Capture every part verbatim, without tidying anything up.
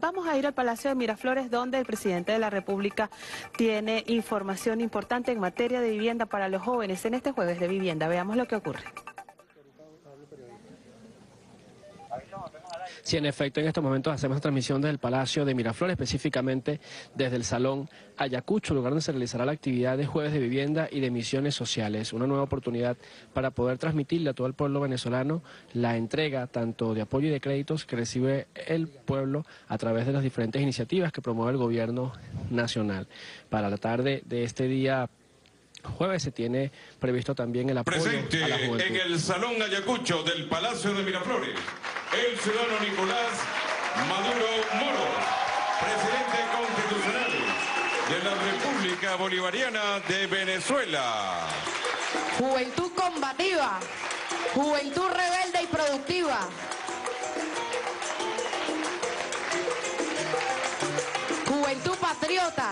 Vamos a ir al Palacio de Miraflores, donde el presidente de la República tiene información importante en materia de vivienda para los jóvenes en este jueves de vivienda. Veamos lo que ocurre. Sí, en efecto, en estos momentos hacemos la transmisión desde el Palacio de Miraflores, específicamente desde el Salón Ayacucho, lugar donde se realizará la actividad de Jueves de Vivienda y de Misiones Sociales. Una nueva oportunidad para poder transmitirle a todo el pueblo venezolano la entrega tanto de apoyo y de créditos que recibe el pueblo a través de las diferentes iniciativas que promueve el gobierno nacional. Para la tarde de este día jueves se tiene previsto también el apoyo Presente a la juventud. En el Salón Ayacucho del Palacio de Miraflores, el ciudadano Nicolás Maduro Moro, presidente constitucional de la República Bolivariana de Venezuela. Juventud combativa, juventud rebelde y productiva. Juventud patriota.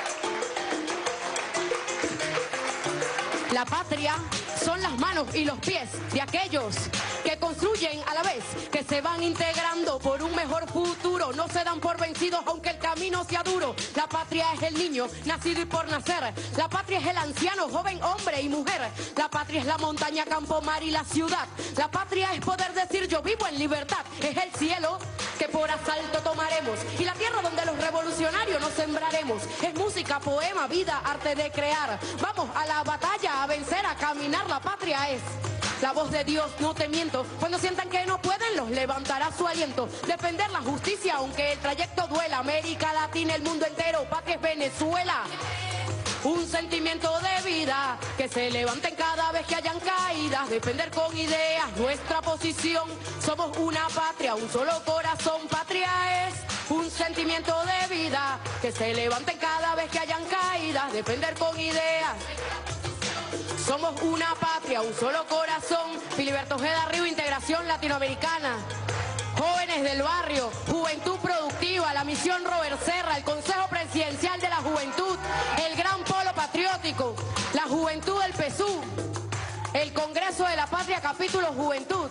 La patria son las manos y los pies de aquellos que construyen a la vez, que se van integrando por un mejor futuro. No se dan por vencidos aunque el camino sea duro. La patria es el niño nacido y por nacer. La patria es el anciano, joven, hombre y mujer. La patria es la montaña, campo, mar y la ciudad. La patria es poder decir yo vivo en libertad. Es el cielo que por asalto tomaremos y la tierra donde los revolucionarios nos sembraremos. Es música, poema, vida, arte de crear. Vamos a la batalla, a vencer, a caminar. La patria es la voz de Dios, no te miento. Cuando sientan que no pueden, los levantará su aliento. Defender la justicia, aunque el trayecto duela. América Latina, el mundo entero, patria es Venezuela. Un sentimiento de vida, que se levanten cada vez que hayan caídas. Defender con ideas nuestra posición. Somos una patria, un solo corazón. Patria es un sentimiento de vida, que se levanten cada vez que hayan caídas. Defender con ideas. Somos una patria, un solo corazón. Filiberto Ojeda Río, Integración Latinoamericana. Jóvenes del barrio, Juventud Productiva, la Misión Robert Serra, el Consejo Presidencial de la Juventud, el Gran Polo Patriótico, la Juventud del P S U, el Congreso de la Patria, capítulo Juventud.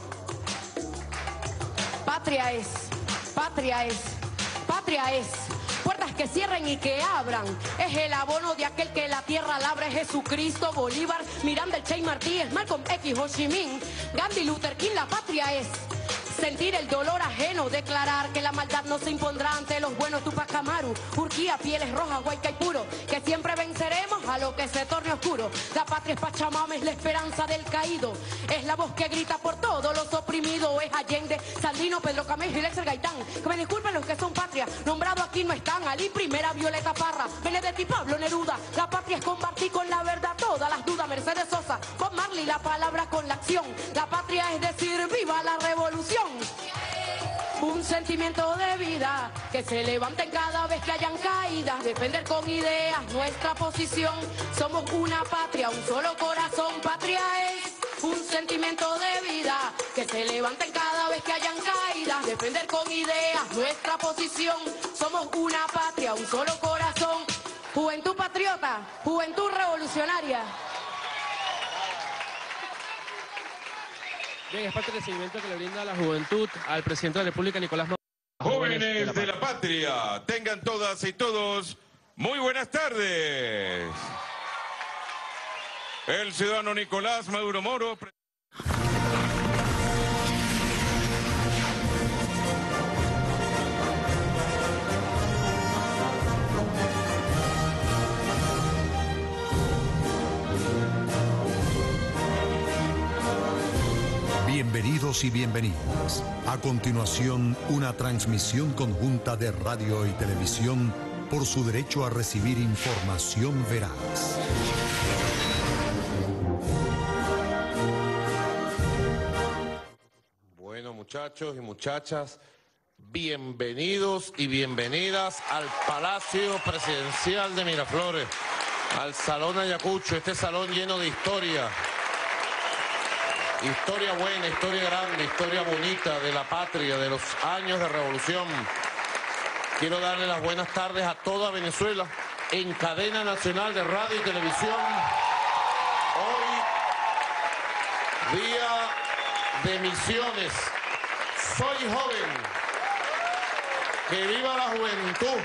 Patria es, patria es, patria es. Puertas que cierren y que abran. Es el abono de aquel que la tierra labra. Es Jesucristo, Bolívar, Miranda, el Che Martí, es Malcolm X, Ho Chi Minh, Gandhi, Luther King. La patria es sentir el dolor ajeno, declarar que la maldad no se impondrá ante los buenos. Tupac Amaru, Urquía, Pieles Rojas, Huayca y Puro, que siempre venceremos a lo que se torne oscuro. La patria es Pachamama, es la esperanza del caído, es la voz que grita por todos los oprimidos. Es Allende, Sandino, Pedro Camejo y Lexer Gaitán. Que me disculpen los que son patria, nombrado aquí no están. Ali Primera, Violeta Parra, Benedetti, Pablo Neruda. La patria es compartir con la verdad todas las dudas. Mercedes Sosa, Bob Marley, la palabra con la acción. La patria es decir viva la revolución. Un sentimiento de vida, que se levanten cada vez que hayan caídas. Defender con ideas nuestra posición. Somos una patria, un solo corazón. Patria es un sentimiento de vida, que se levanten cada vez que hayan caídas. Defender con ideas nuestra posición. Somos una patria, un solo corazón. Juventud patriota, juventud revolucionaria. Bien, es parte del recibimiento que le brinda la juventud al presidente de la República, Nicolás Maduro. Jóvenes de la patria, tengan todas y todos muy buenas tardes. El ciudadano Nicolás Maduro Moro. Bienvenidos y bienvenidas. A continuación, una transmisión conjunta de radio y televisión por su derecho a recibir información veraz. Bueno, muchachos y muchachas, bienvenidos y bienvenidas al Palacio Presidencial de Miraflores, al Salón Ayacucho, este salón lleno de historia. Historia buena, historia grande, historia bonita de la patria, de los años de revolución. Quiero darle las buenas tardes a toda Venezuela en cadena nacional de radio y televisión. Hoy, día de misiones. Soy joven. ¡Que viva la juventud!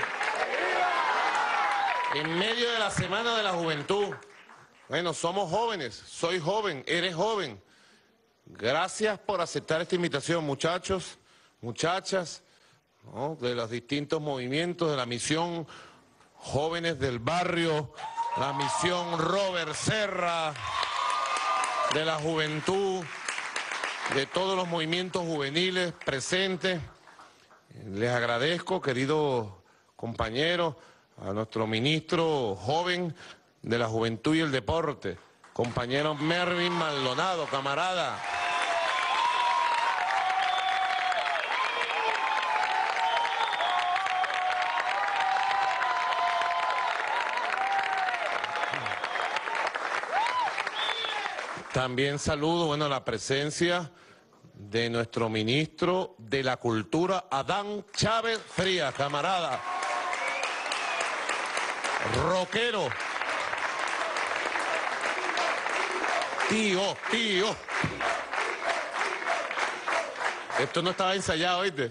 En medio de la Semana de la Juventud. Bueno, somos jóvenes, soy joven, eres joven. Gracias por aceptar esta invitación, muchachos, muchachas, ¿no?, de los distintos movimientos, de la misión Jóvenes del Barrio, la misión Robert Serra, de la juventud, de todos los movimientos juveniles presentes. Les agradezco, queridos compañeros, a nuestro ministro joven de la Juventud y el Deporte, compañero Mervin Maldonado, camarada. También saludo, bueno, la presencia de nuestro ministro de la Cultura, Adán Chávez Frías, camarada. Rockero. Tío, tío. Esto no estaba ensayado, ¿oíste?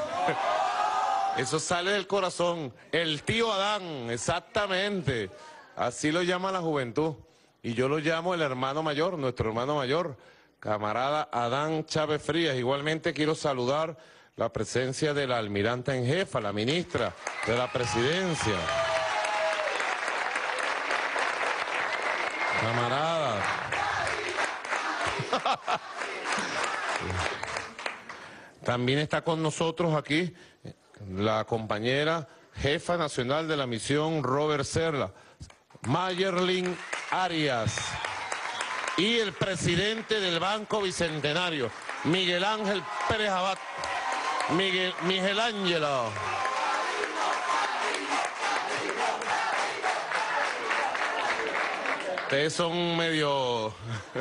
Eso sale del corazón. El tío Adán, exactamente. Así lo llama la juventud. Y yo lo llamo el hermano mayor, nuestro hermano mayor, camarada Adán Chávez Frías. Igualmente quiero saludar la presencia de la almiranta en jefa, la ministra de la Presidencia. Camarada. También está con nosotros aquí la compañera jefa nacional de la misión Robert Serra, Mayerlin Arias, y el presidente del Banco Bicentenario, Miguel Ángel Pérez Abad. Miguel, Miguel Ángelo. Ustedes son medio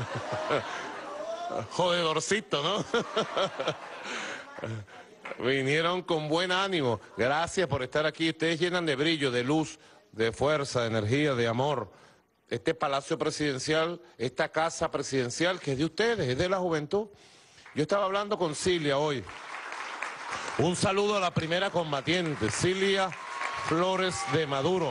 jodedorcitos, ¿no? Vinieron con buen ánimo. Gracias por estar aquí. Ustedes llenan de brillo, de luz, de fuerza, de energía, de amor. Este palacio presidencial, esta casa presidencial que es de ustedes, es de la juventud. Yo estaba hablando con Cilia hoy. Un saludo a la primera combatiente, Cilia Flores de Maduro.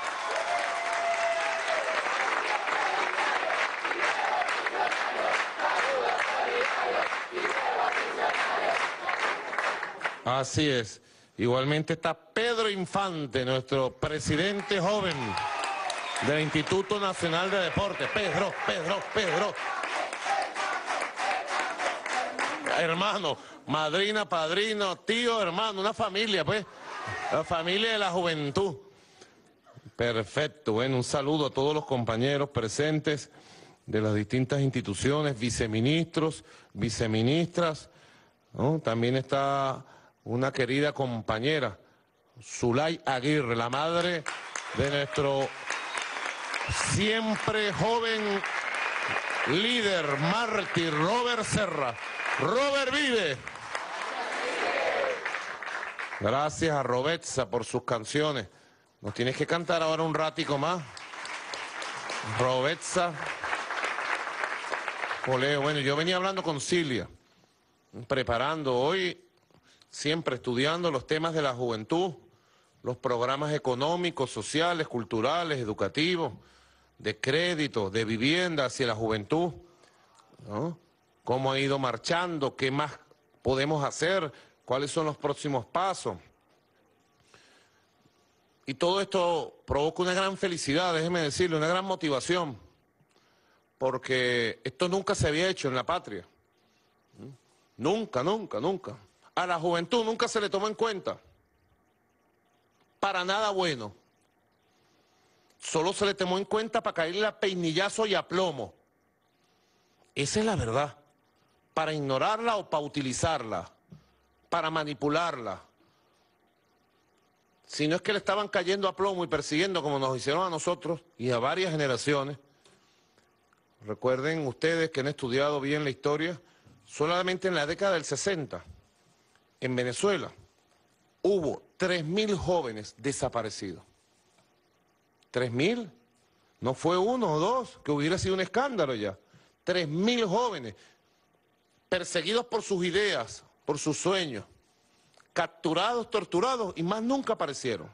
Así es. Igualmente está Pedro Infante, nuestro presidente joven del Instituto Nacional de Deportes. Pedro, Pedro, Pedro. Hermano, madrina, padrino, tío, hermano, una familia, pues. La familia de la juventud. Perfecto. Bueno, un saludo a todos los compañeros presentes de las distintas instituciones, viceministros, viceministras, ¿no? También está una querida compañera, Zulay Aguirre, la madre de nuestro siempre joven líder, mártir, Robert Serra. Robert vive. Gracias a Robetza por sus canciones. Nos tienes que cantar ahora un ratico más. Robetza. Coleo. Bueno, yo venía hablando con Cilia, preparando hoy, siempre estudiando los temas de la juventud, los programas económicos, sociales, culturales, educativos, de crédito, de vivienda hacia la juventud, ¿no? Cómo ha ido marchando, qué más podemos hacer, cuáles son los próximos pasos. Y todo esto provoca una gran felicidad, déjeme decirle, una gran motivación, porque esto nunca se había hecho en la patria. Nunca, nunca, nunca. A la juventud nunca se le tomó en cuenta. Para nada bueno. Solo se le tomó en cuenta para caerle a peinillazo y a plomo. Esa es la verdad. Para ignorarla o para utilizarla. Para manipularla. Si no es que le estaban cayendo a plomo y persiguiendo como nos hicieron a nosotros y a varias generaciones. Recuerden ustedes que han estudiado bien la historia, solamente en la década del sesenta, en Venezuela, hubo tres mil jóvenes desaparecidos. ¿tres mil? No fue uno o dos, que hubiera sido un escándalo ya. tres mil jóvenes perseguidos por sus ideas, por sus sueños, capturados, torturados y más nunca aparecieron.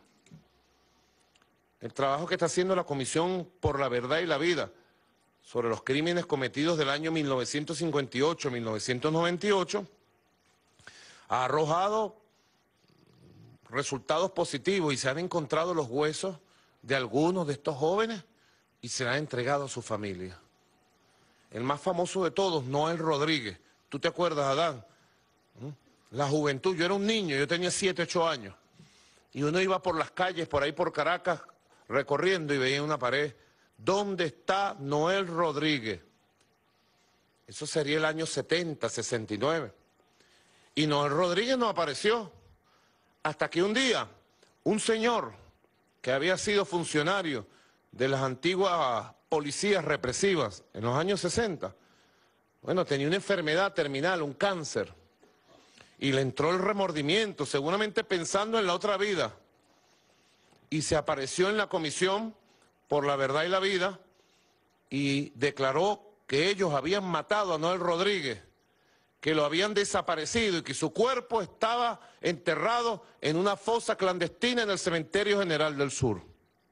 El trabajo que está haciendo la Comisión por la Verdad y la Vida sobre los crímenes cometidos del año mil novecientos cincuenta y ocho a mil novecientos noventa y ocho ha arrojado resultados positivos y se han encontrado los huesos de algunos de estos jóvenes y se han entregado a su familia. El más famoso de todos, Noel Rodríguez. ¿Tú te acuerdas, Adán? La juventud, yo era un niño, yo tenía siete, ocho años, y uno iba por las calles, por ahí por Caracas, recorriendo y veía en una pared, ¿dónde está Noel Rodríguez? Eso sería el año setenta, sesenta y nueve. Y Noel Rodríguez no apareció, hasta que un día, un señor que había sido funcionario de las antiguas policías represivas en los años sesenta, bueno, tenía una enfermedad terminal, un cáncer, y le entró el remordimiento, seguramente pensando en la otra vida, y se apareció en la Comisión por la Verdad y la Vida y declaró que ellos habían matado a Noel Rodríguez, que lo habían desaparecido y que su cuerpo estaba enterrado en una fosa clandestina en el Cementerio General del Sur.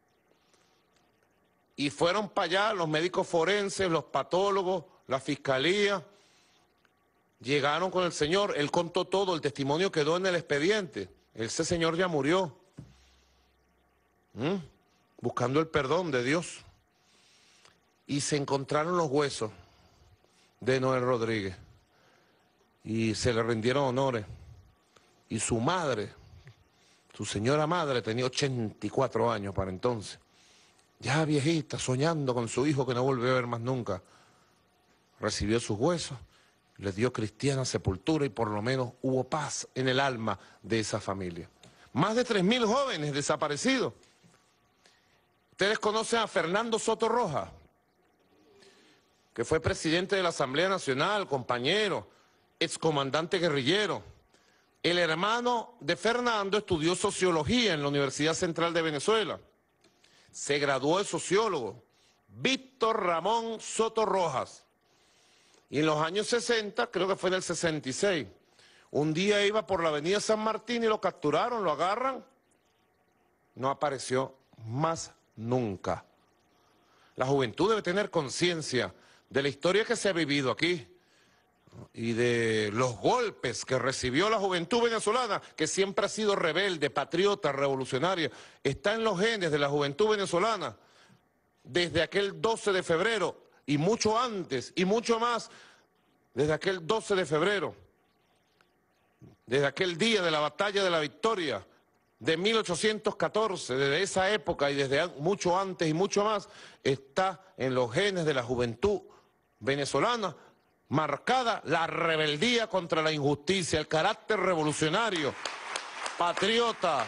Y fueron para allá los médicos forenses, los patólogos, la fiscalía, llegaron con el señor, él contó todo, el testimonio quedó en el expediente, ese señor ya murió, ¿Mm? buscando el perdón de Dios. Y se encontraron los huesos de Noel Rodríguez y se le rindieron honores. Y su madre, su señora madre, tenía ochenta y cuatro años para entonces, ya viejita, soñando con su hijo que no volvió a ver más nunca, recibió sus huesos, les dio cristiana sepultura y por lo menos hubo paz en el alma de esa familia. Más de tres mil jóvenes desaparecidos. Ustedes conocen a Fernando Soto Rojas, que fue presidente de la Asamblea Nacional, compañero, excomandante guerrillero. El hermano de Fernando estudió sociología en la Universidad Central de Venezuela. Se graduó de sociólogo, Víctor Ramón Soto Rojas. Y en los años sesenta, creo que fue en el sesenta y seis, un día iba por la avenida San Martín y lo capturaron, lo agarran, no apareció más nunca. La juventud debe tener conciencia de la historia que se ha vivido aquí y de los golpes que recibió la juventud venezolana, que siempre ha sido rebelde, patriota, revolucionaria. Está en los genes de la juventud venezolana desde aquel doce de febrero y mucho antes y mucho más, desde aquel doce de febrero, desde aquel día de la Batalla de la Victoria de mil ochocientos catorce, desde esa época y desde mucho antes y mucho más, está en los genes de la juventud venezolana marcada la rebeldía contra la injusticia, el carácter revolucionario, patriota,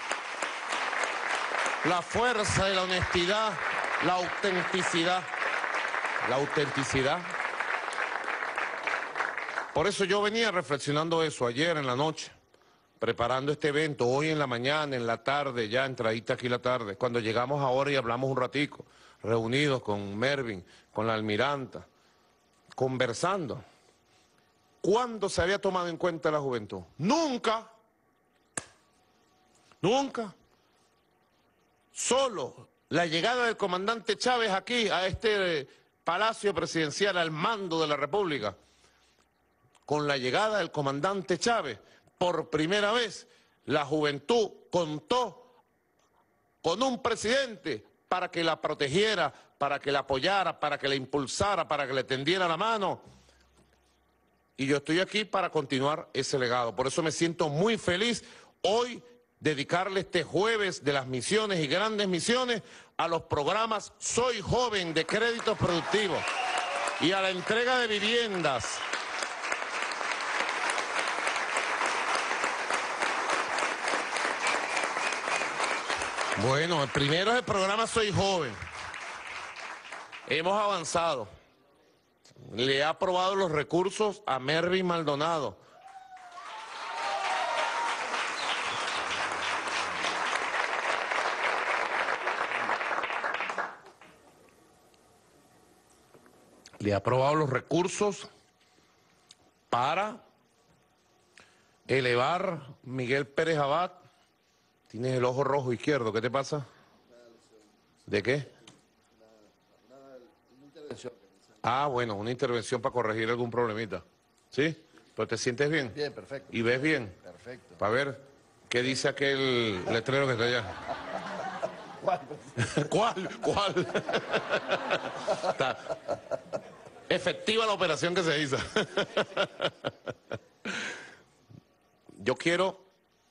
la fuerza de la honestidad, la autenticidad, la autenticidad. Por eso yo venía reflexionando eso ayer en la noche, preparando este evento, hoy en la mañana, en la tarde, ya entradita aquí la tarde, cuando llegamos ahora y hablamos un ratico, reunidos con Mervin, con la almiranta, conversando. ¿Cuándo se había tomado en cuenta la juventud? Nunca, nunca. Solo la llegada del comandante Chávez aquí, a este palacio presidencial, al mando de la República, con la llegada del comandante Chávez, por primera vez, la juventud contó con un presidente para que la protegiera, para que la apoyara, para que la impulsara, para que le tendiera la mano. Y yo estoy aquí para continuar ese legado. Por eso me siento muy feliz hoy dedicarle este jueves de las misiones y grandes misiones a los programas Soy Joven de Créditos Productivos y a la entrega de viviendas. Bueno, el primero es el programa Soy Joven. Hemos avanzado. Le he aprobado los recursos a Mervin Maldonado. Le he aprobado los recursos para elevar Miguel Pérez Abad. Tienes el ojo rojo izquierdo, ¿qué te pasa? ¿De qué? Ah, bueno, una intervención para corregir algún problemita. ¿Sí? ¿Pero te sientes bien? Bien, perfecto. ¿Y ves bien? Perfecto. Para ver qué dice aquel letrero que está allá. ¿Cuál? ¿Cuál? ¿Cuál? Está efectiva la operación que se hizo. Yo quiero,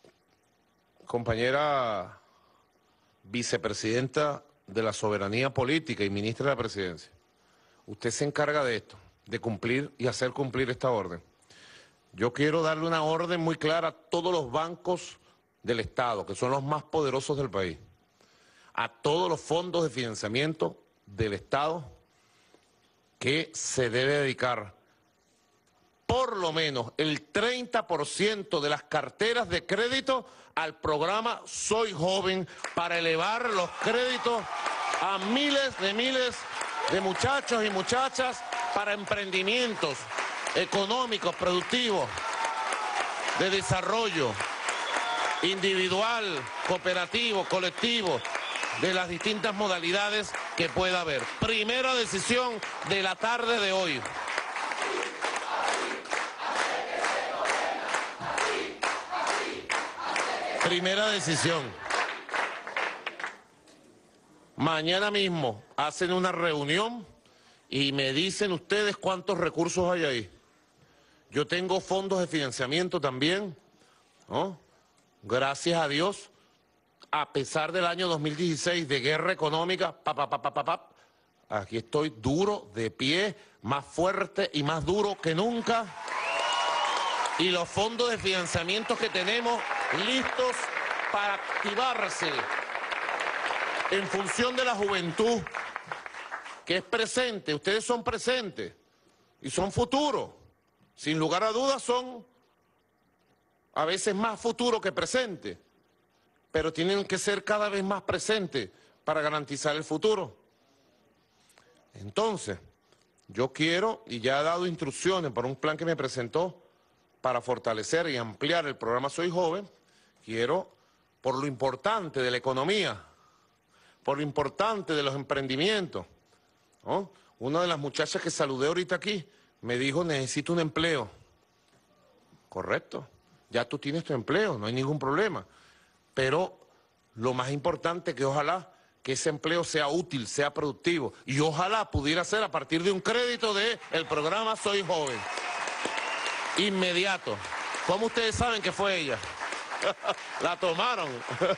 compañera vicepresidenta de la Soberanía Política y ministra de la Presidencia, usted se encarga de esto, de cumplir y hacer cumplir esta orden. Yo quiero darle una orden muy clara a todos los bancos del Estado, que son los más poderosos del país, a todos los fondos de financiamiento del Estado, que se debe dedicar por lo menos el treinta por ciento de las carteras de crédito al programa Soy Joven, para elevar los créditos a miles de miles de muchachos y muchachas para emprendimientos económicos, productivos, de desarrollo individual, cooperativo, colectivo, de las distintas modalidades que pueda haber. Primera decisión de la tarde de hoy. Primera decisión. Mañana mismo hacen una reunión y me dicen ustedes cuántos recursos hay ahí. Yo tengo fondos de financiamiento también, ¿no? Gracias a Dios, a pesar del año dos mil dieciséis de guerra económica, pa, pa, pa, pa, pa, pa, aquí estoy duro, de pie, más fuerte y más duro que nunca. Y los fondos de financiamiento que tenemos listos para activarse en función de la juventud, que es presente. Ustedes son presentes y son futuro. Sin lugar a dudas son a veces más futuro que presente, pero tienen que ser cada vez más presentes para garantizar el futuro. Entonces, yo quiero, y ya he dado instrucciones para un plan que me presentó para fortalecer y ampliar el programa Soy Joven, quiero, por lo importante de la economía, por lo importante de los emprendimientos, ¿no? Una de las muchachas que saludé ahorita aquí me dijo, necesito un empleo. Correcto, ya tú tienes tu empleo, no hay ningún problema. Pero lo más importante es que ojalá que ese empleo sea útil, sea productivo. Y ojalá pudiera ser a partir de un crédito del programa Soy Joven. Inmediato. ¿Cómo ustedes saben que fue ella? La tomaron.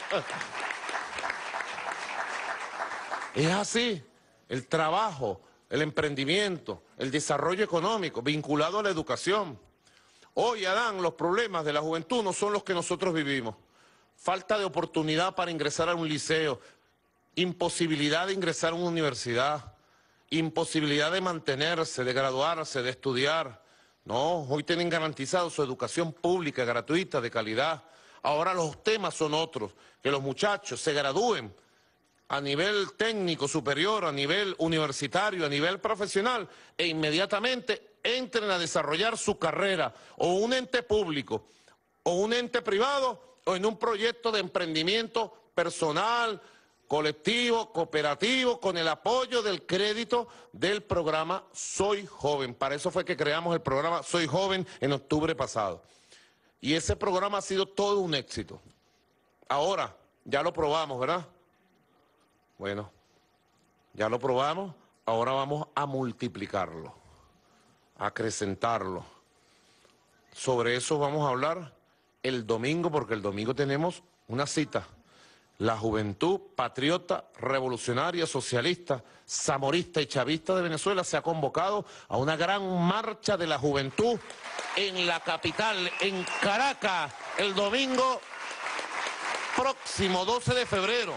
Es así. El trabajo, el emprendimiento, el desarrollo económico vinculado a la educación. Hoy, Adán, los problemas de la juventud no son los que nosotros vivimos. Falta de oportunidad para ingresar a un liceo, imposibilidad de ingresar a una universidad, imposibilidad de mantenerse, de graduarse, de estudiar. No, hoy tienen garantizado su educación pública, gratuita, de calidad. Ahora los temas son otros, que los muchachos se gradúen a nivel técnico superior, a nivel universitario, a nivel profesional, e inmediatamente entren a desarrollar su carrera, o un ente público, o un ente privado, o en un proyecto de emprendimiento personal, colectivo, cooperativo, con el apoyo del crédito del programa Soy Joven. Para eso fue que creamos el programa Soy Joven en octubre pasado. Y ese programa ha sido todo un éxito. Ahora, ya lo probamos, ¿verdad? Bueno, ya lo probamos, ahora vamos a multiplicarlo, a acrecentarlo. Sobre eso vamos a hablar el domingo, porque el domingo tenemos una cita. La juventud patriota, revolucionaria, socialista, zamorista y chavista de Venezuela se ha convocado a una gran marcha de la juventud en la capital, en Caracas, el domingo próximo, doce de febrero.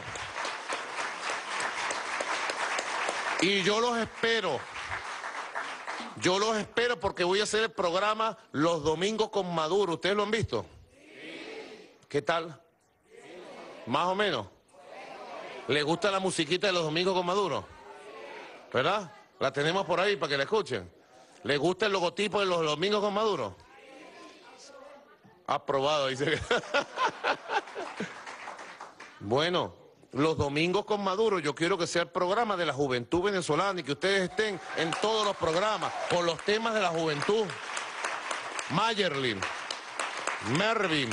Y yo los espero, yo los espero porque voy a hacer el programa los domingos con Maduro. ¿Ustedes lo han visto? Sí. ¿Qué tal? Sí. ¿Más o menos? Sí. ¿Les gusta la musiquita de los domingos con Maduro? Sí. ¿Verdad? La tenemos por ahí para que la escuchen. ¿Les gusta el logotipo de los domingos con Maduro? Sí. Aprobado, dice. Bueno, los domingos con Maduro, yo quiero que sea el programa de la juventud venezolana y que ustedes estén en todos los programas con los temas de la juventud. Mayerlin, Mervin.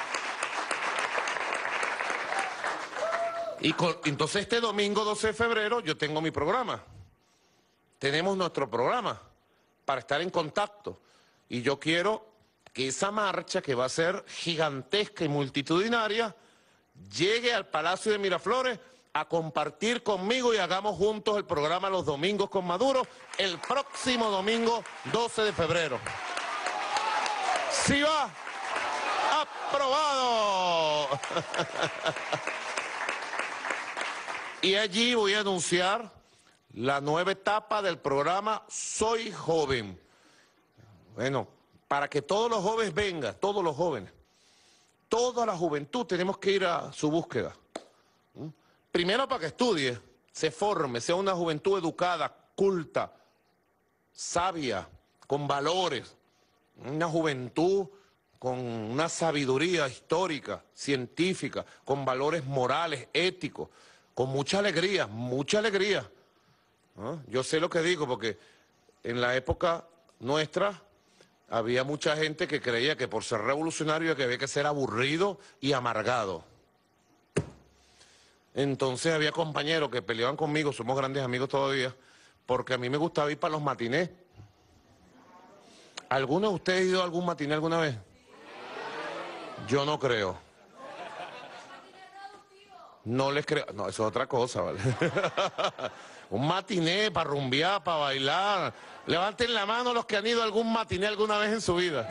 Y con, entonces este domingo doce de febrero yo tengo mi programa. Tenemos nuestro programa para estar en contacto. Y yo quiero que esa marcha, que va a ser gigantesca y multitudinaria, llegue al Palacio de Miraflores a compartir conmigo y hagamos juntos el programa Los Domingos con Maduro el próximo domingo doce de febrero. ¡Sí va! ¡Aprobado! Y allí voy a anunciar la nueva etapa del programa Soy Joven. Bueno, para que todos los jóvenes vengan, todos los jóvenes, toda la juventud tenemos que ir a su búsqueda. ¿Mm? Primero para que estudie, se forme, sea una juventud educada, culta, sabia, con valores. Una juventud con una sabiduría histórica, científica, con valores morales, éticos, con mucha alegría, mucha alegría. ¿No? Yo sé lo que digo porque en la época nuestra había mucha gente que creía que por ser revolucionario que había que ser aburrido y amargado. Entonces había compañeros que peleaban conmigo, somos grandes amigos todavía, porque a mí me gustaba ir para los matinés. ¿Alguno de ustedes ha ido a algún matiné alguna vez? Yo no creo. No les creo. No, eso es otra cosa, ¿vale? Un matiné para rumbear, para bailar. Levanten la mano los que han ido a algún matiné alguna vez en su vida.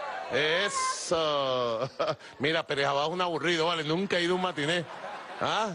Eso. Mira, Pérez Abad es un aburrido, ¿vale? Nunca he ido a un matiné. ¿Ah?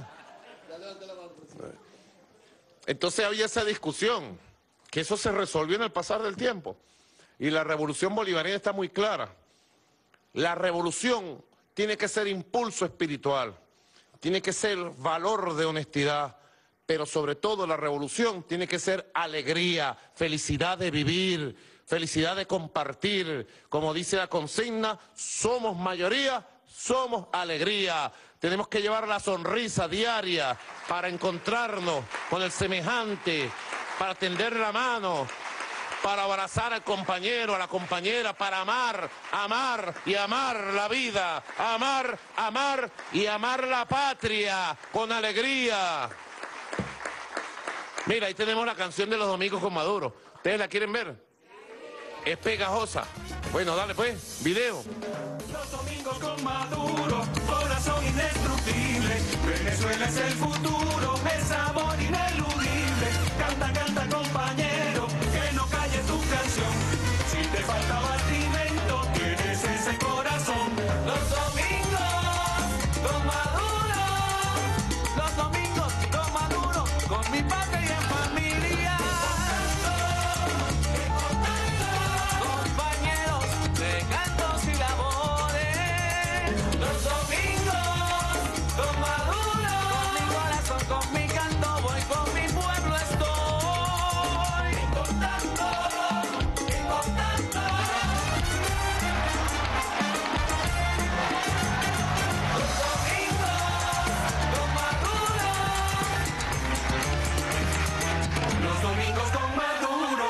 Entonces había esa discusión, que eso se resolvió en el pasar del tiempo. Y la revolución bolivariana está muy clara. La revolución tiene que ser impulso espiritual, tiene que ser valor de honestidad, pero sobre todo la revolución tiene que ser alegría, felicidad de vivir, felicidad de compartir. Como dice la consigna, somos mayoría, somos alegría. Tenemos que llevar la sonrisa diaria para encontrarnos con el semejante, para tender la mano, para abrazar al compañero, a la compañera, para amar, amar y amar la vida, amar, amar y amar la patria con alegría. Mira, ahí tenemos la canción de Los Domingos con Maduro. ¿Ustedes la quieren ver? Es pegajosa. Bueno, dale pues, video. Los Domingos con Maduro, corazón indestructible. Venezuela es el futuro, es sabor ineludible. Canta, canta, compañero, que no calle tu canción. Si te falta batimento, tienes ese corazón. Los Domingos con Maduro, los Domingos con Maduro, con mi patria y familia. Compañeros de cantos y labores. Los Domingos con Maduro, con mi corazón, con mi canto voy, con mi pueblo estoy. Y contando, y contando. Los Domingos con Maduro. Los Domingos con Maduro.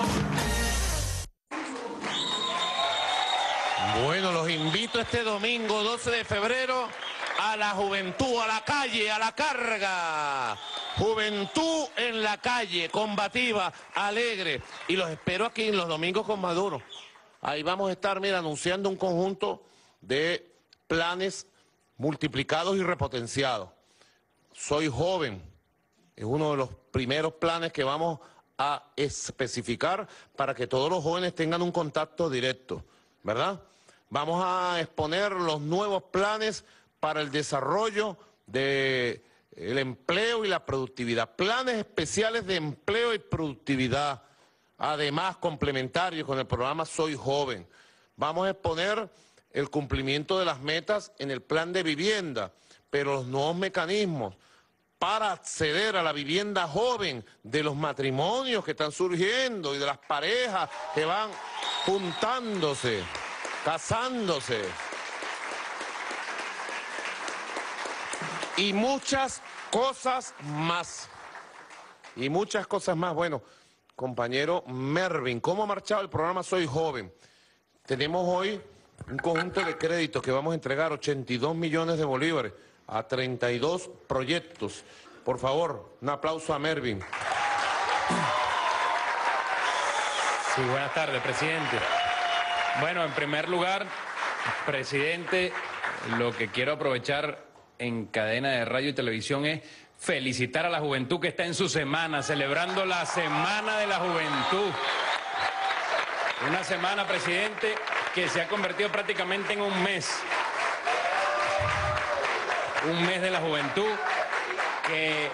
Bueno, los invito este domingo doce de febrero a la juventud, a la calle, a la carga. Juventud en la calle, combativa, alegre. Y los espero aquí en Los Domingos con Maduro. Ahí vamos a estar, mira, anunciando un conjunto de planes multiplicados y repotenciados. Soy joven. Es uno de los primeros planes que vamos a especificar para que todos los jóvenes tengan un contacto directo, ¿verdad? Vamos a exponer los nuevos planes para el desarrollo del empleo y la productividad. Planes especiales de empleo y productividad, además complementarios con el programa Soy Joven. Vamos a exponer el cumplimiento de las metas en el plan de vivienda, pero los nuevos mecanismos para acceder a la vivienda joven, de los matrimonios que están surgiendo y de las parejas que van juntándose, casándose. y muchas cosas más. Y muchas cosas más. Bueno, compañero Mervin, ¿cómo ha marchado el programa Soy Joven? Tenemos hoy un conjunto de créditos que vamos a entregar, ochenta y dos millones de bolívares, a treinta y dos proyectos. Por favor, un aplauso a Mervin. Sí, buenas tardes, presidente. Bueno, en primer lugar, presidente, lo que quiero aprovechar en cadena de radio y televisión es felicitar a la juventud que está en su semana, celebrando la Semana de la Juventud. Una semana, presidente, que se ha convertido prácticamente en un mes. Un mes de la juventud que...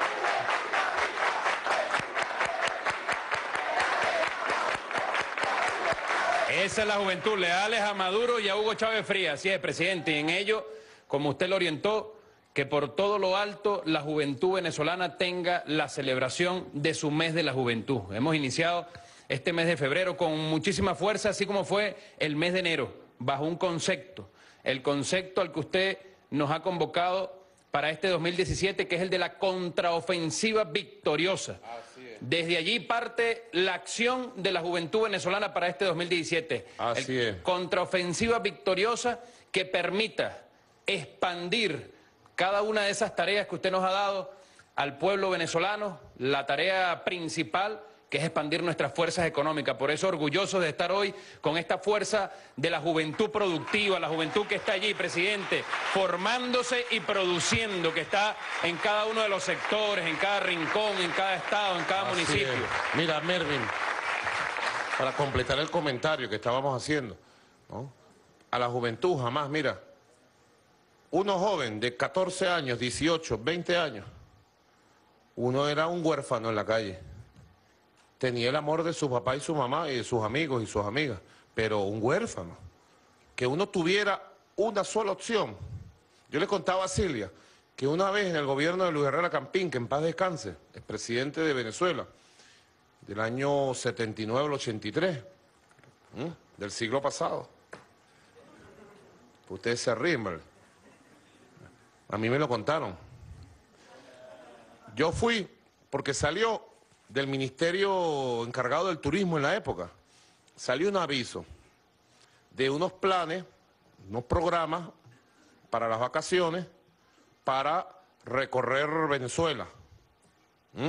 Esa es la juventud, leales a Maduro y a Hugo Chávez Frías. Así es, presidente, y en ello, como usted lo orientó, que por todo lo alto la juventud venezolana tenga la celebración de su mes de la juventud. Hemos iniciado este mes de febrero con muchísima fuerza, así como fue el mes de enero, bajo un concepto, el concepto al que usted nos ha convocado para este dos mil diecisiete, que es el de la contraofensiva victoriosa. Desde allí parte la acción de la juventud venezolana para este dos mil diecisiete. Así es. Contraofensiva victoriosa que permita expandir cada una de esas tareas que usted nos ha dado al pueblo venezolano, la tarea principal, que es expandir nuestras fuerzas económicas. Por eso orgullosos de estar hoy con esta fuerza de la juventud productiva, la juventud que está allí, presidente, formándose y produciendo, que está en cada uno de los sectores, en cada rincón, en cada estado, en cada Así municipio. es. Mira, Mervin, para completar el comentario que estábamos haciendo, ¿no? A la juventud jamás, mira, uno joven de catorce años, dieciocho, veinte años, uno era un huérfano en la calle. Tenía el amor de su papá y su mamá y de sus amigos y sus amigas, pero un huérfano. Que uno tuviera una sola opción. Yo le contaba a Silvia que una vez en el gobierno de Luis Herrera Campín, que en paz descanse, el presidente de Venezuela, del año setenta y nueve al ochenta y tres, ¿eh? del siglo pasado. Ustedes se ríen, ¿verdad? A mí me lo contaron. Yo fui porque salió del ministerio encargado del turismo en la época, salió un aviso de unos planes, unos programas para las vacaciones, para recorrer Venezuela, ¿Mm?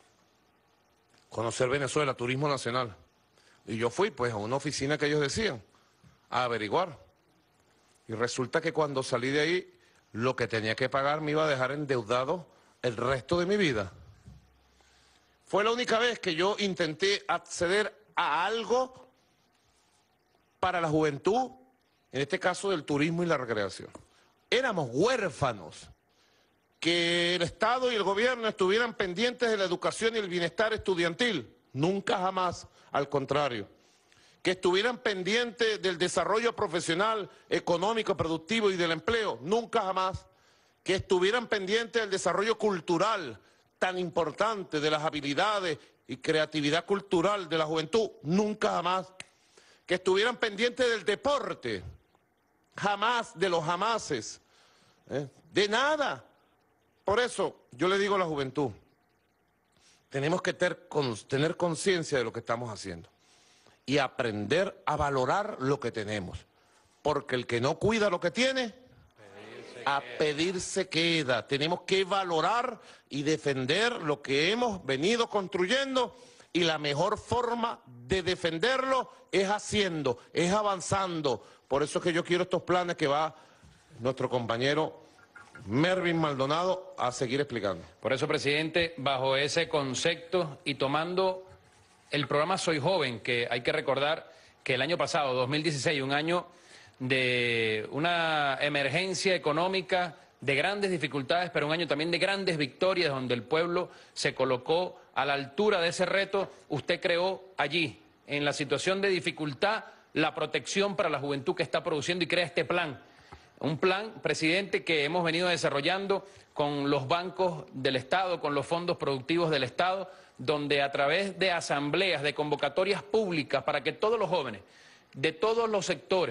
conocer Venezuela, turismo nacional. Y yo fui pues a una oficina que ellos decían, a averiguar. Y resulta que cuando salí de ahí, lo que tenía que pagar me iba a dejar endeudado el resto de mi vida. Fue la única vez que yo intenté acceder a algo para la juventud, en este caso del turismo y la recreación. Éramos huérfanos, que el Estado y el gobierno estuvieran pendientes de la educación y el bienestar estudiantil. Nunca jamás, al contrario. Que estuvieran pendientes del desarrollo profesional, económico, productivo y del empleo. Nunca jamás. Que estuvieran pendientes del desarrollo cultural, tan importante, de las habilidades y creatividad cultural de la juventud, nunca jamás. Que estuvieran pendientes del deporte, jamás, de los jamases, ¿eh? de nada. Por eso yo le digo a la juventud, tenemos que ter, con, tener conciencia de lo que estamos haciendo y aprender a valorar lo que tenemos, porque el que no cuida lo que tiene, a pedirse queda. Tenemos que valorar y defender lo que hemos venido construyendo, y la mejor forma de defenderlo es haciendo, es avanzando. Por eso es que yo quiero estos planes que va nuestro compañero Mervin Maldonado a seguir explicando. Por eso, presidente, bajo ese concepto y tomando el programa Soy Joven, que hay que recordar que el año pasado, dos mil dieciséis, un año de una emergencia económica, de grandes dificultades, pero un año también de grandes victorias, donde el pueblo se colocó a la altura de ese reto. Usted creó allí, en la situación de dificultad, la protección para la juventud que está produciendo y crea este plan. Un plan, presidente, que hemos venido desarrollando con los bancos del Estado, con los fondos productivos del Estado, donde a través de asambleas, de convocatorias públicas, para que todos los jóvenes, de todos los sectores,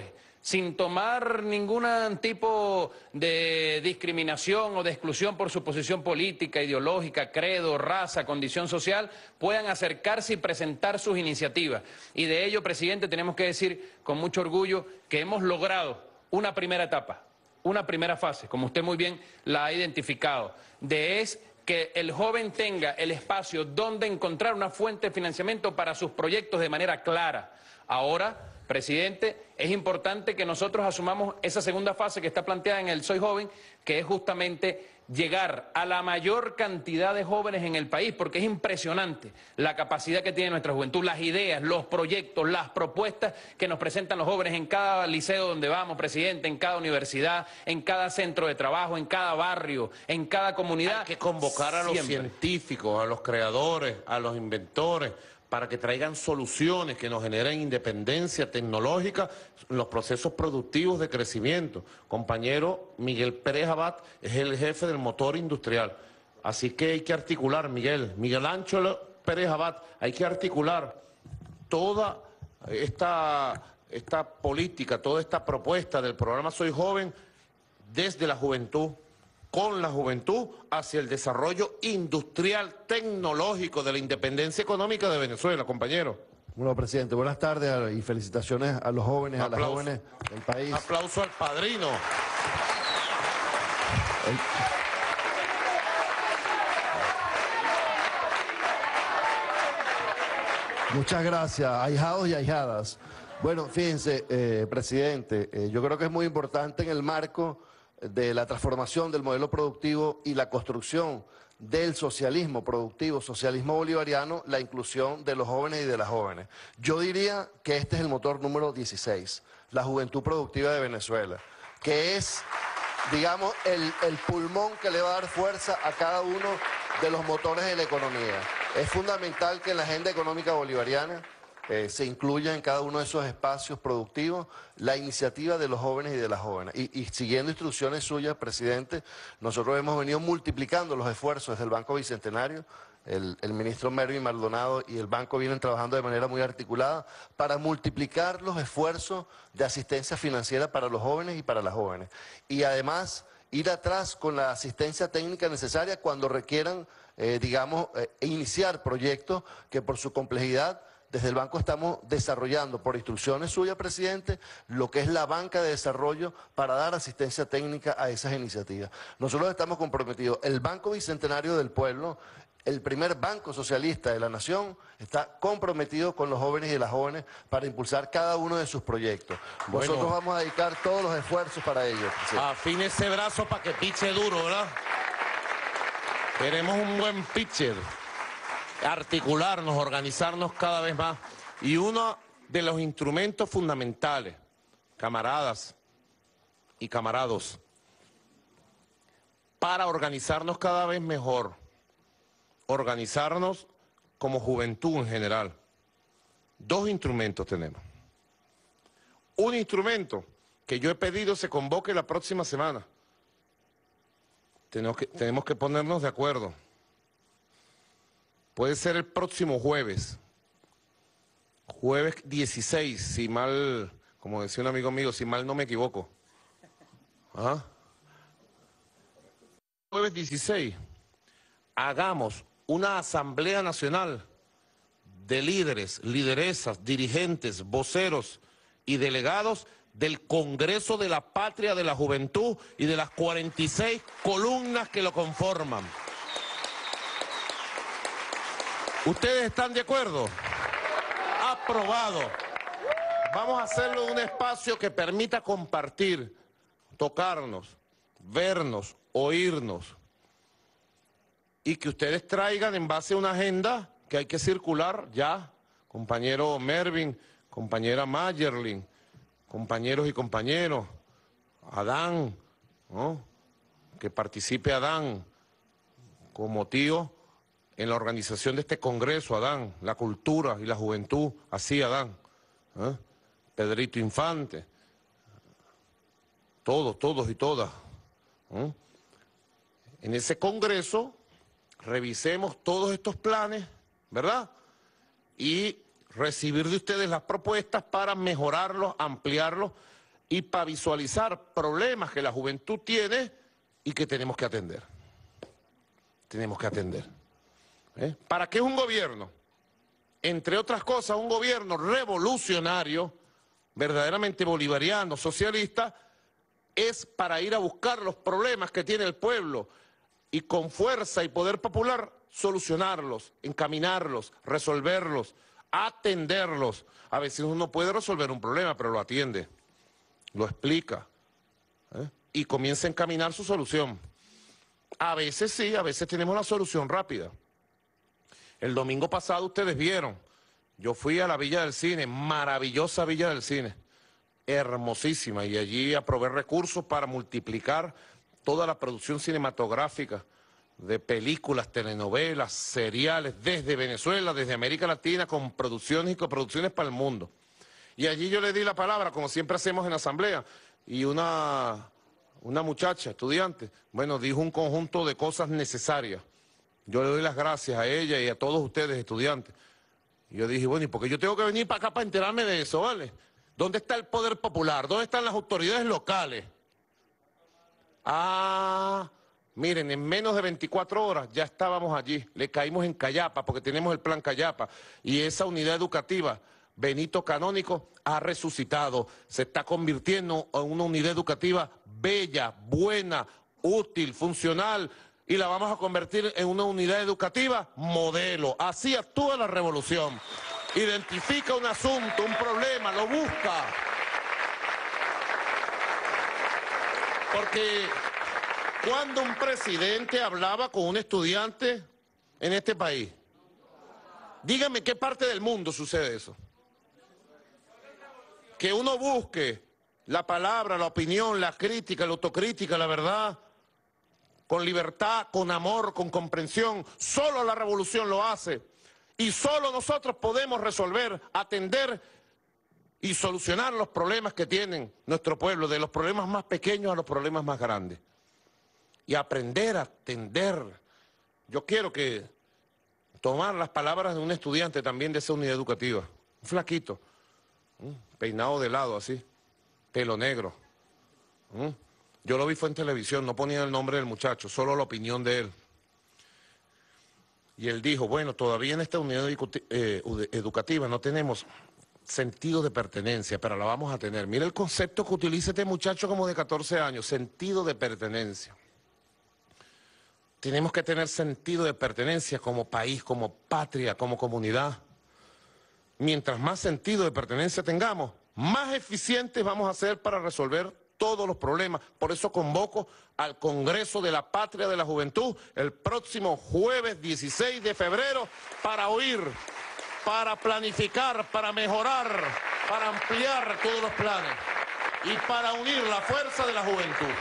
sin tomar ningún tipo de discriminación o de exclusión por su posición política, ideológica, credo, raza, condición social, puedan acercarse y presentar sus iniciativas. Y de ello, presidente, tenemos que decir con mucho orgullo que hemos logrado una primera etapa, una primera fase, como usted muy bien la ha identificado, de es que el joven tenga el espacio donde encontrar una fuente de financiamiento para sus proyectos de manera clara. Ahora, presidente, es importante que nosotros asumamos esa segunda fase que está planteada en el Soy Joven, que es justamente llegar a la mayor cantidad de jóvenes en el país, porque es impresionante la capacidad que tiene nuestra juventud, las ideas, los proyectos, las propuestas que nos presentan los jóvenes en cada liceo donde vamos, presidente, en cada universidad, en cada centro de trabajo, en cada barrio, en cada comunidad. Hay que convocar a los Siempre. científicos, a los creadores, a los inventores, para que traigan soluciones que nos generen independencia tecnológica en los procesos productivos de crecimiento. Compañero Miguel Pérez Abad es el jefe del motor industrial. Así que hay que articular, Miguel, Miguel Ángel Pérez Abad, hay que articular toda esta, esta política, toda esta propuesta del programa Soy Joven desde la juventud, con la juventud hacia el desarrollo industrial, tecnológico de la independencia económica de Venezuela, compañero. Bueno, presidente, buenas tardes y felicitaciones a los jóvenes, a las Aplauso. jóvenes del país. Un aplauso al padrino. El- Muchas gracias, ahijados y ahijadas. Bueno, fíjense, eh, presidente, eh, yo creo que es muy importante en el marco de la transformación del modelo productivo y la construcción del socialismo productivo, socialismo bolivariano, la inclusión de los jóvenes y de las jóvenes. Yo diría que este es el motor número dieciséis, la juventud productiva de Venezuela, que es, digamos, el, el pulmón que le va a dar fuerza a cada uno de los motores de la economía. Es fundamental que en la agenda económica bolivariana Eh, se incluya en cada uno de esos espacios productivos la iniciativa de los jóvenes y de las jóvenes. Y, y siguiendo instrucciones suyas, presidente, nosotros hemos venido multiplicando los esfuerzos desde el Banco Bicentenario. El, el ministro Mervin Maldonado y el banco vienen trabajando de manera muy articulada para multiplicar los esfuerzos de asistencia financiera para los jóvenes y para las jóvenes. Y además ir atrás con la asistencia técnica necesaria cuando requieran, eh, digamos, eh, iniciar proyectos que por su complejidad desde el banco estamos desarrollando, por instrucciones suyas, presidente, lo que es la banca de desarrollo para dar asistencia técnica a esas iniciativas. Nosotros estamos comprometidos. El Banco Bicentenario del Pueblo, el primer banco socialista de la nación, está comprometido con los jóvenes y las jóvenes para impulsar cada uno de sus proyectos. Bueno. Nosotros vamos a dedicar todos los esfuerzos para ello, presidente. Afine ese brazo para que piche duro, ¿verdad? Queremos un buen pitcher. Articularnos, organizarnos cada vez más. Y uno de los instrumentos fundamentales, camaradas y camarados, para organizarnos cada vez mejor, organizarnos como juventud en general. Dos instrumentos tenemos. Un instrumento que yo he pedido se convoque la próxima semana. Tenemos que, tenemos que ponernos de acuerdo. Puede ser el próximo jueves, jueves dieciséis, si mal, como decía un amigo mío, si mal no me equivoco. ¿Ah? Jueves dieciséis, hagamos una asamblea nacional de líderes, lideresas, dirigentes, voceros y delegados del Congreso de la Patria de la Juventud y de las cuarenta y seis columnas que lo conforman. ¿Ustedes están de acuerdo? Aprobado. Vamos a hacerlo en un espacio que permita compartir, tocarnos, vernos, oírnos. Y que ustedes traigan en base a una agenda que hay que circular ya. Compañero Mervin, compañera Mayerlin, compañeros y compañeros, Adán, ¿no? Que participe Adán como tío en la organización de este congreso, Adán, la cultura y la juventud, así Adán, ¿eh? Pedrito Infante, todos, todos y todas. ¿eh? En ese congreso revisemos todos estos planes, ¿verdad? Y recibir de ustedes las propuestas para mejorarlos, ampliarlos y para visualizar problemas que la juventud tiene y que tenemos que atender. Tenemos que atender. ¿Eh? ¿Para qué es un gobierno? Entre otras cosas, un gobierno revolucionario, verdaderamente bolivariano, socialista, es para ir a buscar los problemas que tiene el pueblo y con fuerza y poder popular solucionarlos, encaminarlos, resolverlos, atenderlos. A veces uno puede resolver un problema, pero lo atiende, lo explica, ¿eh? y comienza a encaminar su solución. A veces sí, a veces tenemos la solución rápida. El domingo pasado ustedes vieron, yo fui a la Villa del Cine, maravillosa Villa del Cine, hermosísima, y allí aprobé recursos para multiplicar toda la producción cinematográfica de películas, telenovelas, seriales, desde Venezuela, desde América Latina, con producciones y coproducciones para el mundo. Y allí yo le di la palabra, como siempre hacemos en la asamblea, y una, una muchacha, estudiante, bueno, dijo un conjunto de cosas necesarias. Yo le doy las gracias a ella y a todos ustedes, estudiantes. Y yo dije, bueno, ¿y por qué yo tengo que venir para acá para enterarme de eso, vale? ¿Dónde está el poder popular? ¿Dónde están las autoridades locales? Ah, miren, en menos de veinticuatro horas ya estábamos allí. Le caímos en Cayapa porque tenemos el plan Cayapa. Y esa unidad educativa, Benito Canónico, ha resucitado. Se está convirtiendo en una unidad educativa bella, buena, útil, funcional. Y la vamos a convertir en una unidad educativa modelo. Así actúa la revolución. Identifica un asunto, un problema, lo busca. Porque cuando un presidente hablaba con un estudiante en este país, dígame qué parte del mundo sucede eso. Que uno busque la palabra, la opinión, la crítica, la autocrítica, la verdad, con libertad, con amor, con comprensión. Solo la revolución lo hace. Y solo nosotros podemos resolver, atender y solucionar los problemas que tienen nuestro pueblo, de los problemas más pequeños a los problemas más grandes. Y aprender a atender. Yo quiero que tomar las palabras de un estudiante también de esa unidad educativa, un flaquito, peinado de lado así, pelo negro. Yo lo vi fue en televisión, no ponía el nombre del muchacho, solo la opinión de él. Y él dijo, bueno, todavía en esta unidad educativa no tenemos sentido de pertenencia, pero la vamos a tener. Mira el concepto que utiliza este muchacho como de catorce años, sentido de pertenencia. Tenemos que tener sentido de pertenencia como país, como patria, como comunidad. Mientras más sentido de pertenencia tengamos, más eficientes vamos a ser para resolver todos los problemas. Por eso convoco al Congreso de la Patria de la Juventud el próximo jueves dieciséis de febrero para oír, para planificar, para mejorar, para ampliar todos los planes y para unir la fuerza de la juventud.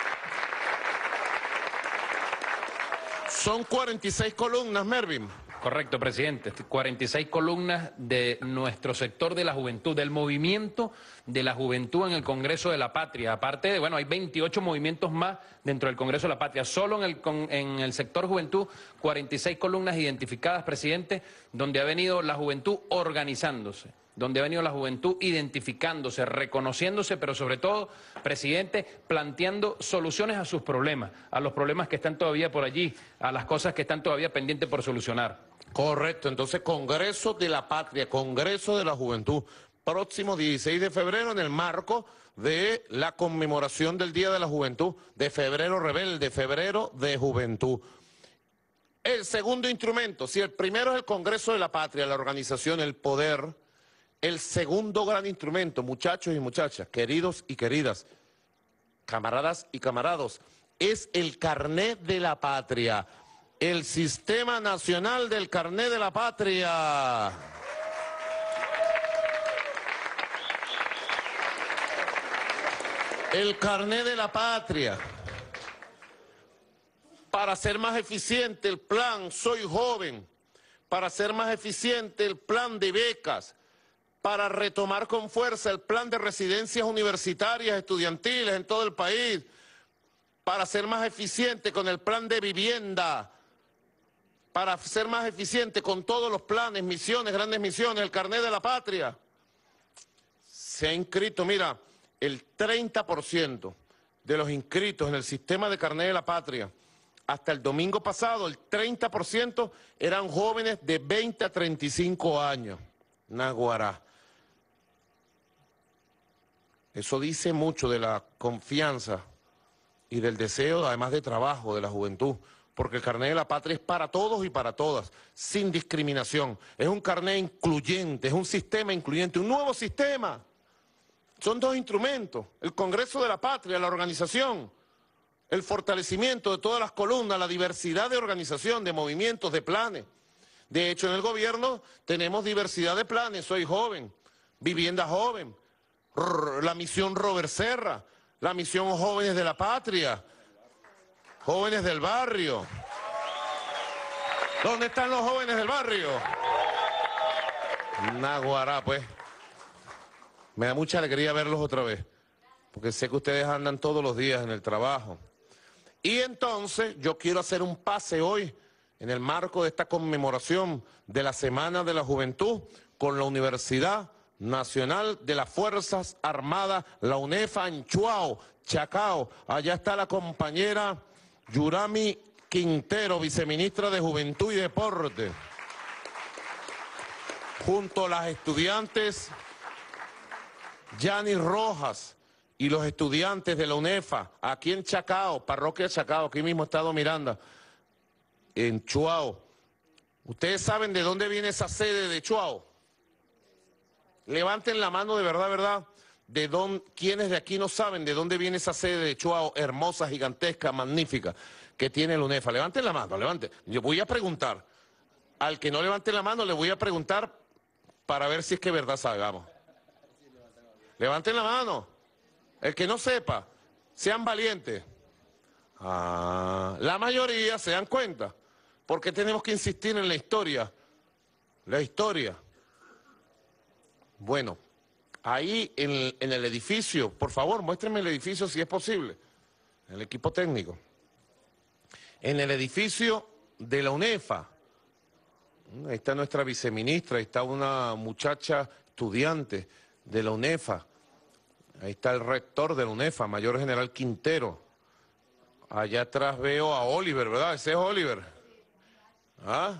Son cuarenta y seis columnas, Mervin. Correcto, presidente. cuarenta y seis columnas de nuestro sector de la juventud, del movimiento de la juventud en el Congreso de la Patria. Aparte de, bueno, hay veintiocho movimientos más dentro del Congreso de la Patria. Solo en el, en el sector juventud, cuarenta y seis columnas identificadas, presidente, donde ha venido la juventud organizándose, donde ha venido la juventud identificándose, reconociéndose, pero sobre todo, presidente, planteando soluciones a sus problemas, a los problemas que están todavía por allí, a las cosas que están todavía pendientes por solucionar. Correcto, entonces Congreso de la Patria, Congreso de la Juventud, próximo dieciséis de febrero en el marco de la conmemoración del Día de la Juventud, de Febrero Rebelde, Febrero de Juventud. El segundo instrumento, si el primero es el Congreso de la Patria, la organización, el poder, el segundo gran instrumento, muchachos y muchachas, queridos y queridas, camaradas y camarados, es el Carné de la Patria, el Sistema Nacional del Carné de la Patria. El Carné de la Patria. Para hacer más eficiente el plan Soy Joven, para hacer más eficiente el plan de becas, para retomar con fuerza el plan de residencias universitarias estudiantiles en todo el país, para ser más eficiente con el plan de vivienda, para ser más eficiente con todos los planes, misiones, grandes misiones, el Carné de la Patria. Se ha inscrito, mira, el treinta por ciento de los inscritos en el sistema de carnet de la patria, hasta el domingo pasado, el treinta por ciento eran jóvenes de veinte a treinta y cinco años. Naguará. Eso dice mucho de la confianza y del deseo, además de trabajo, de la juventud, porque el carnet de la patria es para todos y para todas, sin discriminación. Es un carnet incluyente, es un sistema incluyente, un nuevo sistema. Son dos instrumentos, el Congreso de la Patria, la organización, el fortalecimiento de todas las columnas, la diversidad de organización, de movimientos, de planes. De hecho, en el gobierno tenemos diversidad de planes, Soy Joven, Vivienda Joven, la misión Robert Serra, la misión Jóvenes de la Patria, Jóvenes del Barrio. ¿Dónde están los jóvenes del barrio? Naguará, pues. Me da mucha alegría verlos otra vez, porque sé que ustedes andan todos los días en el trabajo. Y entonces yo quiero hacer un pase hoy, en el marco de esta conmemoración de la Semana de la Juventud, con la Universidad Nacional de las Fuerzas Armadas, la UNEFA en Chuao, Chacao. Allá está la compañera Yurami Quintero, viceministra de Juventud y Deporte, junto a las estudiantes Yanis Rojas y los estudiantes de la UNEFA, aquí en Chacao, parroquia Chacao, aquí mismo Estado Miranda, en Chuao. ¿Ustedes saben de dónde viene esa sede de Chuao? Levanten la mano de verdad, verdad. De dónde, ¿quiénes de aquí no saben de dónde viene esa sede de Chuao, hermosa, gigantesca, magnífica, que tiene la UNEFA? Levanten la mano, levanten. Yo voy a preguntar. Al que no levante la mano le voy a preguntar para ver si es que verdad sabemos. Levanten la mano. El que no sepa, sean valientes. Ah, la mayoría se dan cuenta. ¿Por qué tenemos que insistir en la historia? La historia. Bueno, ahí en el, en el edificio, por favor, muéstrenme el edificio si es posible. El equipo técnico. En el edificio de la UNEFA. Ahí está nuestra viceministra, ahí está una muchacha estudiante de la UNEFA. Ahí está el rector de la UNEFA, Mayor General Quintero. Allá atrás veo a Oliver, ¿verdad? Ese es Oliver. ¿Ah?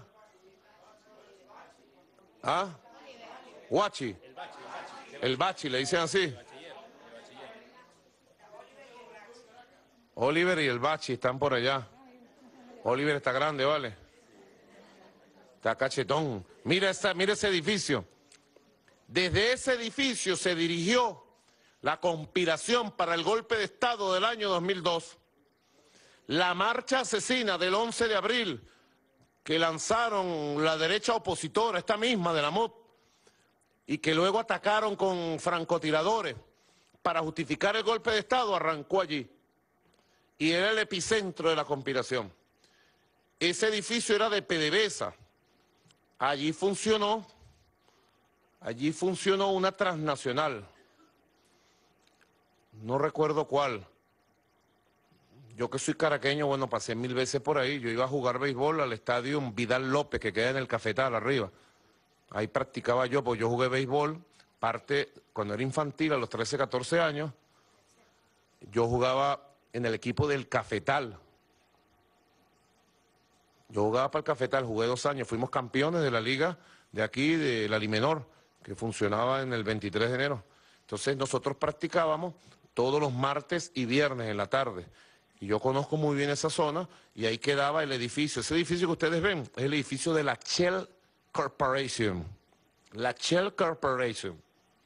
¿Ah? Guachi. El Bachi, le dicen así. Oliver y el Bachi están por allá. Oliver está grande, ¿vale? Está cachetón. Mira, esa, mira ese edificio. Desde ese edificio se dirigió la conspiración para el golpe de Estado del año dos mil dos. La marcha asesina del once de abril que lanzaron la derecha opositora, esta misma de la M U P, y que luego atacaron con francotiradores para justificar el golpe de Estado, arrancó allí. Y era el epicentro de la conspiración. Ese edificio era de PDVSA. Allí funcionó, allí funcionó una transnacional. No recuerdo cuál. Yo que soy caraqueño, bueno, pasé mil veces por ahí. Yo iba a jugar béisbol al estadio Vidal López, que queda en el Cafetal, arriba. Ahí practicaba yo, porque yo jugué béisbol, parte, cuando era infantil, a los trece, catorce años, yo jugaba en el equipo del Cafetal. Yo jugaba para el Cafetal, jugué dos años, fuimos campeones de la liga de aquí, de la Limenor, que funcionaba en el veintitrés de enero. Entonces nosotros practicábamos todos los martes y viernes en la tarde. Y yo conozco muy bien esa zona, y ahí quedaba el edificio. Ese edificio que ustedes ven es el edificio de la Shell Corporation. La Shell Corporation.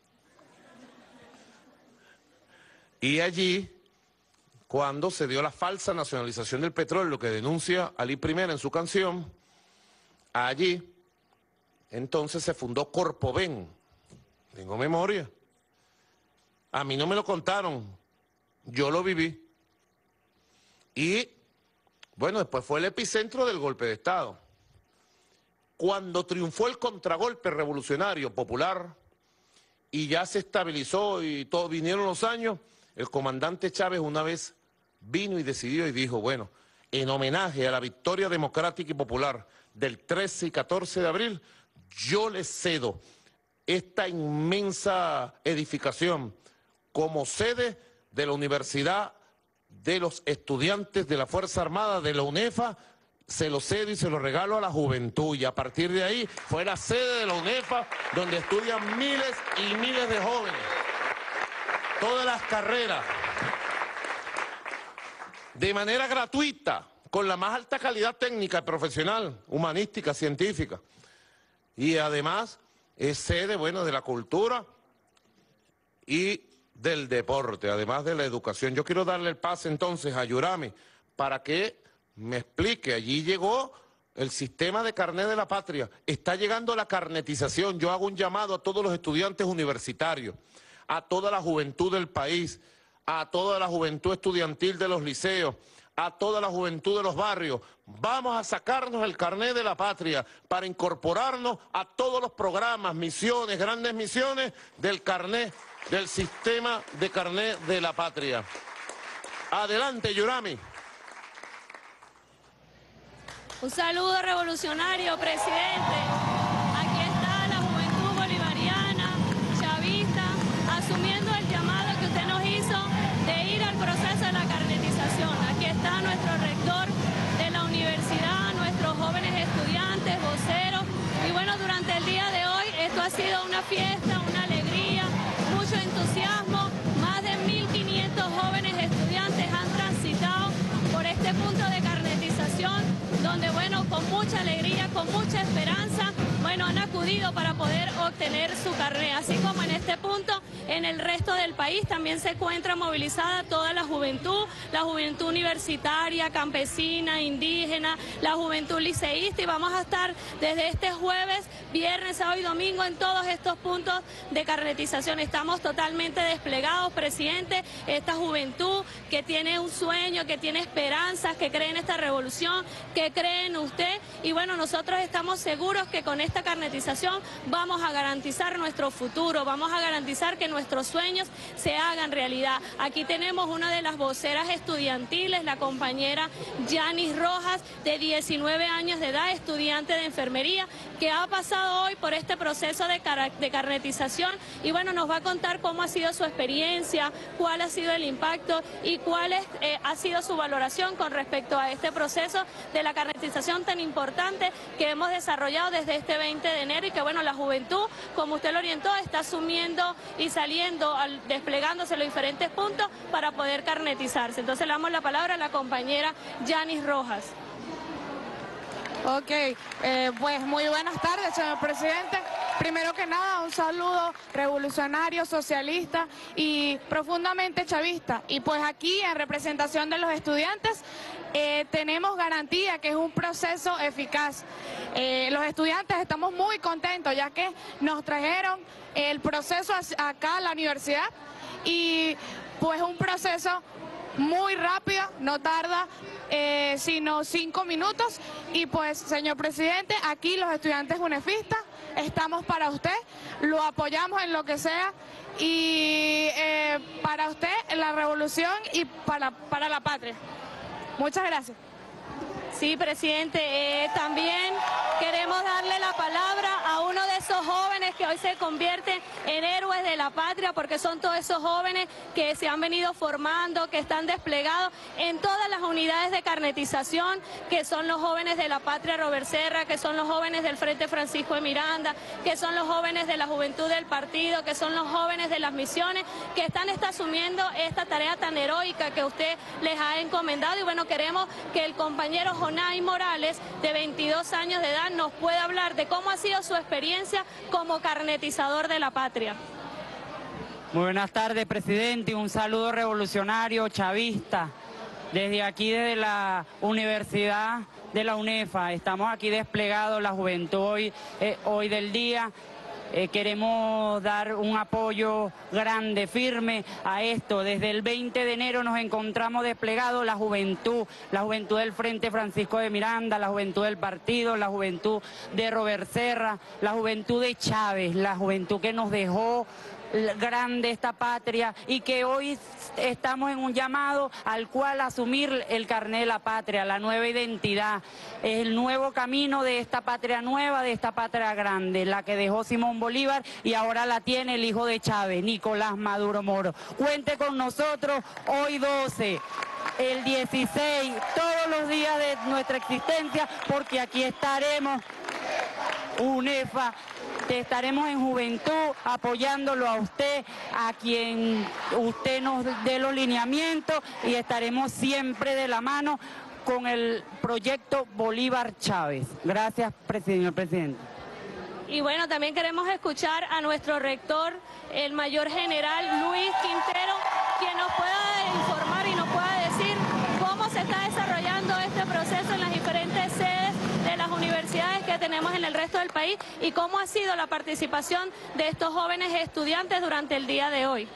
Y allí, cuando se dio la falsa nacionalización del petróleo que denuncia Ali Primera en su canción, allí, entonces se fundó Corpoven. Tengo memoria. A mí no me lo contaron, yo lo viví. Y, bueno, después fue el epicentro del golpe de Estado. Cuando triunfó el contragolpe revolucionario popular y ya se estabilizó y todos vinieron los años, el comandante Chávez una vez vino y decidió y dijo, bueno, en homenaje a la victoria democrática y popular del trece y catorce de abril, yo les cedo esta inmensa edificación como sede de la Universidad de los Estudiantes de la Fuerza Armada de la UNEFA. Se lo cedo y se lo regalo a la juventud, y a partir de ahí fue la sede de la UNEFA, donde estudian miles y miles de jóvenes, todas las carreras, de manera gratuita, con la más alta calidad técnica y profesional, humanística, científica. Y además es sede, bueno, de la cultura y del deporte, además de la educación. Yo quiero darle el pase entonces a Yurami para que me explique. Allí llegó el sistema de carnet de la patria, está llegando la carnetización. Yo hago un llamado a todos los estudiantes universitarios, a toda la juventud del país, a toda la juventud estudiantil de los liceos, a toda la juventud de los barrios. Vamos a sacarnos el carnet de la patria para incorporarnos a todos los programas, misiones, grandes misiones del carnet, del sistema de carnet de la patria. Adelante, Yurami. Un saludo revolucionario, presidente. Aquí está la juventud bolivariana, chavista, asumiendo el llamado que usted nos hizo de ir al proceso de la carnetización. Aquí está nuestro rector de la universidad, nuestros jóvenes estudiantes, voceros. Y bueno, durante el día de hoy esto ha sido una fiesta, una alegría, mucho entusiasmo. Más de mil quinientos jóvenes estudiantes han transitado por este punto de carnetización, donde, bueno, con mucha alegría, con mucha esperanza, bueno, han acudido para poder obtener su carnet. Así como en este punto, en el resto del país también se encuentra movilizada toda la juventud, la juventud universitaria, campesina, indígena, la juventud liceísta, y vamos a estar desde este jueves, viernes, sábado y domingo en todos estos puntos de carnetización. Estamos totalmente desplegados, presidente, esta juventud que tiene un sueño, que tiene esperanzas, que cree en esta revolución, que cree en usted, y bueno, nosotros estamos seguros que con esta carnetización vamos a garantizar nuestro futuro, vamos a garantizar que nuestros sueños se hagan realidad. Aquí tenemos una de las voceras estudiantiles, la compañera Yanis Rojas, de diecinueve años de edad, estudiante de enfermería, que ha pasado hoy por este proceso de, car de carnetización, y bueno, nos va a contar cómo ha sido su experiencia, cuál ha sido el impacto y cuál es, eh, ha sido su valoración con respecto a este proceso de la carnetización tan importante que hemos desarrollado desde este veinte de enero, y que bueno, la juventud, como usted lo orientó, está asumiendo y saliendo, al, desplegándose los diferentes puntos para poder carnetizarse. Entonces le damos la palabra a la compañera Yanis Rojas. Ok, eh, pues muy buenas tardes, señor presidente. Primero que nada, un saludo revolucionario, socialista y profundamente chavista. Y pues aquí, en representación de los estudiantes, eh, tenemos garantía que es un proceso eficaz. Eh, los estudiantes estamos muy contentos, ya que nos trajeron el proceso acá a la universidad, y pues un proceso muy rápido, no tarda eh, sino cinco minutos. Y pues, señor presidente, aquí los estudiantes unefistas estamos para usted, lo apoyamos en lo que sea, y eh, para usted en la revolución y para, para la patria. Muchas gracias. Sí, presidente, eh, también queremos darle la palabra a uno de esos jóvenes que hoy se convierten en héroes de la patria, porque son todos esos jóvenes que se han venido formando, que están desplegados en todas las unidades de carnetización, que son los jóvenes de la patria Robert Serra, que son los jóvenes del Frente Francisco de Miranda, que son los jóvenes de la juventud del partido, que son los jóvenes de las misiones, que están está asumiendo esta tarea tan heroica que usted les ha encomendado. Y bueno, queremos que el compañero Jonay Morales, de veintidós años de edad, nos pueda hablar de cómo ha sido su experiencia como carnetizador de la patria. Muy buenas tardes, presidente. Un saludo revolucionario, chavista. Desde aquí, desde la Universidad de la UNEFA, estamos aquí desplegados, la juventud hoy, eh, hoy del día. Eh, queremos dar un apoyo grande, firme a esto. Desde el veinte de enero nos encontramos desplegados la juventud, la juventud del Frente Francisco de Miranda, la juventud del partido, la juventud de Robert Serra, la juventud de Chávez, la juventud que nos dejó grande esta patria y que hoy estamos en un llamado al cual asumir el carné de la patria, la nueva identidad, el nuevo camino de esta patria nueva, de esta patria grande, la que dejó Simón Bolívar y ahora la tiene el hijo de Chávez, Nicolás Maduro Moro. Cuente con nosotros hoy doce, el dieciséis, todos los días de nuestra existencia, porque aquí estaremos, UNEFA, estaremos en juventud apoyándolo a usted, a quien usted nos dé los lineamientos y estaremos siempre de la mano con el proyecto Bolívar Chávez. Gracias, señor presidente. Y bueno, también queremos escuchar a nuestro rector, el mayor general Luis Quintero, quien nos pueda informar y nos pueda decir cómo se está desarrollando este proceso en las diferentes sedes de las universidades que tenemos en el resto del país y cómo ha sido la participación de estos jóvenes estudiantes durante el día de hoy.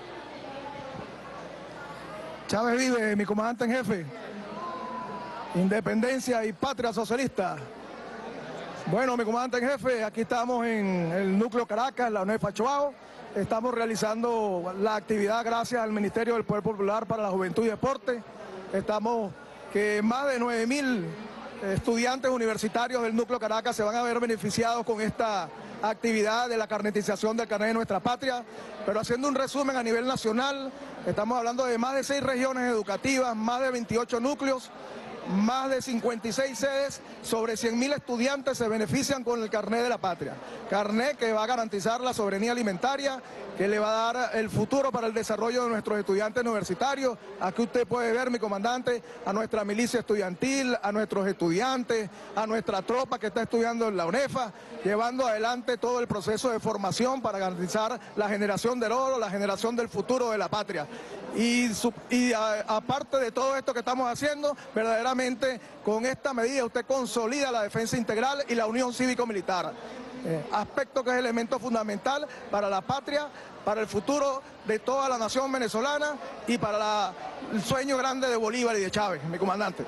Chávez vive, mi comandante en jefe. Independencia y patria socialista. Bueno, mi comandante en jefe, aquí estamos en el núcleo Caracas, la UNEFA Choao. Estamos realizando la actividad gracias al Ministerio del Poder Popular para la Juventud y Deporte. Estamos que más de nueve mil estudiantes universitarios del núcleo Caracas se van a ver beneficiados con esta actividad de la carnetización del carnet de nuestra patria. Pero haciendo un resumen a nivel nacional, estamos hablando de más de seis regiones educativas, más de veintiocho núcleos, más de cincuenta y seis sedes, sobre cien mil estudiantes se benefician con el carnet de la patria. Carnet que va a garantizar la soberanía alimentaria, que le va a dar el futuro para el desarrollo de nuestros estudiantes universitarios. Aquí usted puede ver, mi comandante, a nuestra milicia estudiantil, a nuestros estudiantes, a nuestra tropa que está estudiando en la UNEFA, llevando adelante todo el proceso de formación para garantizar la generación del oro, la generación del futuro de la patria. Y, su, y a, aparte de todo esto que estamos haciendo, verdaderamente con esta medida usted consolida la defensa integral y la unión cívico-militar. Eh, aspecto que es elemento fundamental para la patria, para el futuro de toda la nación venezolana y para la, el sueño grande de Bolívar y de Chávez, mi comandante.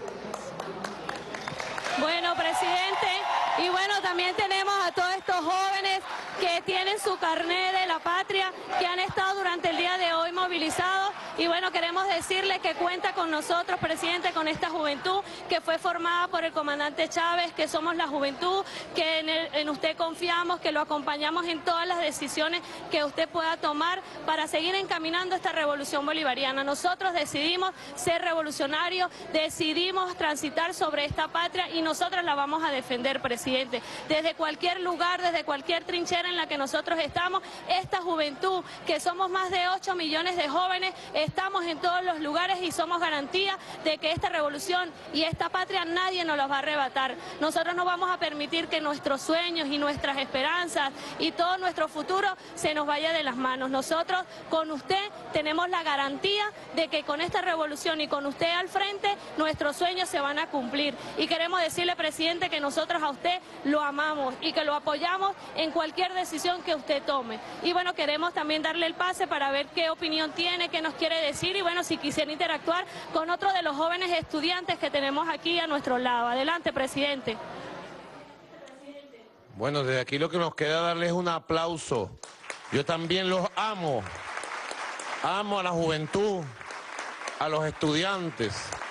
Bueno, presidente, y bueno, también tenemos a todos estos jóvenes que tienen su carnet de la patria, que han estado durante el día de hoy movilizados, y bueno, queremos decirles que cuenta con nosotros, presidente, con esta juventud que fue formada por el comandante Chávez, que somos la juventud, que en, el, en usted confiamos, que lo acompañamos en todas las decisiones que usted pueda tomar para seguir encaminando esta revolución bolivariana. Nosotros decidimos ser revolucionarios, decidimos transitar sobre esta patria y nosotros la vamos a defender, presidente. Desde cualquier lugar, desde cualquier trinchera en la que nosotros estamos, esta juventud, que somos más de ocho millones de jóvenes, estamos en todos los lugares y somos garantía de que esta revolución y esta patria nadie nos la va a arrebatar. Nosotros no vamos a permitir que nuestros sueños y nuestras esperanzas y todo nuestro futuro se nos vaya de las manos. Nosotros con usted tenemos la garantía de que con esta revolución y con usted al frente, nuestros sueños se van a cumplir. Y queremos decirle, presidente, que nosotros a usted lo amamos y que lo apoyamos en cualquier decisión que usted tome. Y bueno, queremos también darle el pase para ver qué opinión tiene, qué nos quiere decir y bueno, si quisiera interactuar con otro de los jóvenes estudiantes que tenemos aquí a nuestro lado. Adelante, presidente. Bueno, desde aquí lo que nos queda darles un aplauso. Yo también los amo. Amo a la juventud, a los estudiantes.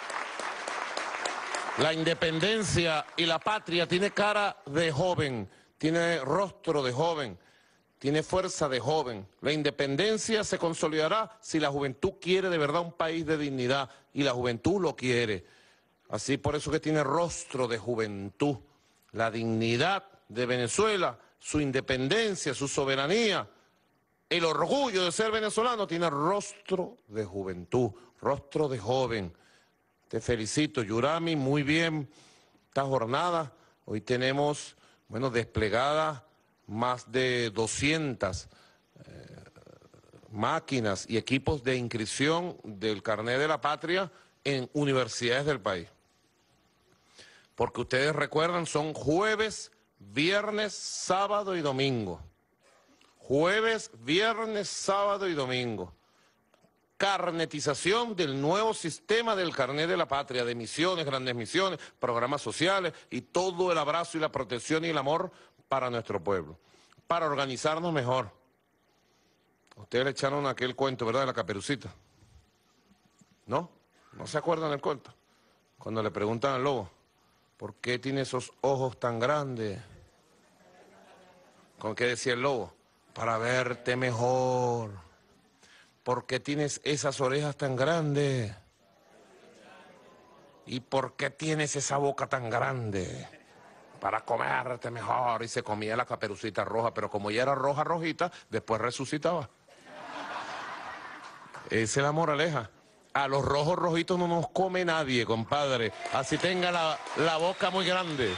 La independencia y la patria tiene cara de joven, tiene rostro de joven, tiene fuerza de joven. La independencia se consolidará si la juventud quiere de verdad un país de dignidad, y la juventud lo quiere. Así por eso que tiene rostro de juventud. La dignidad de Venezuela, su independencia, su soberanía, el orgullo de ser venezolano tiene rostro de juventud, rostro de joven. Te felicito, Yurami, muy bien esta jornada. Hoy tenemos, bueno, desplegadas más de doscientas eh, máquinas y equipos de inscripción del carnet de la patria en universidades del país. Porque ustedes recuerdan, son jueves, viernes, sábado y domingo. Jueves, viernes, sábado y domingo. Carnetización del nuevo sistema del carnet de la patria, de misiones, grandes misiones, programas sociales y todo el abrazo y la protección y el amor para nuestro pueblo, para organizarnos mejor. Ustedes le echaron aquel cuento, ¿verdad?, de la Caperucita. ¿No? ¿No se acuerdan del cuento? Cuando le preguntan al lobo, ¿por qué tiene esos ojos tan grandes? ¿Con qué decía el lobo? Para verte mejor. ¿Por qué tienes esas orejas tan grandes? ¿Y por qué tienes esa boca tan grande? Para comerte mejor. Y se comía la Caperucita roja, pero como ya era roja, rojita, después resucitaba. Esa es la moraleja. A los rojos rojitos no nos come nadie, compadre. Así tenga la, la boca muy grande.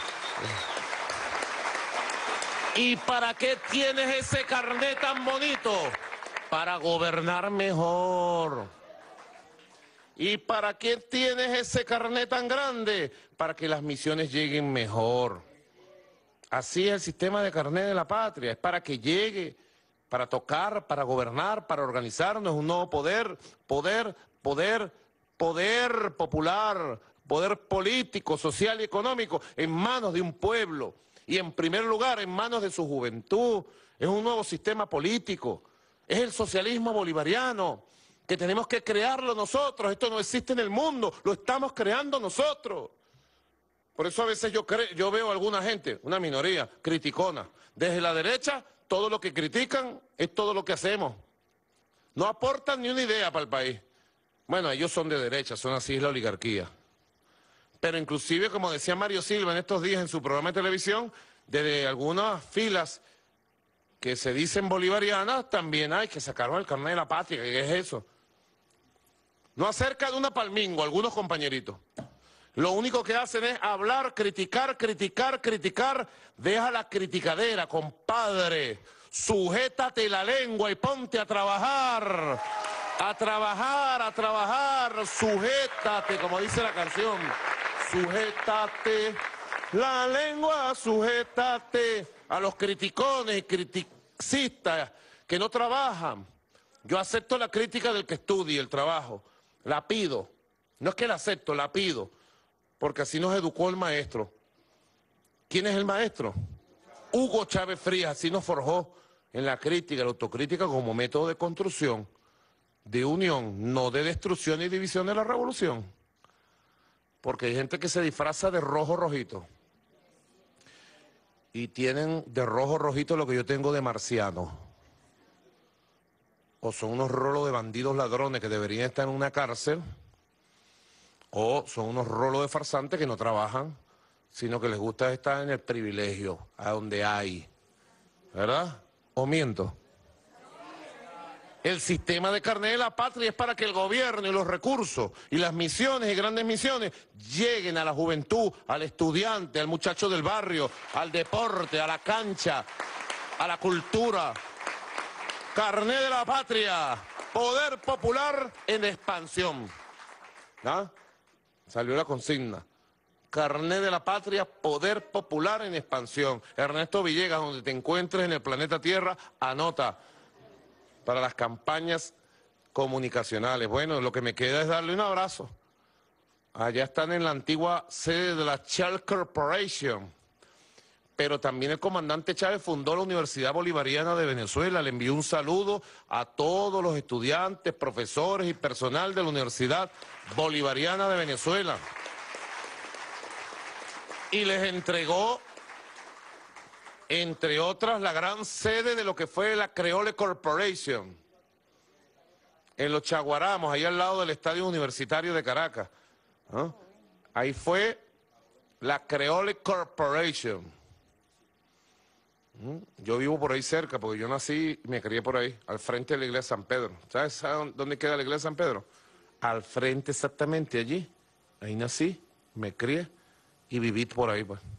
¿Y para qué tienes ese carnet tan bonito? Para gobernar mejor. ¿Y para qué tienes ese carnet tan grande? Para que las misiones lleguen mejor. Así es el sistema de carnet de la patria. Es para que llegue, para tocar, para gobernar, para organizarnos. Un nuevo poder, poder, poder, poder popular, poder político, social y económico en manos de un pueblo. Y en primer lugar, en manos de su juventud. Es un nuevo sistema político. Es el socialismo bolivariano, que tenemos que crearlo nosotros. Esto no existe en el mundo, lo estamos creando nosotros. Por eso a veces yo, cre yo veo a alguna gente, una minoría, criticona. Desde la derecha, todo lo que critican es todo lo que hacemos. No aportan ni una idea para el país. Bueno, ellos son de derecha, son así, es la oligarquía. Pero inclusive, como decía Mario Silva en estos días en su programa de televisión, desde algunas filas que se dicen bolivarianas, también hay que sacarnos el carnet de la patria. ¿Qué es eso? No acerca de una palmingo, algunos compañeritos. Lo único que hacen es hablar, criticar, criticar, criticar. Deja la criticadera, compadre. Sujétate la lengua y ponte a trabajar. A trabajar, a trabajar. Sujétate, como dice la canción. Sujétate la lengua, sujétate. A los criticones y criticistas que no trabajan. Yo acepto la crítica del que estudie el trabajo. La pido. No es que la acepto, la pido. Porque así nos educó el maestro. ¿Quién es el maestro? Hugo Chávez Frías. Así nos forjó en la crítica, la autocrítica como método de construcción, de unión, no de destrucción y división de la revolución. Porque hay gente que se disfraza de rojo rojito. Y tienen de rojo rojito lo que yo tengo de marciano. O son unos rolos de bandidos ladrones que deberían estar en una cárcel. O son unos rolos de farsantes que no trabajan, sino que les gusta estar en el privilegio, a donde hay. ¿Verdad? ¿O miento? El sistema de carnet de la patria es para que el gobierno y los recursos y las misiones y grandes misiones lleguen a la juventud, al estudiante, al muchacho del barrio, al deporte, a la cancha, a la cultura. Carnet de la patria, poder popular en expansión. ¿Ah? Salió la consigna. Carnet de la patria, poder popular en expansión. Ernesto Villegas, donde te encuentres en el planeta Tierra, anota para las campañas comunicacionales. Bueno, lo que me queda es darle un abrazo. Allá están en la antigua sede de la Shell Corporation. Pero también el comandante Chávez fundó la Universidad Bolivariana de Venezuela. Le envió un saludo a todos los estudiantes, profesores y personal de la Universidad Bolivariana de Venezuela. Y les entregó, entre otras, la gran sede de lo que fue la Creole Corporation, en Los Chaguaramos, ahí al lado del Estadio Universitario de Caracas. ¿No? Ahí fue la Creole Corporation. Yo vivo por ahí cerca, porque yo nací y me crié por ahí, al frente de la iglesia de San Pedro. ¿Sabes dónde queda la iglesia de San Pedro? Al frente exactamente allí. Ahí nací, me crié y viví por ahí, pues.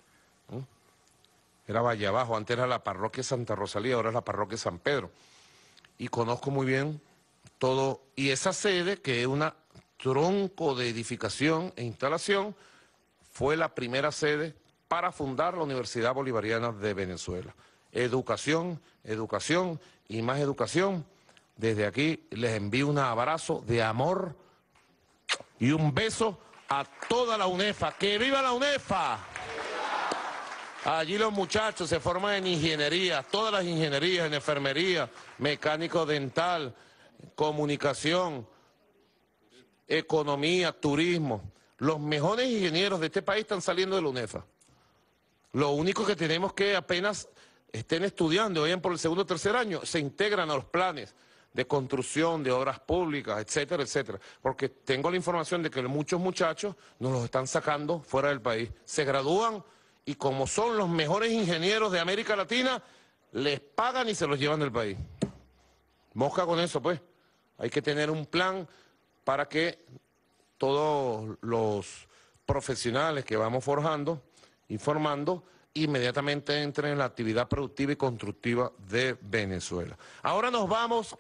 Era Valle Abajo, antes era la parroquia Santa Rosalía, ahora es la parroquia San Pedro. Y conozco muy bien todo, y esa sede, que es un tronco de edificación e instalación, fue la primera sede para fundar la Universidad Bolivariana de Venezuela. Educación, educación y más educación. Desde aquí les envío un abrazo de amor y un beso a toda la UNEFA. ¡Que viva la UNEFA! Allí los muchachos se forman en ingeniería, todas las ingenierías, en enfermería, mecánico dental, comunicación, economía, turismo. Los mejores ingenieros de este país están saliendo de la UNEFA. Lo único que tenemos que apenas estén estudiando, vayan por el segundo o tercer año, se integran a los planes de construcción, de obras públicas, etcétera, etcétera. Porque tengo la información de que muchos muchachos nos los están sacando fuera del país. Se gradúan y como son los mejores ingenieros de América Latina, les pagan y se los llevan del país. Mosca con eso, pues. Hay que tener un plan para que todos los profesionales que vamos forjando y formando inmediatamente entren en la actividad productiva y constructiva de Venezuela. Ahora nos vamos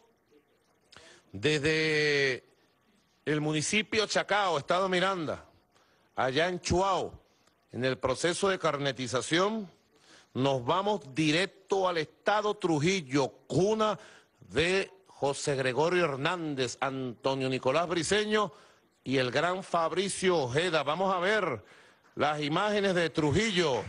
desde el municipio Chacao, Estado Miranda, allá en Chuao, en el proceso de carnetización, nos vamos directo al Estado Trujillo, cuna de José Gregorio Hernández, Antonio Nicolás Briceño y el gran Fabricio Ojeda. Vamos a ver las imágenes de Trujillo.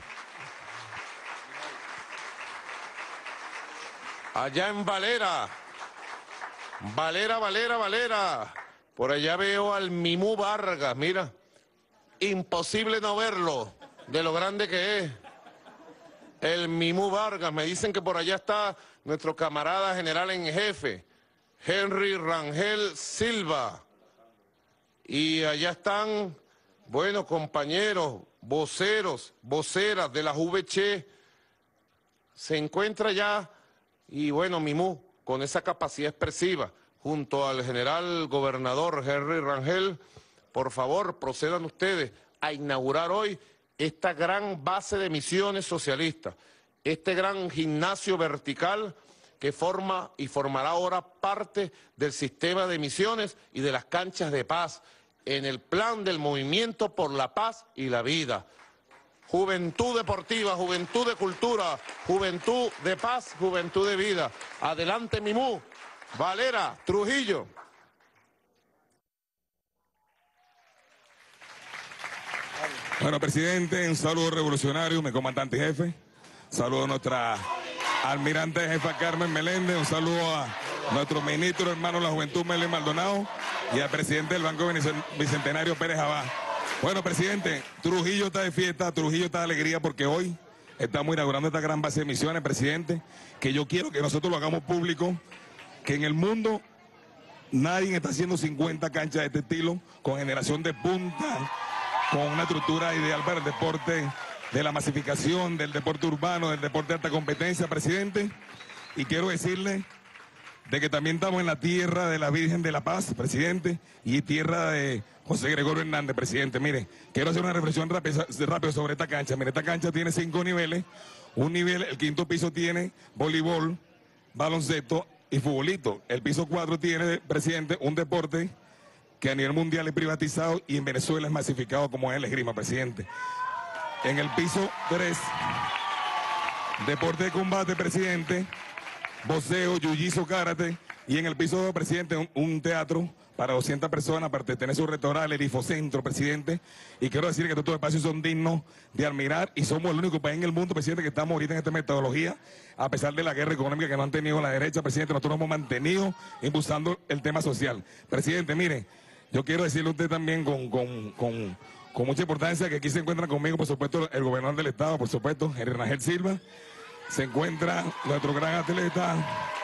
Allá en Valera, Valera, Valera, Valera. Por allá veo al Mimú Vargas, mira. Imposible no verlo, de lo grande que es. El Mimú Vargas, me dicen que por allá está nuestro camarada general en jefe, Henry Rangel Silva. Y allá están, bueno, compañeros, voceros, voceras de la U V C. Se encuentra ya, y bueno, Mimú, con esa capacidad expresiva, junto al general gobernador Henry Rangel. Por favor, procedan ustedes a inaugurar hoy esta gran base de misiones socialistas, este gran gimnasio vertical que forma y formará ahora parte del sistema de misiones y de las canchas de paz en el plan del movimiento por la paz y la vida. Juventud deportiva, juventud de cultura, juventud de paz, juventud de vida. Adelante, Mimú, Valera, Trujillo. Bueno, presidente, un saludo revolucionario, mi comandante jefe. Saludo a nuestra almirante jefa Carmen Meléndez. Un saludo a nuestro ministro hermano de la Juventud, Meli Maldonado, y al presidente del Banco Bicentenario, Pérez Abad. Bueno, presidente, Trujillo está de fiesta, Trujillo está de alegría porque hoy estamos inaugurando esta gran base de misiones, presidente, que yo quiero que nosotros lo hagamos público, que en el mundo nadie está haciendo cincuenta canchas de este estilo, con generación de punta, con una estructura ideal para el deporte, de la masificación, del deporte urbano, del deporte de alta competencia, presidente. Y quiero decirle de que también estamos en la tierra de la Virgen de la Paz, presidente, y tierra de José Gregorio Hernández, presidente. Mire, quiero hacer una reflexión rápida, rápida sobre esta cancha. Mire, esta cancha tiene cinco niveles. Un nivel, el quinto piso tiene voleibol, baloncesto y futbolito. El piso cuatro tiene, presidente, un deporte que a nivel mundial es privatizado y en Venezuela es masificado como es el esgrima, presidente. En el piso tres, deporte de combate, presidente, boxeo, jiu-jitsu, karate, y en el piso dos, presidente, un, un teatro para doscientas personas, para tener su restaurante, el Ifocentro, presidente. Y quiero decir que todos estos espacios son dignos de admirar y somos el único país en el mundo, presidente, que estamos ahorita en esta metodología, a pesar de la guerra económica que no han tenido la derecha, presidente. Nosotros hemos mantenido impulsando el tema social. Presidente, mire, yo quiero decirle a usted también con, con, con, con mucha importancia que aquí se encuentran conmigo, por supuesto, el gobernador del Estado, por supuesto, Henry Rangel Silva. Se encuentra nuestro gran atleta,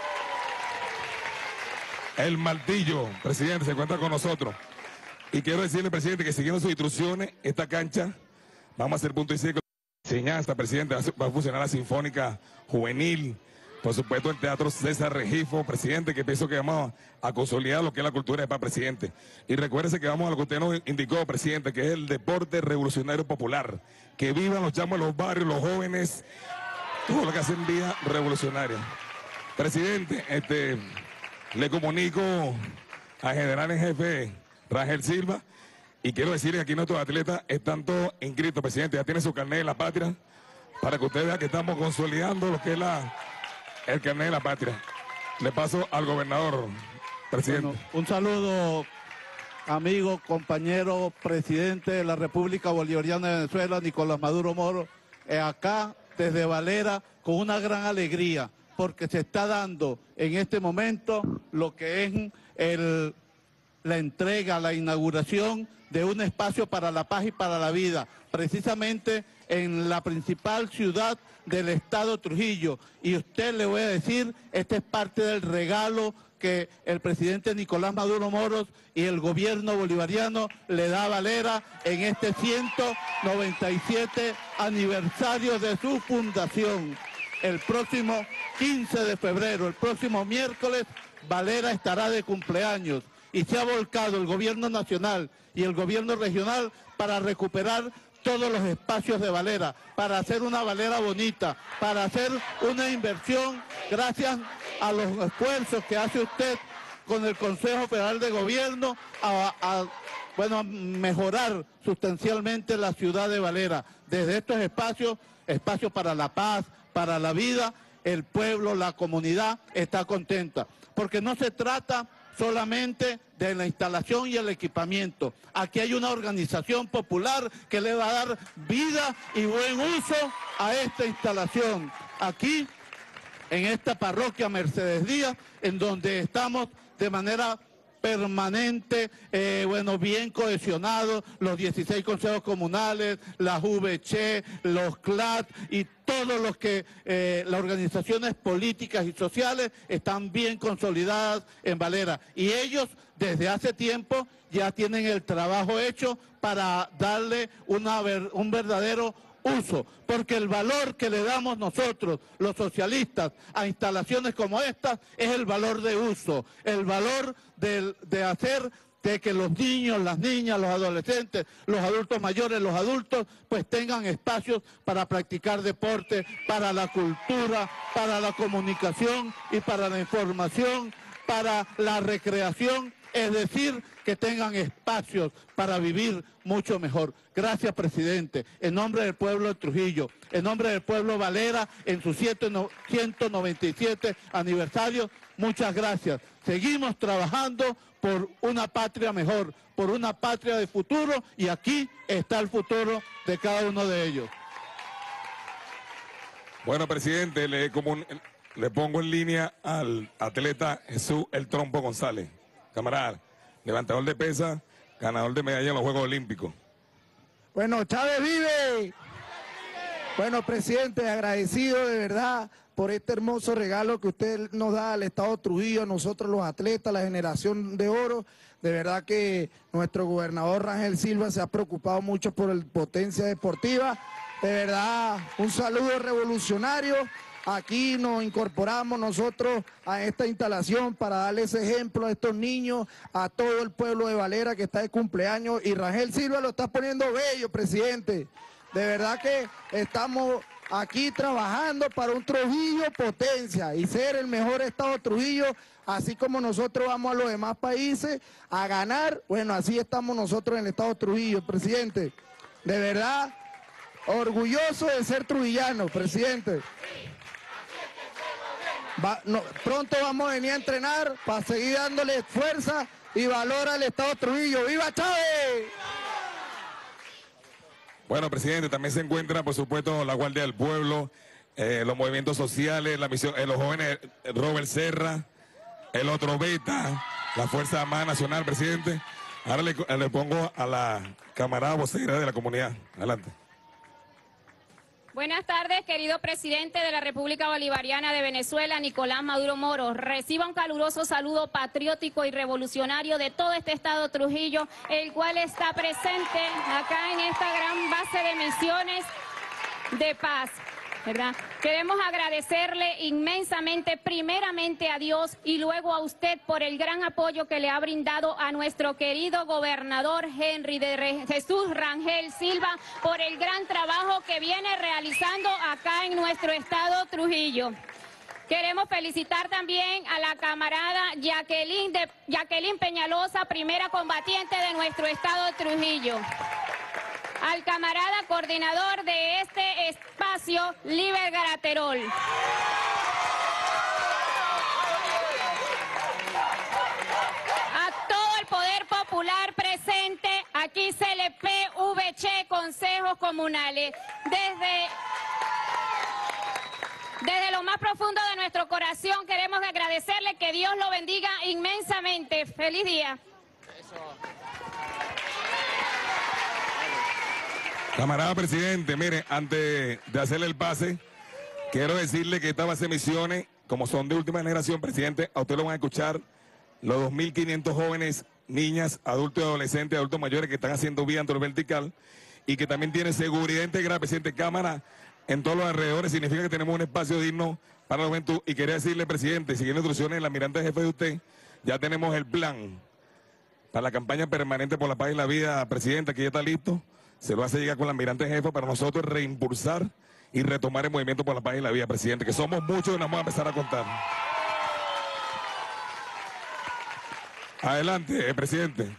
el Martillo, presidente, se encuentra con nosotros. Y quiero decirle, presidente, que siguiendo sus instrucciones, esta cancha, vamos a hacer punto y ciclo de enseñanza, presidente, va a funcionar la Sinfónica Juvenil, por supuesto el Teatro César Regifo, presidente, que pienso que vamos a, a consolidar lo que es la cultura de paz, presidente. Y recuérdese que vamos a lo que usted nos indicó, presidente, que es el deporte revolucionario popular. Que vivan los chamos de los barrios, los jóvenes, todo lo que hacen vida revolucionaria. Presidente, este, le comunico al general en jefe Rangel Silva y quiero decirle que aquí nuestros atletas están todos inscritos, presidente, ya tiene su carnet de la patria, para que usted vea que estamos consolidando lo que es la, el carnet de la patria. Le paso al gobernador, presidente. Bueno, un saludo, amigo, compañero, presidente de la República Bolivariana de Venezuela, Nicolás Maduro Moro, eh, acá desde Valera con una gran alegría, porque se está dando en este momento lo que es el, la entrega, la inauguración de un espacio para la paz y para la vida, precisamente en la principal ciudad del estado Trujillo. Y usted le voy a decir, este es parte del regalo que el presidente Nicolás Maduro Moros y el gobierno bolivariano le da a Valera en este ciento noventa y siete aniversario de su fundación. El próximo quince de febrero, el próximo miércoles, Valera estará de cumpleaños y se ha volcado el gobierno nacional y el gobierno regional para recuperar todos los espacios de Valera, para hacer una Valera bonita, para hacer una inversión gracias a los esfuerzos que hace usted con el Consejo Federal de Gobierno a, a, bueno, a mejorar sustancialmente la ciudad de Valera. Desde estos espacios, espacios para la paz, para la vida, el pueblo, la comunidad está contenta, porque no se trata solamente de la instalación y el equipamiento. Aquí hay una organización popular que le va a dar vida y buen uso a esta instalación. Aquí, en esta parroquia Mercedes Díaz, en donde estamos de manera permanente, eh, bueno, bien cohesionados, los dieciséis consejos comunales, las V C, los C L A T y todos los que, eh, las organizaciones políticas y sociales están bien consolidadas en Valera. Y ellos, desde hace tiempo, ya tienen el trabajo hecho para darle una, un verdadero uso, porque el valor que le damos nosotros, los socialistas, a instalaciones como estas, es el valor de uso, el valor de, de hacer de que los niños, las niñas, los adolescentes, los adultos mayores, los adultos, pues tengan espacios para practicar deporte, para la cultura, para la comunicación y para la información, para la recreación, es decir, que tengan espacios para vivir mucho mejor. Gracias, presidente. En nombre del pueblo de Trujillo, en nombre del pueblo Valera, en su ciento noventa y siete aniversario, muchas gracias. Seguimos trabajando por una patria mejor, por una patria de futuro, y aquí está el futuro de cada uno de ellos. Bueno, presidente, le, como un, le pongo en línea al atleta Jesús El Trompo González. Camarada, levantador de pesa, ganador de medalla en los Juegos Olímpicos. Bueno, Chávez vive. Bueno, presidente, agradecido de verdad por este hermoso regalo que usted nos da al Estado Trujillo, a nosotros los atletas, la generación de oro. De verdad que nuestro gobernador Rangel Silva se ha preocupado mucho por la potencia deportiva. De verdad, un saludo revolucionario. Aquí nos incorporamos nosotros a esta instalación para darle ese ejemplo a estos niños, a todo el pueblo de Valera que está de cumpleaños, y Rangel Silva lo está poniendo bello, presidente. De verdad que estamos aquí trabajando para un Trujillo potencia y ser el mejor estado Trujillo, así como nosotros vamos a los demás países a ganar. Bueno, así estamos nosotros en el estado Trujillo, presidente. De verdad, orgulloso de ser trujillano, presidente. Va, no, pronto vamos a venir a entrenar para seguir dándole fuerza y valor al Estado Trujillo. ¡Viva Chávez! Bueno, presidente, también se encuentra, por supuesto, la Guardia del Pueblo, eh, los movimientos sociales, la misión, eh, los jóvenes Robert Serra, el otro Beta, la Fuerza Armada Nacional, presidente. Ahora le, le pongo a la camarada vocera de la comunidad. Adelante. Buenas tardes, querido presidente de la República Bolivariana de Venezuela, Nicolás Maduro Moros. Reciba un caluroso saludo patriótico y revolucionario de todo este estado Trujillo, el cual está presente acá en esta gran base de misiones de paz, ¿verdad? Queremos agradecerle inmensamente, primeramente a Dios y luego a usted por el gran apoyo que le ha brindado a nuestro querido gobernador Henry de Re- Jesús Rangel Silva, por el gran trabajo que viene realizando acá en nuestro estado Trujillo. Queremos felicitar también a la camarada Jacqueline, de, Jacqueline Peñalosa, primera combatiente de nuestro estado Trujillo. Al camarada coordinador de este espacio, Liber Garaterol. A todo el poder popular presente, aquí C L P, V C, consejos comunales. Desde más profundo de nuestro corazón queremos agradecerle, que Dios lo bendiga inmensamente. ¡Feliz día! Camarada presidente, mire, antes de hacerle el pase, quiero decirle que estas bases misiones, como son de última generación, presidente, a usted lo van a escuchar los dos mil quinientos jóvenes, niñas, adultos y adolescentes, adultos mayores que están haciendo vida en torno vertical y que también tienen seguridad integrada, presidente, cámara en todos los alrededores. Significa que tenemos un espacio digno para la juventud. Y quería decirle, presidente, siguiendo instrucciones del almirante jefe de usted, ya tenemos el plan para la campaña permanente por la paz y la vida, presidente, que ya está listo. Se lo hace llegar con el almirante jefe para nosotros reimpulsar y retomar el movimiento por la paz y la vida, presidente, que somos muchos y nos vamos a empezar a contar. Adelante, eh, presidente.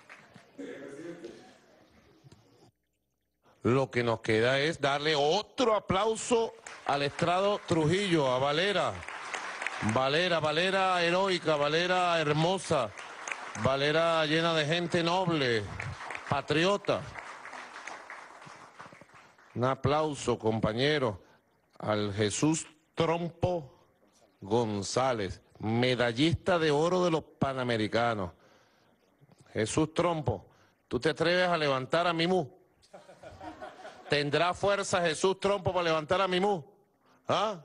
Lo que nos queda es darle otro aplauso al estrado Trujillo, a Valera. Valera, Valera heroica, Valera hermosa, Valera llena de gente noble, patriota. Un aplauso, compañero, al Jesús Trompo González, medallista de oro de los Panamericanos. Jesús Trompo, ¿tú te atreves a levantar a Mimú? ¿Tendrá fuerza Jesús Trompo para levantar a Mimú? ¿Ah?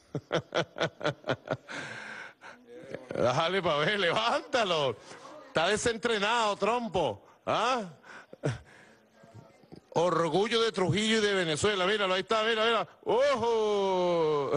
Dale para ver, levántalo. Está desentrenado, Trompo. ¿Ah? Orgullo de Trujillo y de Venezuela. Míralo, ahí está, mira, mira. ¡Ojo!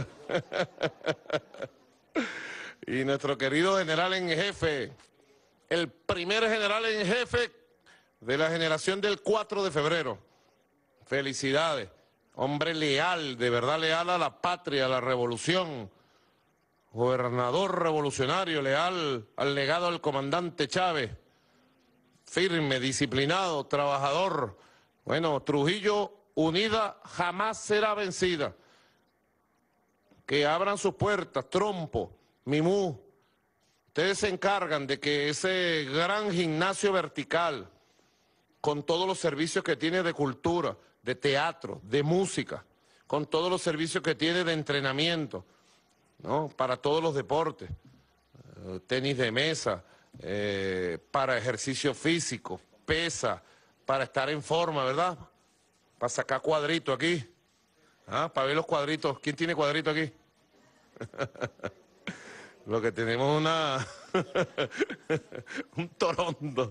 Y nuestro querido general en jefe, el primer general en jefe de la generación del cuatro de febrero. Felicidades. Hombre leal, de verdad leal a la patria, a la revolución. Gobernador revolucionario, leal al legado del comandante Chávez. Firme, disciplinado, trabajador. Bueno, Trujillo unida jamás será vencida. Que abran sus puertas, Trompo, Mimú. Ustedes se encargan de que ese gran gimnasio vertical, con todos los servicios que tiene de cultura, de teatro, de música, con todos los servicios que tiene de entrenamiento, ¿no? Para todos los deportes, eh, tenis de mesa, eh, para ejercicio físico, pesa, para estar en forma, ¿verdad? Para sacar cuadritos aquí, ¿ah? Para ver los cuadritos. ¿Quién tiene cuadrito aquí? Lo que tenemos una... un torondo.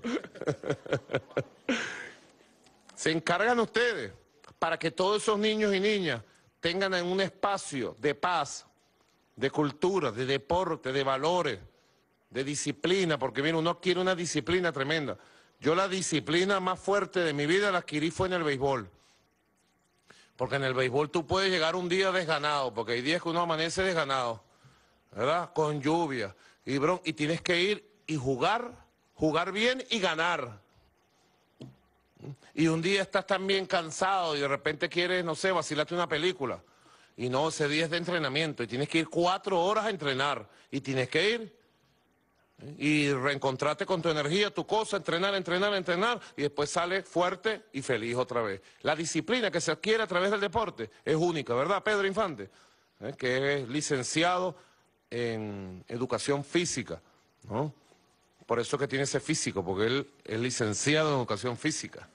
Se encargan ustedes para que todos esos niños y niñas tengan en un espacio de paz, de cultura, de deporte, de valores, de disciplina, porque mira, uno quiere una disciplina tremenda. Yo la disciplina más fuerte de mi vida la adquirí fue en el béisbol. Porque en el béisbol tú puedes llegar un día desganado, porque hay días que uno amanece desganado, ¿verdad? Con lluvia y bron, y tienes que ir y jugar, jugar bien y ganar. Y un día estás también cansado y de repente quieres, no sé, vacilarte una película. Y no, ese día es de entrenamiento y tienes que ir cuatro horas a entrenar. Y tienes que ir y reencontrarte con tu energía, tu cosa, entrenar, entrenar, entrenar. Y después sales fuerte y feliz otra vez. La disciplina que se adquiere a través del deporte es única, ¿verdad, Pedro Infante? ¿Eh? Que es licenciado en educación física, ¿no? Por eso que tiene ese físico, porque él es licenciado en educación física.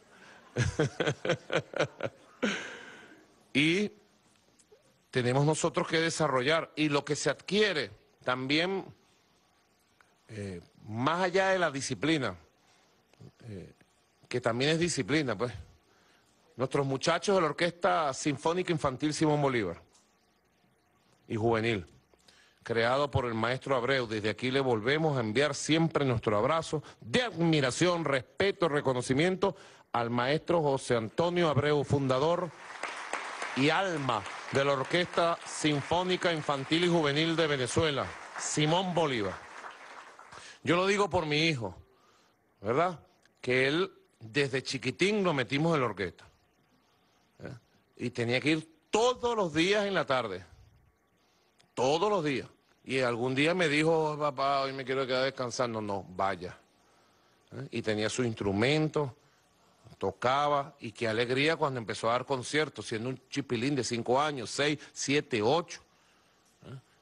Y tenemos nosotros que desarrollar, y lo que se adquiere también, eh, más allá de la disciplina, eh, que también es disciplina, pues, nuestros muchachos de la Orquesta Sinfónica Infantil Simón Bolívar y Juvenil, creado por el maestro Abreu. Desde aquí le volvemos a enviar siempre nuestro abrazo de admiración, respeto, reconocimiento al maestro José Antonio Abreu, fundador y alma de la Orquesta Sinfónica Infantil y Juvenil de Venezuela, Simón Bolívar. Yo lo digo por mi hijo, ¿verdad? Que él, desde chiquitín lo metimos en la orquesta. ¿Eh? Y tenía que ir todos los días en la tarde. Todos los días. Y algún día me dijo, papá, hoy me quiero quedar descansando. No, vaya. ¿Eh? Y tenía su instrumento, tocaba, y qué alegría cuando empezó a dar conciertos, siendo un chipilín de cinco años, seis, siete, ocho. ¿Eh?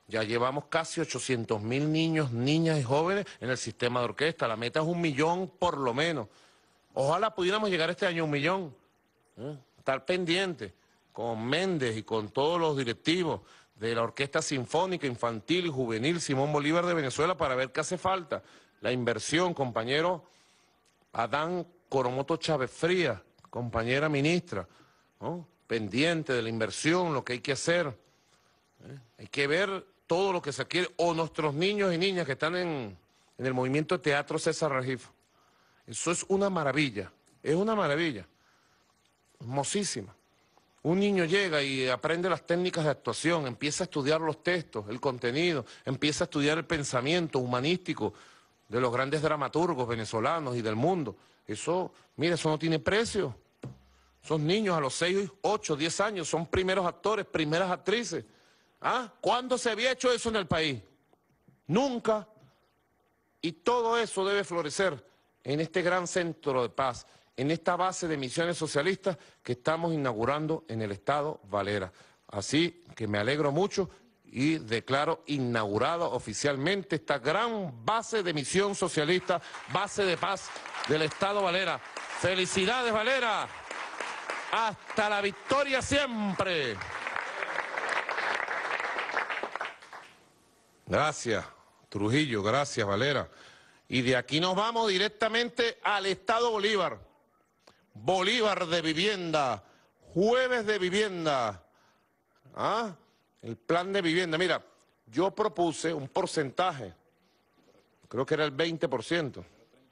Ya llevamos casi ochocientos mil niños, niñas y jóvenes en el sistema de orquesta. La meta es un millón por lo menos. Ojalá pudiéramos llegar este año a un millón. ¿eh? Estar pendiente con Méndez y con todos los directivos de la Orquesta Sinfónica Infantil y Juvenil Simón Bolívar de Venezuela para ver qué hace falta. La inversión, compañero Adán Coromoto Chávez Frías, compañera ministra, ¿no? pendiente de la inversión, lo que hay que hacer. ¿eh? Hay que ver todo lo que se adquiere, o nuestros niños y niñas que están en, en el movimiento de teatro César Regifo. Eso es una maravilla, es una maravilla, hermosísima. Un niño llega y aprende las técnicas de actuación, empieza a estudiar los textos, el contenido, empieza a estudiar el pensamiento humanístico de los grandes dramaturgos venezolanos y del mundo. Eso, mire, eso no tiene precio. Esos niños a los seis, ocho, diez años son primeros actores, primeras actrices. ¿Ah? ¿Cuándo se había hecho eso en el país? Nunca. Y todo eso debe florecer en este gran centro de paz, en esta base de misiones socialistas que estamos inaugurando en el estado Valera. Así que me alegro mucho y declaro inaugurada oficialmente esta gran base de misión socialista, base de paz del estado Valera. ¡Felicidades, Valera! ¡Hasta la victoria siempre! Gracias, Trujillo, gracias, Valera. Y de aquí nos vamos directamente al estado Bolívar. Bolívar de vivienda, jueves de vivienda. ¿Ah? El plan de vivienda. Mira, yo propuse un porcentaje, creo que era el veinte por ciento.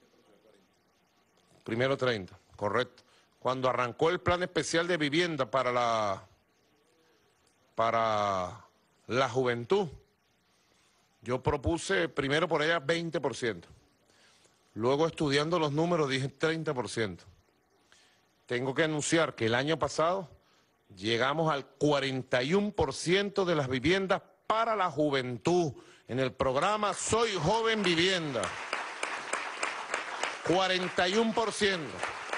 Primero treinta, correcto. Cuando arrancó el plan especial de vivienda para la, para la juventud, yo propuse primero por allá veinte por ciento. Luego estudiando los números dije treinta por ciento. Tengo que anunciar que el año pasado llegamos al cuarenta y uno por ciento de las viviendas para la juventud en el programa Soy Joven Vivienda. cuarenta y uno por ciento.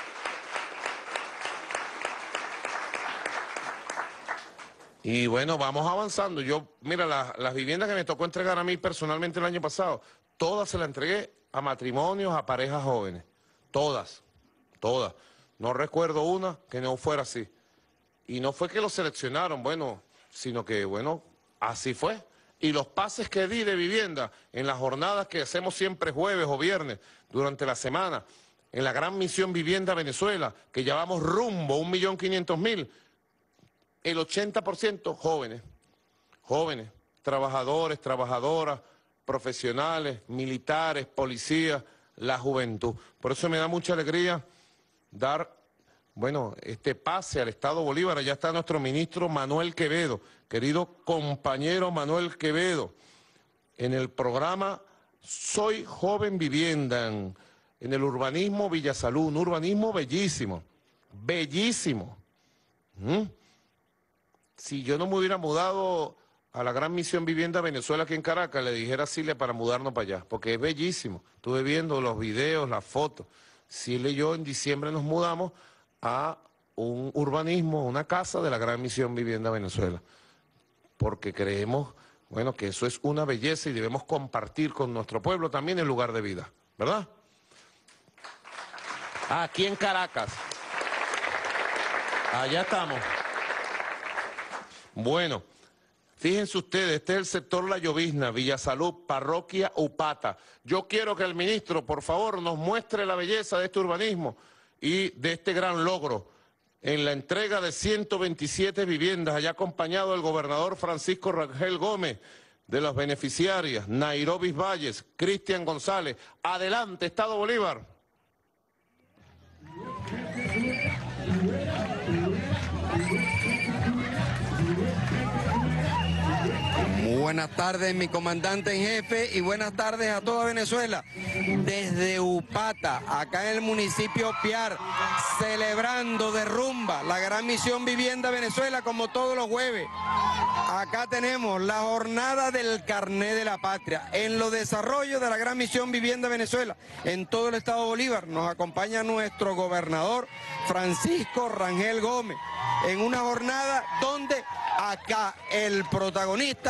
Y bueno, vamos avanzando. Yo, mira, la, las viviendas que me tocó entregar a mí personalmente el año pasado, todas se las entregué a matrimonios, a parejas jóvenes. Todas, todas. No recuerdo una que no fuera así. Y no fue que los seleccionaron, bueno, sino que, bueno, así fue. Y los pases que di de vivienda en las jornadas que hacemos siempre jueves o viernes durante la semana, en la gran misión Vivienda Venezuela, que llevamos rumbo a un millón quinientos mil, el ochenta por ciento jóvenes, jóvenes, trabajadores, trabajadoras, profesionales, militares, policías, la juventud. Por eso me da mucha alegría dar, bueno, este pase al estado Bolívar. Allá está nuestro ministro Manuel Quevedo, querido compañero Manuel Quevedo, en el programa Soy Joven Vivienda, en, en el urbanismo Villasalud, un urbanismo bellísimo, bellísimo. ¿Mm? Si yo no me hubiera mudado a la gran misión Vivienda Venezuela aquí en Caracas, le dijera a Silvia para mudarnos para allá, porque es bellísimo. Estuve viendo los videos, las fotos. Silvia y yo en diciembre nos mudamos a un urbanismo, una casa de la gran misión Vivienda Venezuela, porque creemos, bueno, que eso es una belleza y debemos compartir con nuestro pueblo también el lugar de vida, ¿verdad? Aquí en Caracas. Allá estamos. Bueno, fíjense ustedes, este es el sector La Llovizna, Villasalud, Parroquia Upata. Yo quiero que el ministro, por favor, nos muestre la belleza de este urbanismo y de este gran logro en la entrega de ciento veintisiete viviendas, allá acompañado del gobernador Francisco Rangel Gómez, de las beneficiarias, Nairobi Valles, Cristian González. Adelante, Estado Bolívar. Buenas tardes, mi comandante en jefe, y buenas tardes a toda Venezuela. Desde Upata, acá en el municipio Piar, celebrando de rumba la gran misión Vivienda Venezuela, como todos los jueves. Acá tenemos la jornada del carné de la patria, en los desarrollos de la gran misión Vivienda Venezuela, en todo el estado Bolívar. Nos acompaña nuestro gobernador Francisco Rangel Gómez, en una jornada donde acá el protagonista es la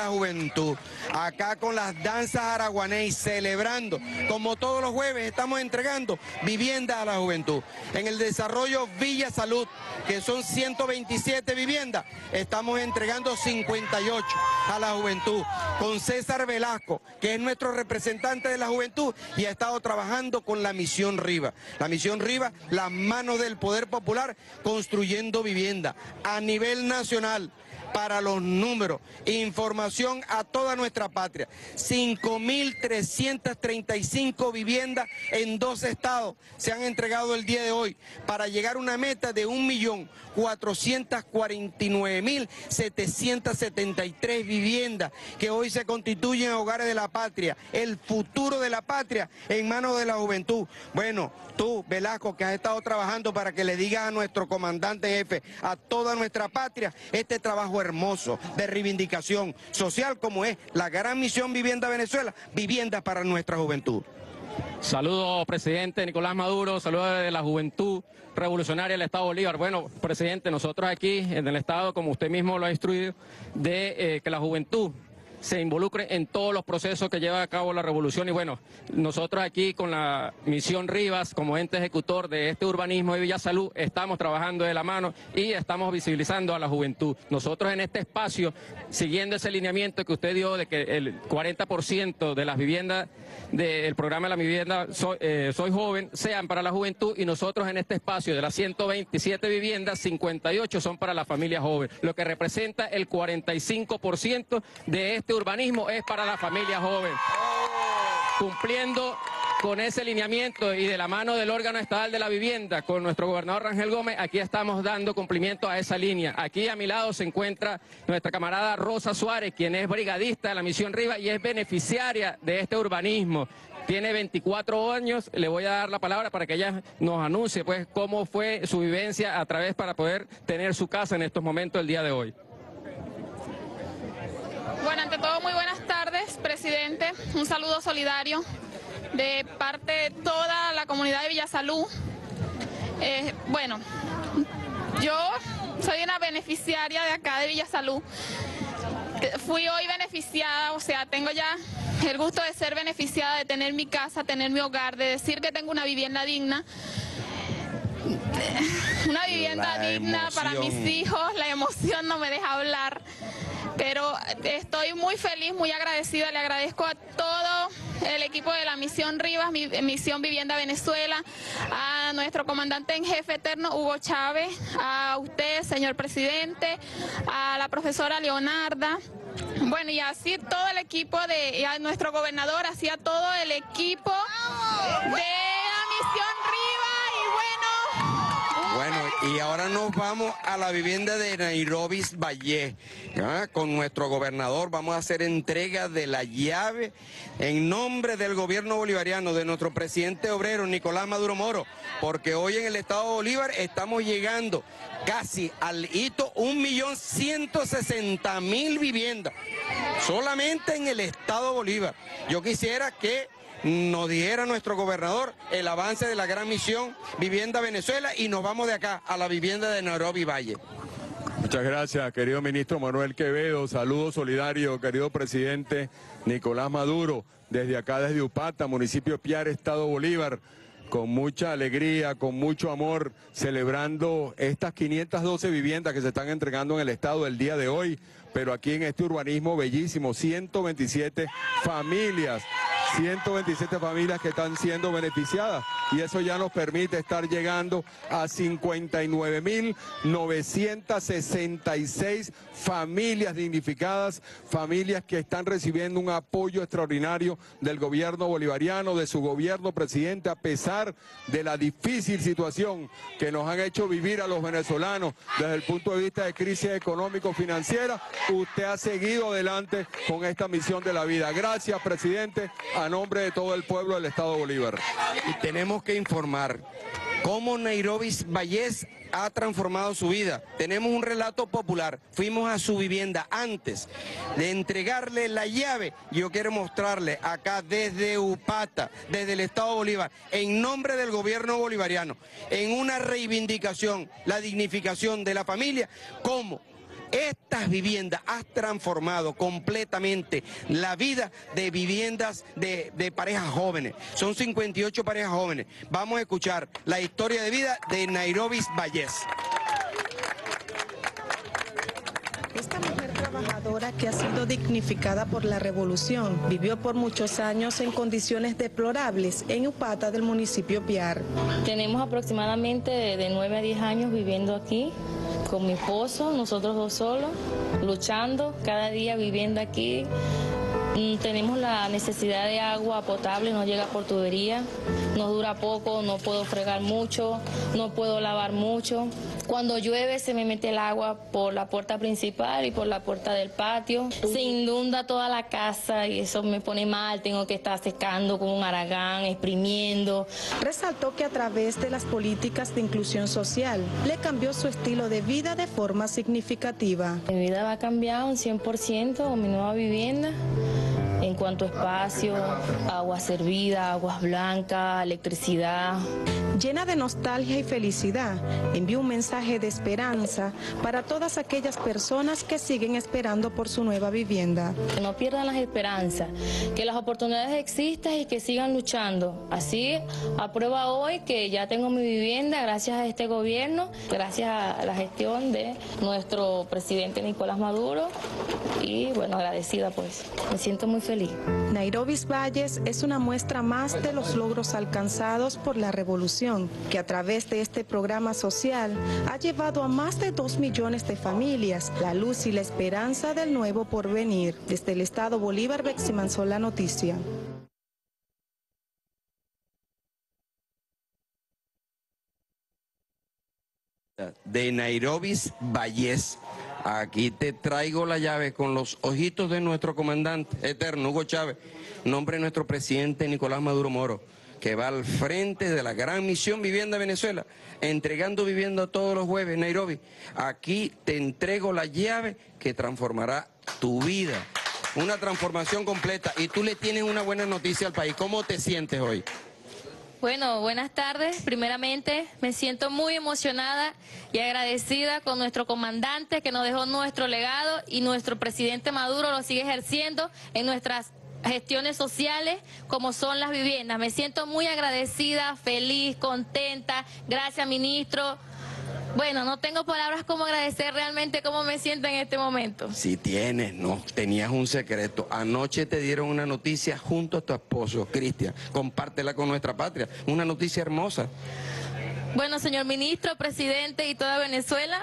la juventud. Acá con las danzas araguanés, celebrando, como todos los jueves, estamos entregando viviendas a la juventud. En el desarrollo Villa Salud, que son ciento veintisiete viviendas, estamos entregando cincuenta y ocho a la juventud. Con César Velasco, que es nuestro representante de la juventud y ha estado trabajando con la Misión Rivas. La Misión Rivas, las manos del Poder Popular, construyendo vivienda a nivel nacional. Para los números, información a toda nuestra patria. cinco mil trescientas treinta y cinco viviendas en dos estados se han entregado el día de hoy para llegar a una meta de un millón cuatrocientos cuarenta y nueve mil setecientos setenta y tres viviendas que hoy se constituyen en hogares de la patria, el futuro de la patria en manos de la juventud. Bueno, tú, Velasco, que has estado trabajando para que le digas a nuestro comandante jefe, a toda nuestra patria, este trabajo hermoso de reivindicación social como es la gran misión Vivienda Venezuela, viviendas para nuestra juventud. Saludos, presidente Nicolás Maduro, saludos de la juventud revolucionaria del Estado Bolívar. Bueno, presidente, nosotros aquí en el Estado, como usted mismo lo ha instruido, de eh, que la juventud se involucre en todos los procesos que lleva a cabo la revolución. Y bueno, nosotros aquí con la Misión Rivas, como ente ejecutor de este urbanismo de Villa Salud, estamos trabajando de la mano y estamos visibilizando a la juventud. Nosotros en este espacio, siguiendo ese lineamiento que usted dio de que el cuarenta por ciento de las viviendas del programa de la vivienda Soy, eh, Soy Joven sean para la juventud, y nosotros en este espacio de las ciento veintisiete viviendas, cincuenta y ocho son para la familia joven, lo que representa el cuarenta y cinco por ciento de este urbanismo es para la familia joven. Cumpliendo con ese lineamiento y de la mano del órgano estatal de la vivienda, con nuestro gobernador Rangel Gómez, aquí estamos dando cumplimiento a esa línea. Aquí a mi lado se encuentra nuestra camarada Rosa Suárez, quien es brigadista de la Misión Rivas y es beneficiaria de este urbanismo. Tiene veinticuatro años, le voy a dar la palabra para que ella nos anuncie pues cómo fue su vivencia a través para poder tener su casa en estos momentos el día de hoy. Bueno, ante todo, muy buenas tardes, presidente. Un saludo solidario de parte de toda la comunidad de Villa Salud. Eh, bueno, yo soy una beneficiaria de acá de Villa Salud. Fui hoy beneficiada, o sea, tengo ya el gusto de ser beneficiada, de tener mi casa, tener mi hogar, de decir que tengo una vivienda digna. Una vivienda La digna emoción. para mis hijos, la emoción no me deja hablar. Pero estoy muy feliz, muy agradecida, le agradezco a todo el equipo de la Misión Rivas, mi, Misión Vivienda Venezuela, a nuestro comandante en jefe eterno, Hugo Chávez, a usted, señor presidente, a la profesora Leonarda, bueno, y así todo el equipo de, y a nuestro gobernador, así a todo el equipo de la Misión Rivas, y bueno... Bueno, y ahora nos vamos a la vivienda de Nairobi Valle, ¿ah? Con nuestro gobernador vamos a hacer entrega de la llave en nombre del gobierno bolivariano, de nuestro presidente obrero Nicolás Maduro Moro, porque hoy en el estado de Bolívar estamos llegando casi al hito un millón ciento sesenta mil viviendas, solamente en el estado de Bolívar. Yo quisiera que nos dijera nuestro gobernador el avance de la gran misión Vivienda Venezuela, y nos vamos de acá a la vivienda de Nairobi Valle. Muchas gracias, querido ministro Manuel Quevedo. Saludos solidarios, querido presidente Nicolás Maduro, desde acá, desde Upata, municipio Piar, estado Bolívar, con mucha alegría, con mucho amor, celebrando estas quinientas doce viviendas que se están entregando en el estado el día de hoy, pero aquí en este urbanismo bellísimo, ciento veintisiete familias, ciento veintisiete familias que están siendo beneficiadas, y eso ya nos permite estar llegando a cincuenta y nueve mil novecientas sesenta y seis familias dignificadas, familias que están recibiendo un apoyo extraordinario del gobierno bolivariano, de su gobierno, presidente, a pesar de la difícil situación que nos han hecho vivir a los venezolanos desde el punto de vista de crisis económico-financiera. Usted ha seguido adelante con esta misión de la vida. Gracias, presidente, a nombre de todo el pueblo del estado de Bolívar. Y tenemos que informar cómo Nairobi Valles ha transformado su vida. Tenemos un relato popular. Fuimos a su vivienda antes de entregarle la llave. Yo quiero mostrarle acá desde Upata, desde el estado de Bolívar, en nombre del gobierno bolivariano, en una reivindicación, la dignificación de la familia, cómo Estas viviendas han transformado completamente la vida de viviendas de, de parejas jóvenes. Son cincuenta y ocho parejas jóvenes. Vamos a escuchar la historia de vida de Nairobi Vallés. Esta mujer trabajadora que ha sido dignificada por la revolución vivió por muchos años en condiciones deplorables en Upata del municipio Piar. Tenemos aproximadamente de, de nueve a diez años viviendo aquí con mi esposo, nosotros dos solos, luchando cada día viviendo aquí. Tenemos la necesidad de agua potable, no llega por tubería, nos dura poco, no puedo fregar mucho, no puedo lavar mucho. Cuando llueve se me mete el agua por la puerta principal y por la puerta del patio. Se inunda toda la casa y eso me pone mal, tengo que estar secando con un aragán, exprimiendo. Resaltó que a través de las políticas de inclusión social le cambió su estilo de vida de forma significativa. Mi vida va a cambiar un cien por ciento con mi nueva vivienda. En cuanto a espacio, agua servida, aguas blancas, electricidad. Llena de nostalgia y felicidad, envió un mensaje de esperanza para todas aquellas personas que siguen esperando por su nueva vivienda. Que no pierdan las esperanzas, que las oportunidades existan y que sigan luchando. Así, aprueba hoy que ya tengo mi vivienda gracias a este gobierno, gracias a la gestión de nuestro presidente Nicolás Maduro y bueno, agradecida pues, me siento muy feliz. Nairobi Valles es una muestra más de los logros alcanzados por la revolución, que a través de este programa social ha llevado a más de dos millones de familias la luz y la esperanza del nuevo porvenir. Desde el estado Bolívar, Bexy Manzó, la noticia. De Nairobi Valles. Aquí te traigo la llave con los ojitos de nuestro comandante eterno, Hugo Chávez, nombre de nuestro presidente Nicolás Maduro Moro, que va al frente de la gran misión Vivienda Venezuela, entregando vivienda a todos los jueves en Nairobi. Aquí te entrego la llave que transformará tu vida, una transformación completa. Y tú le tienes una buena noticia al país. ¿Cómo te sientes hoy? Bueno, buenas tardes. Primeramente, me siento muy emocionada y agradecida con nuestro comandante que nos dejó nuestro legado y nuestro presidente Maduro lo sigue ejerciendo en nuestras gestiones sociales como son las viviendas. Me siento muy agradecida, feliz, contenta. Gracias, ministro. Bueno, no tengo palabras como agradecer realmente cómo me siento en este momento. Si tienes, no, tenías un secreto. Anoche te dieron una noticia junto a tu esposo, Cristian. Compártela con nuestra patria. Una noticia hermosa. Bueno, señor ministro, presidente y toda Venezuela,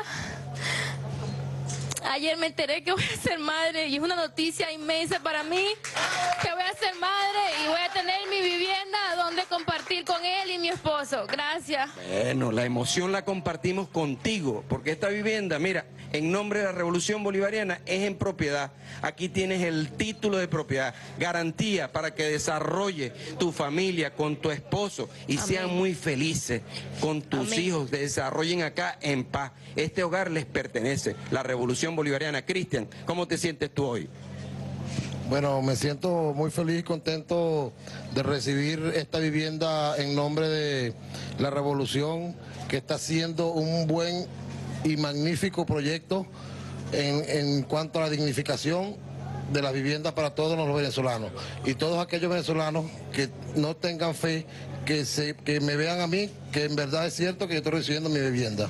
ayer me enteré que voy a ser madre y es una noticia inmensa para mí, que voy a ser madre y voy a tener mi vivienda donde compartir con él y mi esposo. Gracias. Bueno, la emoción la compartimos contigo, porque esta vivienda, mira, en nombre de la Revolución Bolivariana es en propiedad. Aquí tienes el título de propiedad, garantía para que desarrolle tu familia con tu esposo y Amén. Sean muy felices con tus Amén. Hijos, desarrollen acá en paz. Este hogar les pertenece, la Revolución Bolivariana. Cristian, ¿cómo te sientes tú hoy? Bueno, me siento muy feliz y contento de recibir esta vivienda en nombre de la Revolución, que está haciendo un buen y magnífico proyecto en, en cuanto a la dignificación de las viviendas para todos los venezolanos. Y todos aquellos venezolanos que no tengan fe, que, se, que me vean a mí, que en verdad es cierto que yo estoy recibiendo mi vivienda.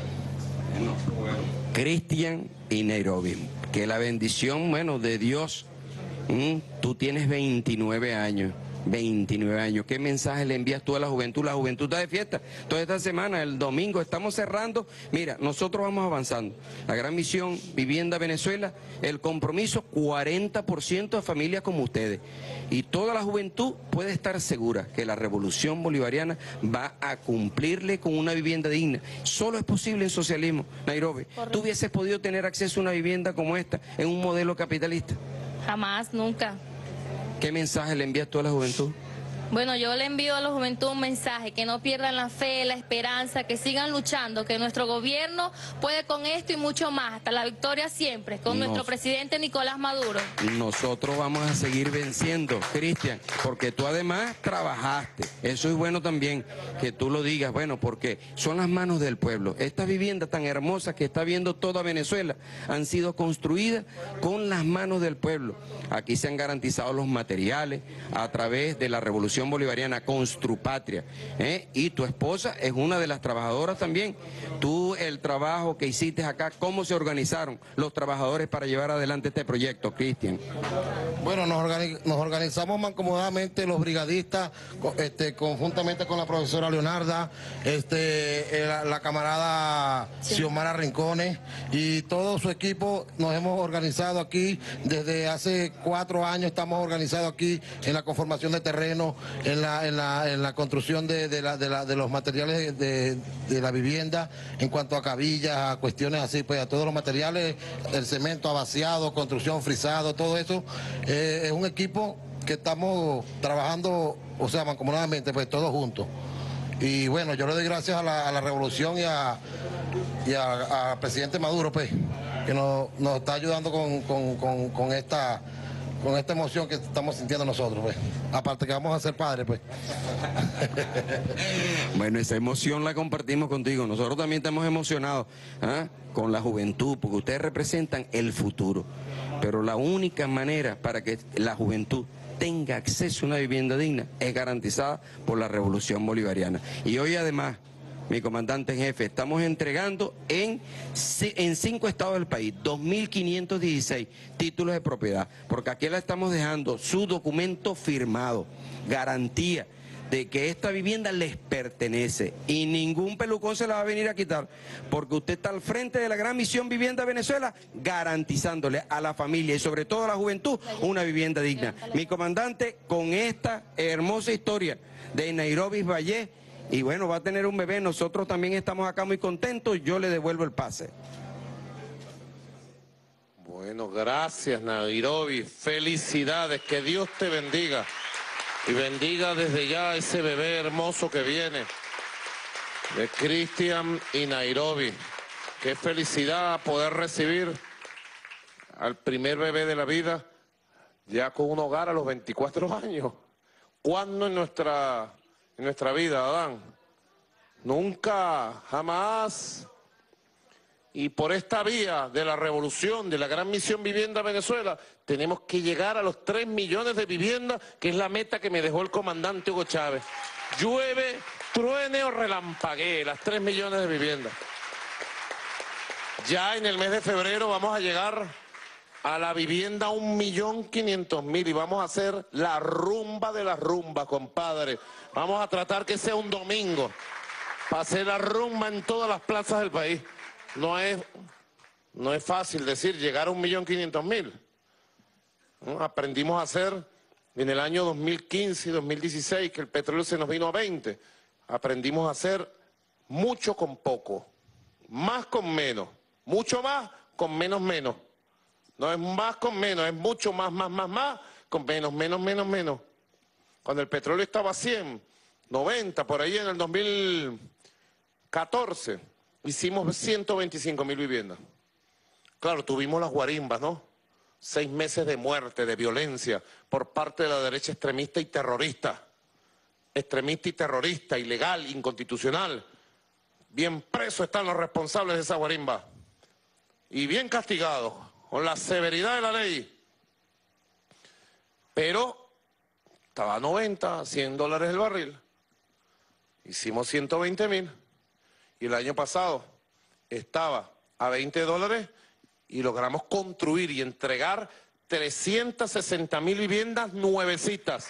Cristian y Nairobi, que la bendición, bueno, de Dios. Mm, tú tienes veintinueve años, veintinueve años. ¿Qué mensaje le envías tú a la juventud? La juventud está de fiesta. Toda esta semana, el domingo, estamos cerrando. Mira, nosotros vamos avanzando. La gran misión Vivienda Venezuela, el compromiso, cuarenta por ciento de familias como ustedes. Y toda la juventud puede estar segura que la Revolución Bolivariana va a cumplirle con una vivienda digna. Solo es posible en socialismo, Nairobi. Correcto. ¿Tú hubieses podido tener acceso a una vivienda como esta en un modelo capitalista? Jamás, nunca. ¿Qué mensaje le envías tú a la juventud? Bueno, yo le envío a la juventud un mensaje, que no pierdan la fe, la esperanza, que sigan luchando, que nuestro gobierno puede con esto y mucho más, hasta la victoria siempre, con Nos- nuestro presidente Nicolás Maduro. Nosotros vamos a seguir venciendo, Cristian, porque tú además trabajaste. Eso es bueno también, que tú lo digas, bueno, porque son las manos del pueblo. Estas viviendas tan hermosas que está viendo toda Venezuela han sido construidas con las manos del pueblo. Aquí se han garantizado los materiales a través de la Revolución Bolivariana Construpatria, ¿eh? Y tu esposa es una de las trabajadoras también. Tú, el trabajo que hiciste acá, ¿cómo se organizaron los trabajadores para llevar adelante este proyecto, Cristian? Bueno, nos, organi- nos organizamos mancomunadamente los brigadistas, co- este, conjuntamente con la profesora Leonarda, este, eh, la, la camarada Xiomara Rincones y todo su equipo. Nos hemos organizado aquí desde hace cuatro años, estamos organizados aquí en la conformación de terreno, en la, en la, en la construcción de, de, la- de la- de los materiales de, de la vivienda, en cuanto a cabillas, a cuestiones así, pues a todos los materiales, el cemento vaciado, construcción frisado, todo eso. Eh, es un equipo que estamos trabajando, o sea, mancomunadamente, pues todos juntos. Y bueno, yo le doy gracias a la, a la revolución y a, y a, a presidente Maduro, pues, que nos, nos está ayudando con, con, con, con esta con esta emoción que estamos sintiendo nosotros, pues. Aparte que vamos a ser padres, pues. Bueno, esa emoción la compartimos contigo. Nosotros también estamos emocionados, ¿ah? Con la juventud, porque ustedes representan el futuro. Pero la única manera para que la juventud tenga acceso a una vivienda digna es garantizada por la Revolución Bolivariana. Y hoy además, mi comandante en jefe, estamos entregando en, ci- en cinco estados del país dos mil quinientos dieciséis títulos de propiedad, porque aquí le estamos dejando su documento firmado, garantía de que esta vivienda les pertenece y ningún pelucón se la va a venir a quitar, porque usted está al frente de la gran misión Vivienda Venezuela, garantizándole a la familia y sobre todo a la juventud una vivienda digna. Mi comandante, con esta hermosa historia de Nairobi Valle, y bueno, va a tener un bebé, nosotros también estamos acá muy contentos, yo le devuelvo el pase. Bueno, gracias Nairobi, felicidades, que Dios te bendiga y bendiga desde ya a ese bebé hermoso que viene de Cristian y Nairobi. Qué felicidad poder recibir al primer bebé de la vida ya con un hogar a los veinticuatro años. ¿Cuándo en nuestra, en nuestra vida, Adán? Nunca, jamás. Y por esta vía de la revolución, de la gran misión Vivienda Venezuela, tenemos que llegar a los tres millones de viviendas, que es la meta que me dejó el comandante Hugo Chávez. Llueve, truene o relampaguee, las tres millones de viviendas. Ya en el mes de febrero vamos a llegar a la vivienda un millón quinientos mil y vamos a hacer la rumba de la rumba, compadre. Vamos a tratar que sea un domingo para hacer la rumba en todas las plazas del país. No es, no es fácil decir llegar a un millón quinientos mil. ¿No? Aprendimos a hacer en el año dos mil quince y dos mil dieciséis, que el petróleo se nos vino a veinte. Aprendimos a hacer mucho con poco, más con menos, mucho más con menos menos. No es más con menos, es mucho más, más, más, más, con menos, menos, menos, menos. Cuando el petróleo estaba a cien, noventa, por ahí en el dos mil catorce, hicimos ciento veinticinco mil viviendas. Claro, tuvimos las guarimbas, ¿no? Seis meses de muerte, de violencia, por parte de la derecha extremista y terrorista. Extremista y terrorista, ilegal, inconstitucional. Bien presos están los responsables de esa guarimba. Y bien castigados, con la severidad de la ley. Pero estaba a noventa, cien dólares el barril. Hicimos ciento veinte mil. Y el año pasado estaba a veinte dólares y logramos construir y entregar trescientas sesenta mil viviendas nuevecitas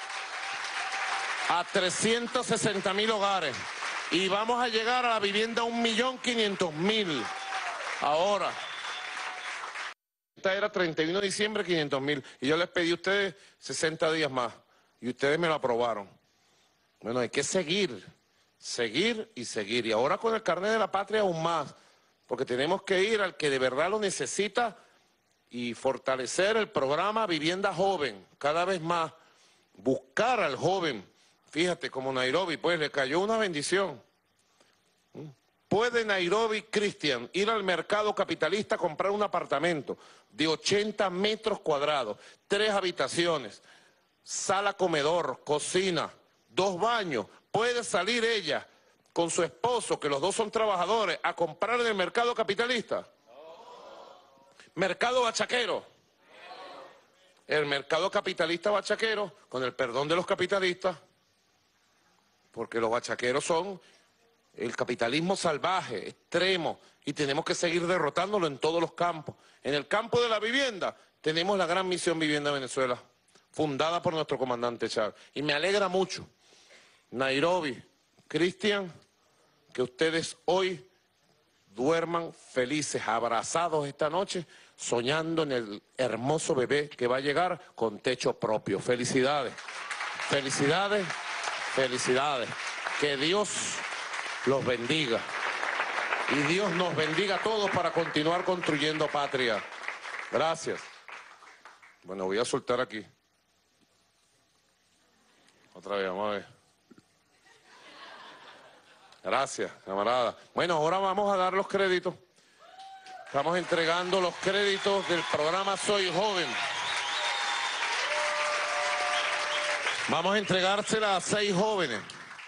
a trescientos sesenta mil hogares. Y vamos a llegar a la vivienda un millón quinientos mil ahora. Esta era treinta y uno de diciembre, quinientos mil. Y yo les pedí a ustedes sesenta días más. Y ustedes me lo aprobaron. Bueno, hay que seguir. Seguir y seguir. Y ahora con el carnet de la patria aún más, porque tenemos que ir al que de verdad lo necesita y fortalecer el programa Vivienda Joven cada vez más, buscar al joven, fíjate, como Nairobi, pues le cayó una bendición. ¿Puede Nairobi Cristian ir al mercado capitalista a comprar un apartamento de ochenta metros cuadrados, tres habitaciones, sala comedor, cocina, dos baños? ¿Puede salir ella con su esposo, que los dos son trabajadores, a comprar en el mercado capitalista? ¿Mercado bachaquero? El mercado capitalista bachaquero, con el perdón de los capitalistas, porque los bachaqueros son el capitalismo salvaje, extremo, y tenemos que seguir derrotándolo en todos los campos. En el campo de la vivienda tenemos la gran misión Vivienda Venezuela, fundada por nuestro comandante Chávez. Y me alegra mucho, Nairobi, Cristian, que ustedes hoy duerman felices, abrazados esta noche, soñando en el hermoso bebé que va a llegar con techo propio. Felicidades, felicidades, felicidades. Que Dios los bendiga. Y Dios nos bendiga a todos para continuar construyendo patria. Gracias. Bueno, voy a soltar aquí. Otra vez, vamos a ver. Gracias, camarada. Bueno, ahora vamos a dar los créditos. Estamos entregando los créditos del programa Soy Joven. Vamos a entregársela a seis jóvenes.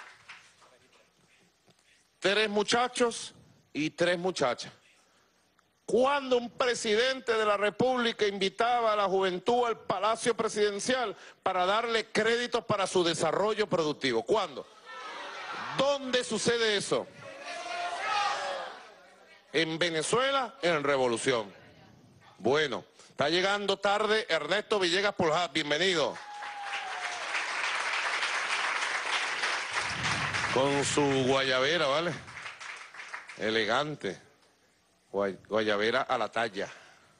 Tres muchachos y tres muchachas. Cuando un presidente de la República invitaba a la juventud al Palacio Presidencial para darle créditos para su desarrollo productivo? ¿Cuándo? ¿Dónde sucede eso? En Venezuela, en Revolución. Bueno, está llegando tarde Ernesto Villegas Pulhat, bienvenido. Con su guayabera, ¿vale? Elegante. Guay, guayabera a la talla.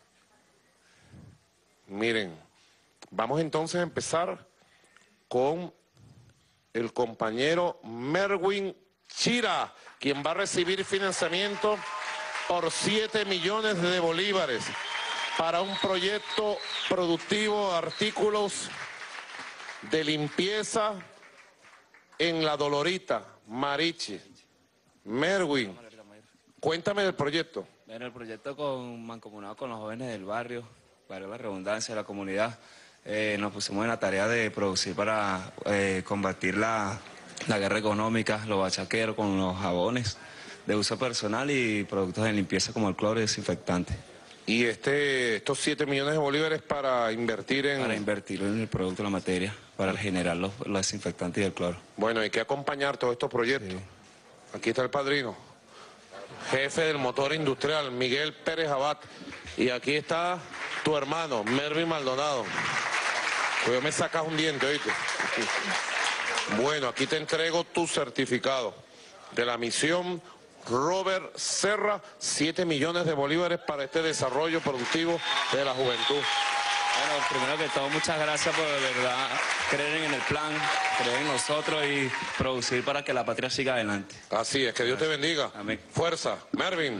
Miren, vamos entonces a empezar con el compañero Merwin Chira, quien va a recibir financiamiento por siete millones de bolívares para un proyecto productivo de artículos de limpieza en La Dolorita, Marichi. Merwin, cuéntame del proyecto. Bueno, el proyecto con, mancomunado con los jóvenes del barrio, barrio La Redundancia, de la comunidad, eh, nos pusimos en la tarea de producir para eh, combatir la, la guerra económica, los bachaqueros con los jabones de uso personal y productos de limpieza como el cloro y desinfectante. ¿Y este, estos siete millones de bolívares para invertir en...? Para invertir en el producto, la materia, para generar los, los desinfectantes y el cloro. Bueno, hay que acompañar todos estos proyectos. Sí. Aquí está el padrino, jefe del motor industrial, Miguel Pérez Abad. Y aquí está tu hermano, Mervin Maldonado. Pues me sacas un diente, ¿oíste? Bueno, aquí te entrego tu certificado de la misión Robert Serra, siete millones de bolívares para este desarrollo productivo de la juventud. Bueno, primero que todo, muchas gracias por de verdad creer en el plan, creer en nosotros y producir para que la patria siga adelante. Así es, que Dios te bendiga. Amén. Fuerza, Mervin.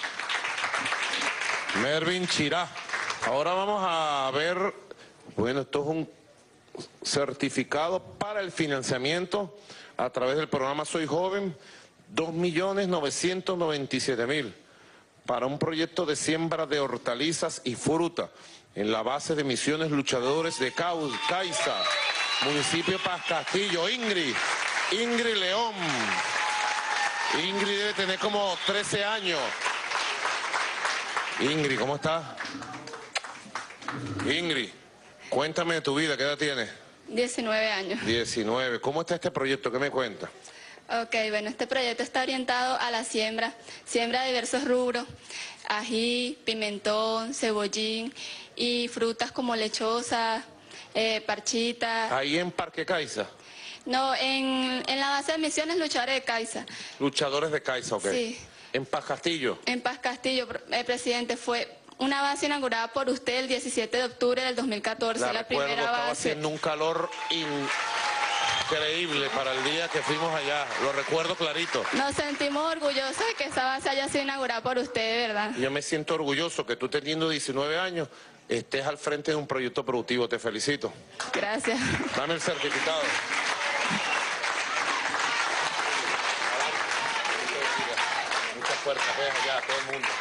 Mervin Chirá. Ahora vamos a ver, bueno, esto es un certificado para el financiamiento a través del programa Soy Joven, dos millones novecientos noventa y siete mil, para un proyecto de siembra de hortalizas y fruta en la base de Misiones Luchadores de Caiza, municipio Paz Castillo. Ingrid, Ingrid León. Ingrid debe tener como trece años. Ingrid, ¿cómo estás? Ingrid, cuéntame de tu vida, ¿qué edad tienes? diecinueve años. diecinueve. ¿Cómo está este proyecto? ¿Qué me cuentas? Ok, bueno, este proyecto está orientado a la siembra, siembra de diversos rubros, ají, pimentón, cebollín y frutas como lechosa, eh, parchita. ¿Ahí en Parque Caiza? No, en, en la base de Misiones Luchadores de Caiza. Luchadores de Caiza, ok. Sí. ¿En Paz Castillo? En Paz Castillo, eh, presidente, fue una base inaugurada por usted el diecisiete de octubre del dos mil catorce, la, la recuerdo, primera estaba base. haciendo un calor increíble para el día que fuimos allá, lo recuerdo clarito. Nos sentimos orgullosos de que esa base haya sido inaugurada por usted, de verdad. Yo me siento orgulloso que tú teniendo diecinueve años estés al frente de un proyecto productivo. Te felicito. Gracias. Dame el certificado. Mucha fuerza, pues, allá, todo el mundo.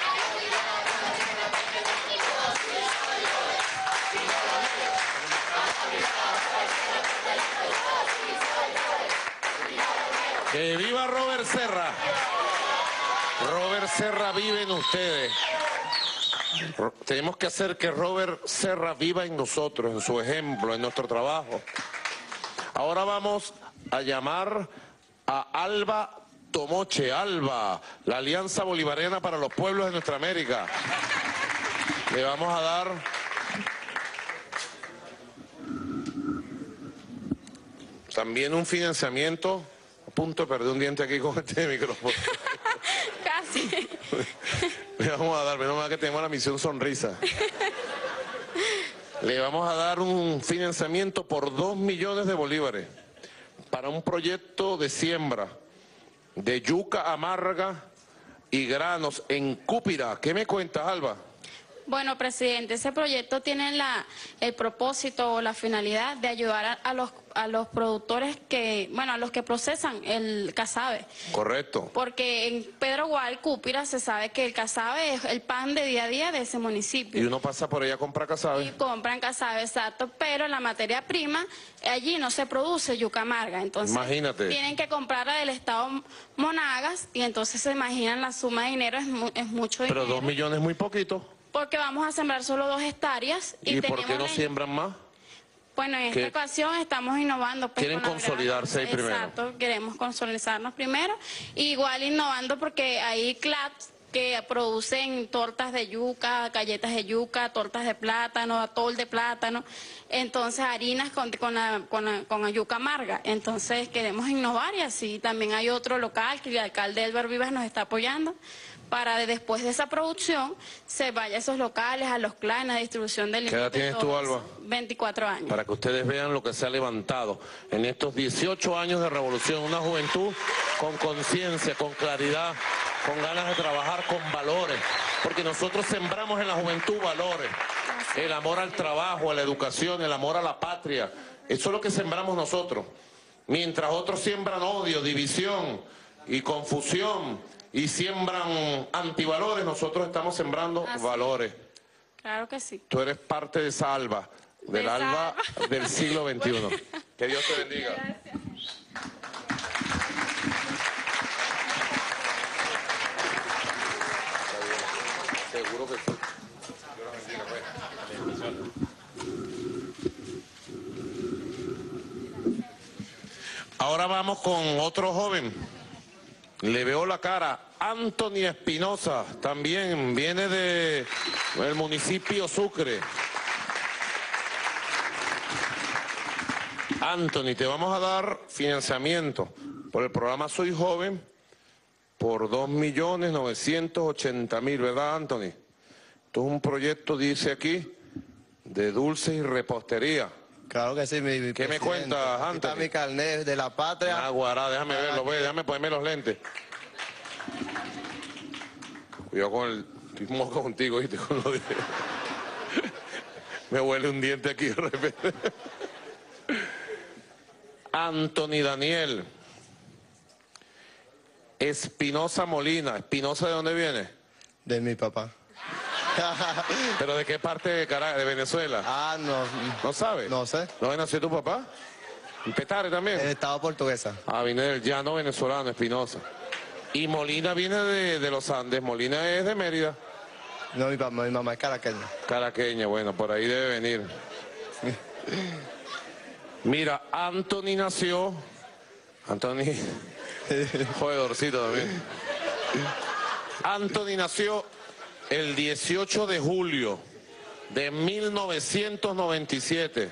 ¡Que viva Robert Serra! Robert Serra vive en ustedes. Ro- Tenemos que hacer que Robert Serra viva en nosotros, en su ejemplo, en nuestro trabajo. Ahora vamos a llamar a Alba Tomoche. Alba, la Alianza Bolivariana para los Pueblos de Nuestra América. Le vamos a dar... también un financiamiento. A punto de perder un diente aquí con este micrófono. Casi. Le vamos a dar, menos mal que tenemos la misión sonrisa. Le vamos a dar un financiamiento por dos millones de bolívares para un proyecto de siembra de yuca amarga y granos en Cúpira. ¿Qué me cuentas, Alba? Bueno, presidente, ese proyecto tiene la, el propósito o la finalidad de ayudar a, a los a los productores que, bueno, a los que procesan el casabe. Correcto. Porque en Pedro Gual, Cúpira, se sabe que el casabe es el pan de día a día de ese municipio. Y uno pasa por allá a comprar casabe. Y compran casabe, exacto, pero la materia prima, allí no se produce yuca amarga. Entonces, Imagínate. tienen que comprarla del estado Monagas y entonces se imaginan la suma de dinero, es, mu- es mucho dinero. Pero dos millones es muy poquito. Porque vamos a sembrar solo dos hectáreas. ¿Y, ¿Y por qué tenemos no la- siembran más? Bueno, en ¿Qué? esta ocasión estamos innovando. Pues, Quieren con los consolidarse ahí granos. primero. Exacto, queremos consolidarnos primero. Igual innovando porque hay C L A Ps que producen tortas de yuca, galletas de yuca, tortas de plátano, atol de plátano. Entonces, harinas con, con, la, con, la, con la yuca amarga. Entonces, queremos innovar y así. También hay otro local que el alcalde Elber Vivas nos está apoyando para de- después de esa producción se vaya a esos locales, a los clanes, a distribución de ¿Qué edad alimentos. tienes tú, Alba? veinticuatro años. Para que ustedes vean lo que se ha levantado en estos dieciocho años de revolución, una juventud con conciencia, con claridad, con ganas de trabajar, con valores, porque nosotros sembramos en la juventud valores, el amor al trabajo, a la educación, el amor a la patria, eso es lo que sembramos nosotros, mientras otros siembran odio, división y confusión y siembran antivalores, nosotros estamos sembrando Así. valores. Claro que sí. Tú eres parte de esa alba, del De esa alba alba. del siglo veintiuno. Que Dios te bendiga. Seguro que sí. Dios la bendiga, pues. Ahora vamos con otro joven. Le veo la cara. Anthony Espinosa, también viene de el municipio Sucre. Anthony, te vamos a dar financiamiento por el programa Soy Joven por dos millones novecientos ochenta mil, ¿verdad, Anthony? Esto es un proyecto, dice aquí, de dulces y repostería. Claro que sí, mi, mi ¿Qué me presidente. cuentas, Aquí está Anthony? mi carnet de la patria. Ah, guará, déjame Ah, verlo, aquí. ve, déjame ponerme los lentes. Cuidado con el... Estoy moco contigo, ¿viste? Con los dientes. Me huele un diente aquí de repente. Anthony Daniel Espinosa Molina. ¿Espinosa de dónde viene? De mi papá. ¿Pero de qué parte de Caracas, de Venezuela? Ah, no. ¿No sabes? No sé. ¿Dónde nació tu papá? ¿En Petare también? En estado portuguesa. Ah, viene del llano venezolano, Espinosa. Y Molina viene de, de los Andes. Molina es de Mérida. No, mi, papá, mi mamá es caraqueña. Caraqueña, bueno, por ahí debe venir. Mira, Anthony nació... Anthony... Jodedorcito también. Anthony nació el dieciocho de julio de mil novecientos noventa y siete.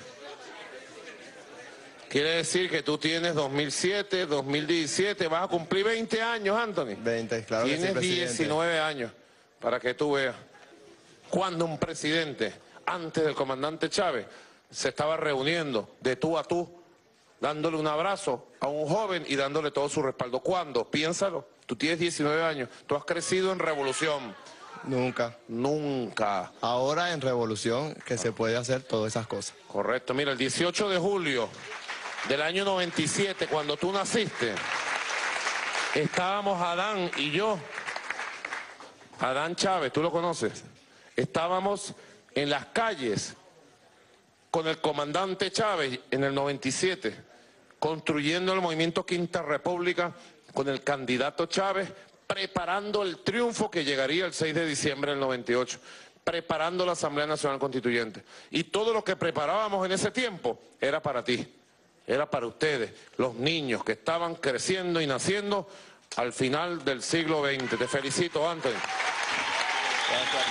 Quiere decir que tú tienes dos mil siete, dos mil diecisiete, vas a cumplir veinte años, Anthony. veinte, claro que sí, Tienes presidente. diecinueve años, para que tú veas. Cuando un presidente, antes del comandante Chávez, se estaba reuniendo de tú a tú, dándole un abrazo a un joven y dándole todo su respaldo. ¿Cuándo? Piénsalo. Tú tienes diecinueve años, tú has crecido en revolución, Nunca. Nunca. Ahora en Revolución que se puede hacer todas esas cosas. Correcto. Mira, el dieciocho de julio del año noventa y siete, cuando tú naciste, estábamos Adán y yo, Adán Chávez, ¿tú lo conoces? Estábamos en las calles con el comandante Chávez en el noventa y siete, construyendo el movimiento Quinta República con el candidato Chávez, preparando el triunfo que llegaría el seis de diciembre del noventa y ocho, preparando la Asamblea Nacional Constituyente. Y todo lo que preparábamos en ese tiempo era para ti, era para ustedes, los niños que estaban creciendo y naciendo al final del siglo veinte. Te felicito, Anthony. Gracias,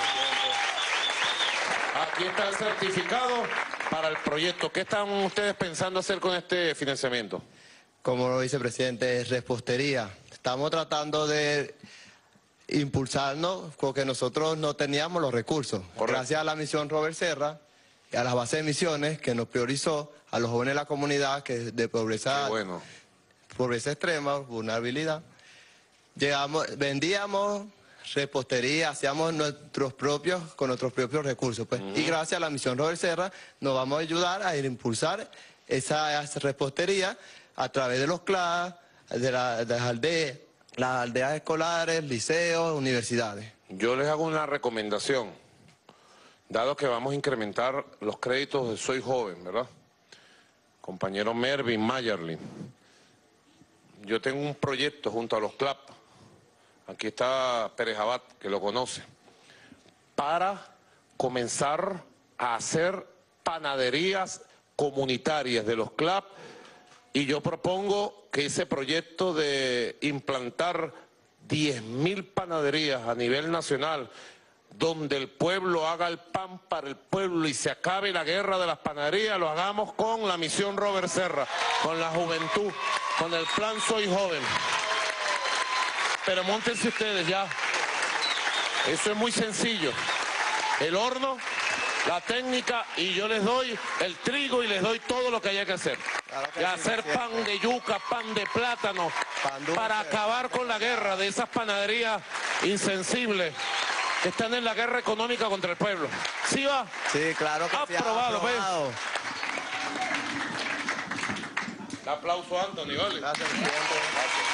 presidente. Aquí está el certificado para el proyecto. ¿Qué están ustedes pensando hacer con este financiamiento? Como lo dice el presidente, repostería. Estamos tratando de impulsarnos porque nosotros no teníamos los recursos. Correcto. Gracias a la misión Robert Serra y a la base de misiones que nos priorizó a los jóvenes de la comunidad que de pobreza, bueno. pobreza extrema, vulnerabilidad. Llegamos, vendíamos repostería, hacíamos nuestros propios, con nuestros propios recursos. Pues. Uh-huh. Y gracias a la misión Robert Serra nos vamos a ayudar a impulsar esa, esa repostería a través de los C L A, de, la, de las aldeas, las aldeas escolares, liceos, universidades. Yo les hago una recomendación, dado que vamos a incrementar los créditos de Soy Joven, ¿verdad? Compañero Mervin Mayerlin. Yo tengo un proyecto junto a los C L A P, aquí está Pérez Abad, que lo conoce, para comenzar a hacer panaderías comunitarias de los C L A P. Y yo propongo que ese proyecto de implantar diez mil panaderías a nivel nacional, donde el pueblo haga el pan para el pueblo y se acabe la guerra de las panaderías, lo hagamos con la misión Robert Serra, con la juventud, con el plan Soy Joven. Pero móntense ustedes ya. Eso es muy sencillo. El horno, la técnica, y yo les doy el trigo y les doy todo lo que haya que hacer. Claro que y sí, hacer pan de yuca, pan de plátano, pan dulce, para acabar con la guerra de esas panaderías insensibles que están en la guerra económica contra el pueblo. ¿Sí va? Sí, claro que sí. Aprobado, pues. Un aplauso, Anthony, ¿vale? Gracias, presidente. Gracias.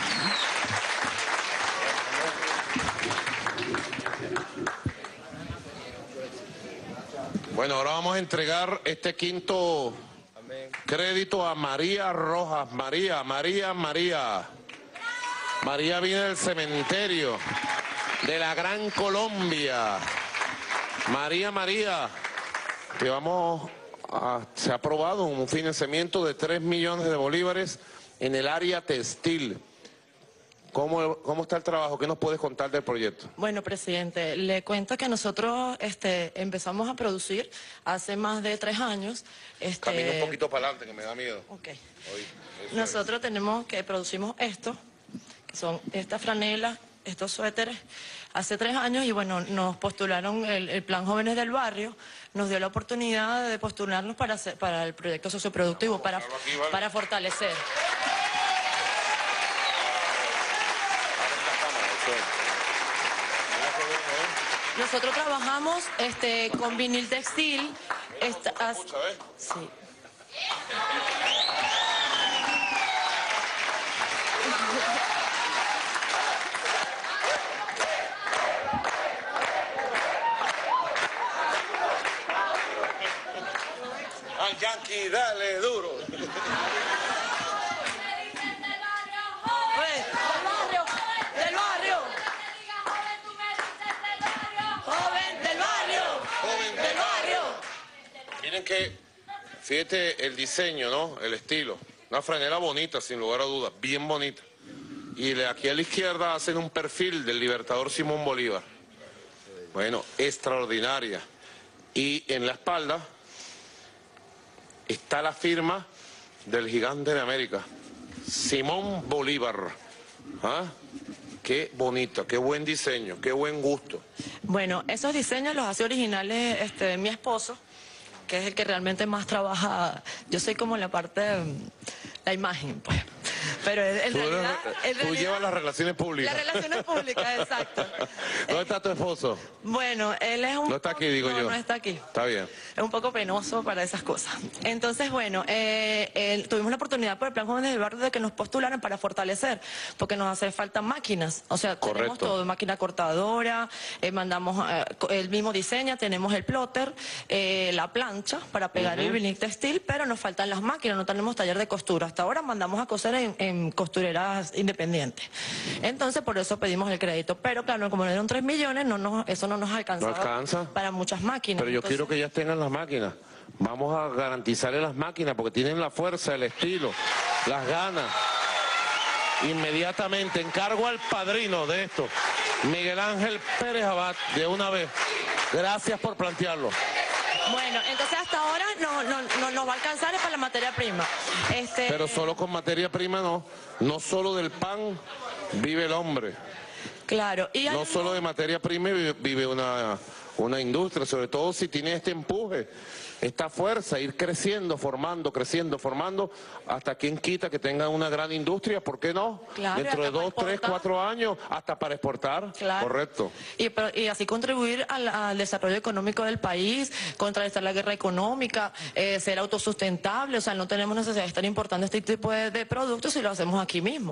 Bueno, ahora vamos a entregar este quinto Amén. Crédito a María Rojas. María, María, María. María viene del cementerio de la Gran Colombia. María, María, que vamos a, se ha aprobado un financiamiento de tres millones de bolívares en el área textil. ¿Cómo, ¿Cómo está el trabajo? ¿Qué nos puedes contar del proyecto? Bueno, presidente, le cuento que nosotros este, empezamos a producir hace más de tres años. Este... Camina un poquito para adelante, que me da miedo. Ok. Hoy, nosotros es. tenemos que producimos esto, que son estas franelas, estos suéteres, hace tres años y bueno, nos postularon el, el Plan Jóvenes del Barrio, nos dio la oportunidad de postularnos para, hacer, para el proyecto socioproductivo, para, aquí, ¿vale? para fortalecer. Nosotros trabajamos este, con vinil textil. Esta, as, sí. Al Yankee, dale duro. Miren que, fíjate el diseño, ¿no? El estilo. Una franela bonita, sin lugar a dudas, bien bonita. Y de aquí a la izquierda hacen un perfil del libertador Simón Bolívar. Bueno, extraordinaria. Y en la espalda está la firma del gigante de América, Simón Bolívar. ¿Ah? Qué bonita, qué buen diseño, qué buen gusto. Bueno, esos diseños los hace originales este, de mi esposo, que es el que realmente más trabaja. Yo soy como la parte, la imagen, pues. Pero en, en Tú, eres- realidad, en tú realidad, llevas las relaciones públicas. las relaciones públicas, exacto. ¿Dónde está tu esposo? Bueno, él es un No está aquí, digo no, yo. no está aquí. Está bien. Es un poco penoso para esas cosas. Entonces, bueno, eh, eh, tuvimos la oportunidad por el Plan Jóvenes del Barrio de que nos postularan para fortalecer, porque nos hace falta máquinas. O sea, tenemos Correcto. todo, máquina cortadora, eh, mandamos eh, co- el mismo diseño, tenemos el plotter, eh, la plancha para pegar Ujú. el vinil textil, pero nos faltan las máquinas, no tenemos taller de costura. Hasta ahora mandamos a coser en, en costureras independientes. Entonces, por eso pedimos el crédito. Pero claro, como no eran tres millones, no nos, eso no nos alcanzaba ¿No alcanza? para muchas máquinas. Pero yo Entonces, quiero que ellas tengan las máquinas. Vamos a garantizarle las máquinas porque tienen la fuerza, el estilo, las ganas. Inmediatamente encargo al padrino de esto, Miguel Ángel Pérez Abad, de una vez. Gracias por plantearlo. Bueno, entonces hasta ahora no, no, no nos va a alcanzar es para la materia prima. Este, Pero solo con materia prima no. No solo del pan vive el hombre. Claro. Y hay No un- solo de materia prima vive, vive una, una industria, sobre todo si tiene este empuje, esta fuerza, ir creciendo, formando, creciendo, formando, hasta quien quita que tenga una gran industria, ¿por qué no? Claro, Dentro de hasta para dos, tres, exportar. cuatro años, hasta para exportar. Claro. Correcto. Y, pero- y así contribuir al, al desarrollo económico del país, contrarrestar la guerra económica, eh, ser autosustentable. O sea, no tenemos necesidad de estar importando este tipo de, de productos si lo hacemos aquí mismo.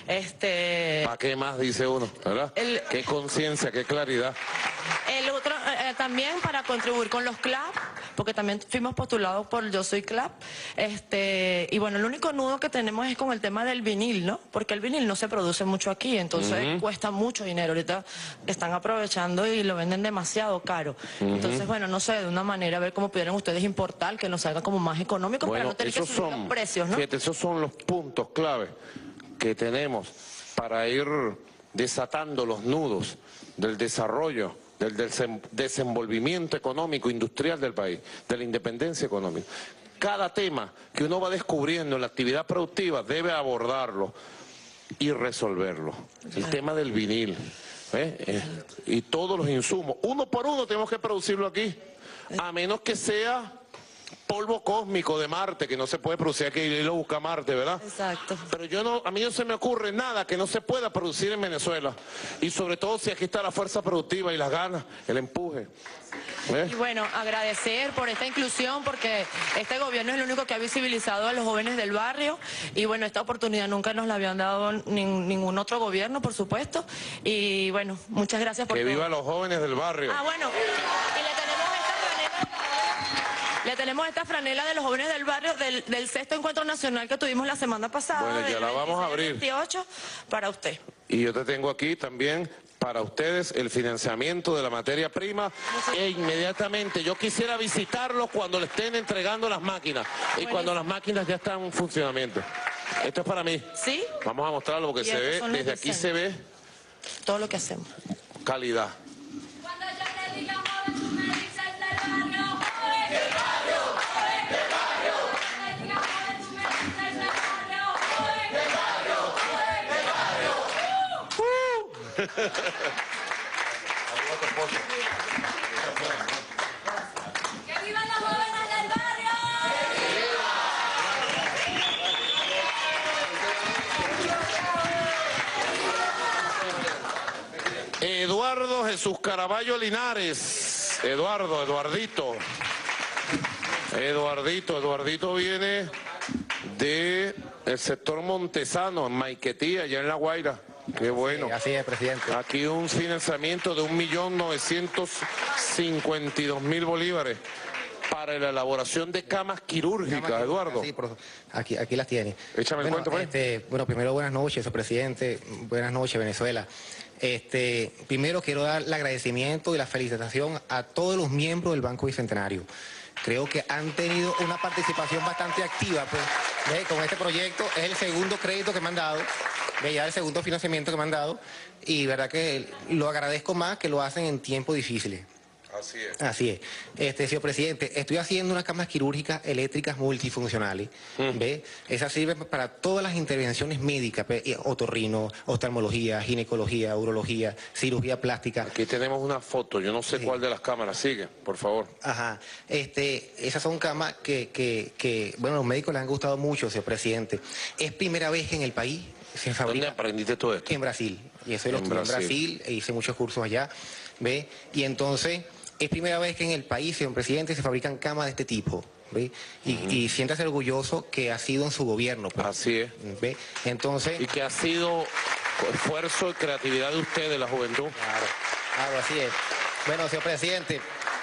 Este, ¿Para qué más dice uno? ¿Verdad? El- Qué conciencia, qué claridad. El otro, eh, eh, también para contribuir con los C L A P, porque también fuimos postulados por Yo Soy C L A P. Este, y bueno, el único nudo que tenemos es con el tema del vinil, ¿no? Porque el vinil no se produce mucho aquí, entonces Ujú. cuesta mucho dinero. Ahorita están aprovechando y lo venden demasiado caro. Ujú. Entonces, bueno, no sé, de una manera, a ver cómo pudieran ustedes importar, que nos salga como más económico para Bueno, no tener que esos subir son, los precios, ¿no? fíjate, esos son los puntos clave que tenemos para ir desatando los nudos del desarrollo, del desem- desenvolvimiento económico, industrial del país, de la independencia económica. Cada tema que uno va descubriendo en la actividad productiva debe abordarlo y resolverlo. El tema del vinil, ¿eh? Eh, y todos los insumos, uno por uno tenemos que producirlo aquí, a menos que sea polvo cósmico de Marte, que no se puede producir aquí, y lo busca Marte, ¿verdad? Exacto. Pero yo no, a mí no se me ocurre nada que no se pueda producir en Venezuela. Y sobre todo si aquí está la fuerza productiva y las ganas, el empuje. ¿Eh? Y bueno, agradecer por esta inclusión, porque este gobierno es el único que ha visibilizado a los jóvenes del barrio. Y bueno, esta oportunidad nunca nos la habían dado nin- ningún otro gobierno, por supuesto. Y bueno, muchas gracias por Que todo. viva los jóvenes del barrio. Ah, bueno, y le tenemos esta franela, le tenemos esta franela de los jóvenes del barrio del, del sexto encuentro nacional que tuvimos la semana pasada. Bueno, ya del la vamos a veintiséis al abrir. veintiocho, para usted. Y yo te tengo aquí también para ustedes el financiamiento de la materia prima e inmediatamente yo quisiera visitarlos cuando le estén entregando las máquinas y cuando las máquinas ya están en funcionamiento. Esto es para mí. ¿Sí? Vamos a mostrarlo porque Y se estos ve, son los desde aquí diseños. se ve Todo lo que hacemos. calidad. ¡Que vivan los jóvenes del barrio! Eduardo Jesús Caraballo Linares. Eduardo, Eduardito. Eduardito, Eduardito viene de el sector Montesano, en Maiquetía, allá en La Guaira. Qué bueno. Así es, presidente. Aquí un financiamiento de un millón novecientos cincuenta y dos mil bolívares para la elaboración de camas quirúrgicas, Eduardo. Sí, por- aquí, aquí las tiene. Échame el bueno, cuento, pues. este, bueno, primero buenas noches, presidente. Buenas noches, Venezuela. Este, primero quiero dar el agradecimiento y la felicitación a todos los miembros del Banco Bicentenario. Creo que han tenido una participación bastante activa, pues, ¿ve? Con este proyecto. Es el segundo crédito que me han dado, ¿ve? Ya el segundo financiamiento que me han dado, y verdad que lo agradezco más que lo hacen en tiempos difíciles. Así es. Así es. Este, señor presidente, estoy haciendo unas camas quirúrgicas eléctricas multifuncionales. Mm. ¿Ve? Esas sirven para todas las intervenciones médicas, otorrino, oftalmología, ginecología, urología, cirugía plástica. Aquí tenemos una foto, yo no sé sí. cuál de las cámaras. Sigue, por favor. Ajá. Este, esas son camas que, que, que, bueno, a los médicos les han gustado mucho, señor presidente. Es primera vez que en el país se fabrica. ¿Dónde aprendiste todo esto? En Brasil. Y eso lo estudié en Brasil, e hice muchos cursos allá. ¿Ve? Y entonces, es primera vez que en el país, señor presidente, se fabrican camas de este tipo. ¿Ve? Y, uh-huh. y siéntase orgulloso que ha sido en su gobierno. Pues. Así es. ¿Ve? Entonces... Y que ha sido esfuerzo y creatividad de usted, de la juventud. Claro, claro, así es. Bueno, señor presidente,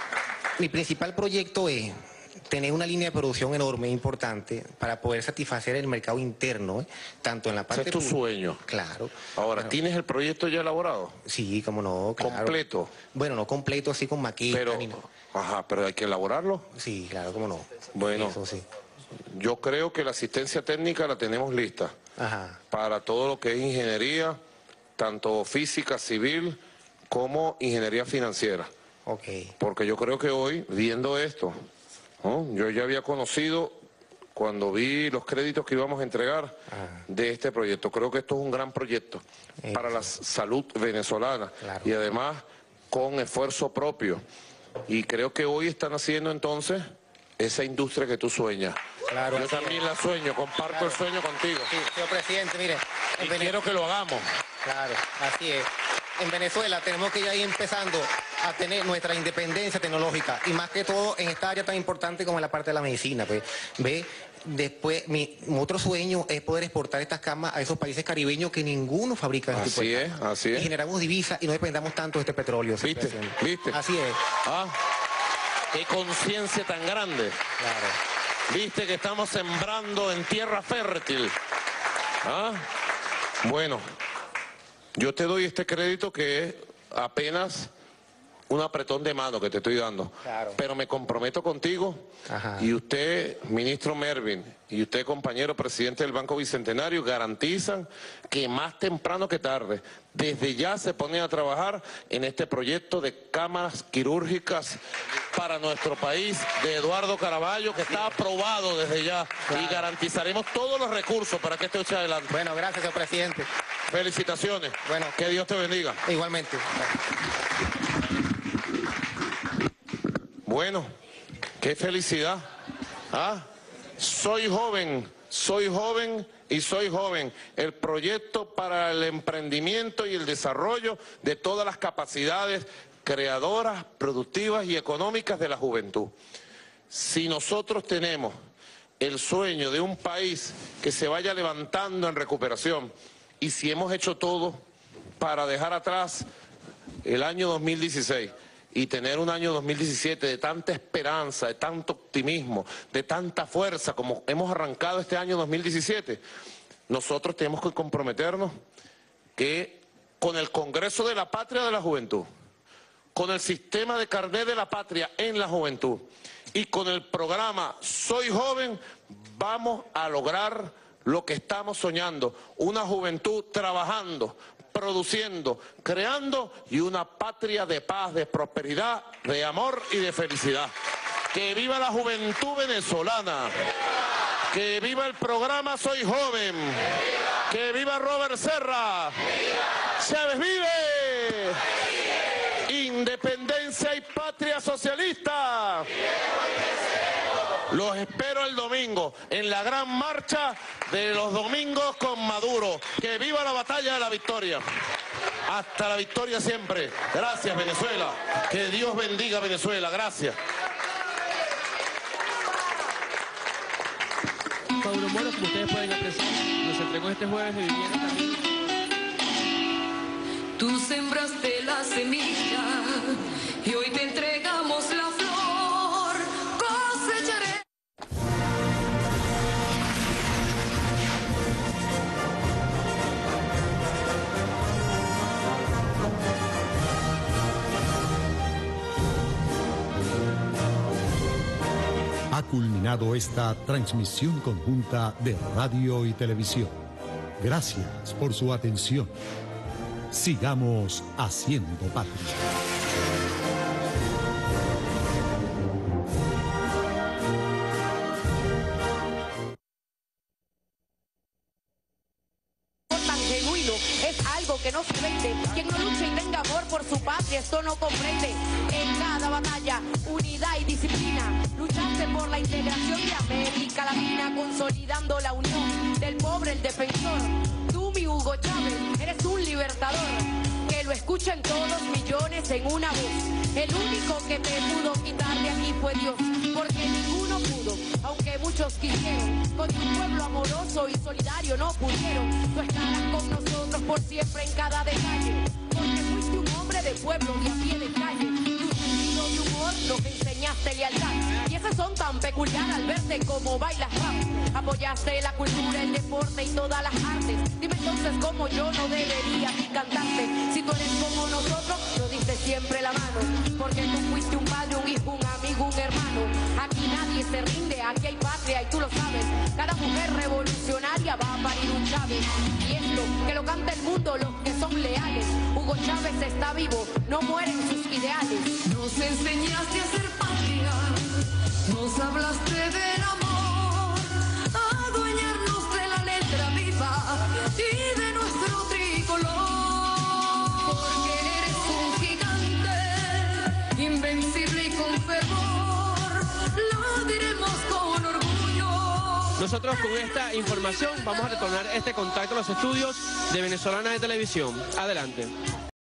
mi principal proyecto es tener una línea de producción enorme, importante, para poder satisfacer el mercado interno, ¿eh? Tanto en la parte... Ese es tu sueño. Claro. Ahora, claro. ¿tienes el proyecto ya elaborado? Sí, cómo no, claro. ¿Completo? Bueno, no completo, así con maqueta. Pero, ni nada. Ajá, pero hay que elaborarlo. Sí, claro, cómo no. Bueno, eso sí. Yo creo que la asistencia técnica la tenemos lista. Ajá. Para todo lo que es ingeniería, tanto física, civil, como ingeniería financiera. Ok. Porque yo creo que hoy, viendo esto, ¿no? Yo ya había conocido, cuando vi los créditos que íbamos a entregar ah. de este proyecto, creo que esto es un gran proyecto Eso. para la salud venezolana claro. y además con esfuerzo propio. Y creo que hoy están haciendo entonces esa industria que tú sueñas. Claro, yo también es. la sueño, comparto claro. el sueño contigo. Sí, señor presidente, mire. Y Vene... quiero que lo hagamos. Claro, así es. En Venezuela tenemos que ya ir empezando a tener nuestra independencia tecnológica y más que todo en esta área tan importante como en la parte de la medicina. Pues, ve, después mi, mi otro sueño es poder exportar estas camas a esos países caribeños que ninguno fabrica este tipo de camas. Así es, así es. Y generamos divisas y no dependamos tanto de este petróleo. ¿Viste? ¿Viste? Así es. Ah, qué conciencia tan grande. Claro. Viste que estamos sembrando en tierra fértil. ¿Ah? Bueno. Yo te doy este crédito que es apenas un apretón de mano que te estoy dando. Claro. Pero me comprometo contigo Ajá. y usted, ministro Mervin, y usted, compañero presidente del Banco Bicentenario, garantizan que más temprano que tarde, desde ya se ponen a trabajar en este proyecto de cámaras quirúrgicas para nuestro país, de Eduardo Caraballo, que está aprobado desde ya. Claro. Y garantizaremos todos los recursos para que esto eche adelante. Bueno, gracias, señor presidente. Felicitaciones. Bueno, que Dios te bendiga. Igualmente. Bueno, qué felicidad. ¿Ah? Soy joven, soy joven y soy joven. El proyecto para el emprendimiento y el desarrollo de todas las capacidades creadoras, productivas y económicas de la juventud. Si nosotros tenemos el sueño de un país que se vaya levantando en recuperación, y si hemos hecho todo para dejar atrás el año dos mil dieciséis y tener un año dos mil diecisiete de tanta esperanza, de tanto optimismo, de tanta fuerza como hemos arrancado este año dos mil diecisiete, nosotros tenemos que comprometernos que con el Congreso de la Patria de la Juventud, con el sistema de carnet de la patria en la juventud y con el programa Soy Joven, vamos a lograr lo que estamos soñando, una juventud trabajando, produciendo, creando y una patria de paz, de prosperidad, de amor y de felicidad. ¡Que viva la juventud venezolana! ¡Que viva el programa Soy Joven! ¡Que viva Robert Serra! ¡Chávez vive! ¡Independencia y patria socialista! Los espero el domingo en la gran marcha de los domingos con Maduro. ¡Que viva la batalla de la victoria! Hasta la victoria siempre. Gracias, Venezuela. Que Dios bendiga Venezuela. Gracias. Pablo Moro, como ustedes pueden apreciar, nos entregó este jueves de vivienda también. Tú sembraste la semilla y hoy te entregamos la flor. Cosecharé. Ha culminado esta transmisión conjunta de radio y televisión. Gracias por su atención. Sigamos haciendo patria. es algo que no se vende. Quien no lucha y tenga amor por su patria, esto no comprende. En cada batalla, unidad y disciplina, luchaste por la integración de América Latina, consolidando la unión del pobre, el defensor. Tú, mi Hugo Chávez, eres un libertador, que lo escuchan todos millones en una voz. El único que me pudo quitar de aquí fue Dios, porque ninguno pudo, aunque muchos quisieron. Con tu pueblo amoroso y solidario no pudieron. Tú estarás con nosotros por siempre en cada detalle, porque fuiste un hombre de pueblo y a pie de calle. Tu sentido de humor nos enseñaste lealtad, y esas son tan peculiar al verte como bailas rap. Apoyaste la cultura, el deporte y todas las artes. Dime entonces cómo yo no debería ni cantarte. Si tú eres como nosotros, nos diste siempre la mano, porque tú fuiste un padre, un hijo, un amigo, un hermano. Aquí nadie se rinde, aquí hay patria y tú lo sabes. Cada mujer revolucionaria va a parir un Chávez. Y esto, que lo canta el mundo, los que son leales. Hugo Chávez está vivo, no mueren sus ideales. Nos enseñaste a ser patria, nos hablaste del amor, a adueñarnos de la letra viva y de nuestro tricolor. Porque eres un gigante, invencible y con fervor, lo diremos con orgullo. Nosotros con esta información vamos a retornar este contacto a los estudios de Venezolana de Televisión. Adelante.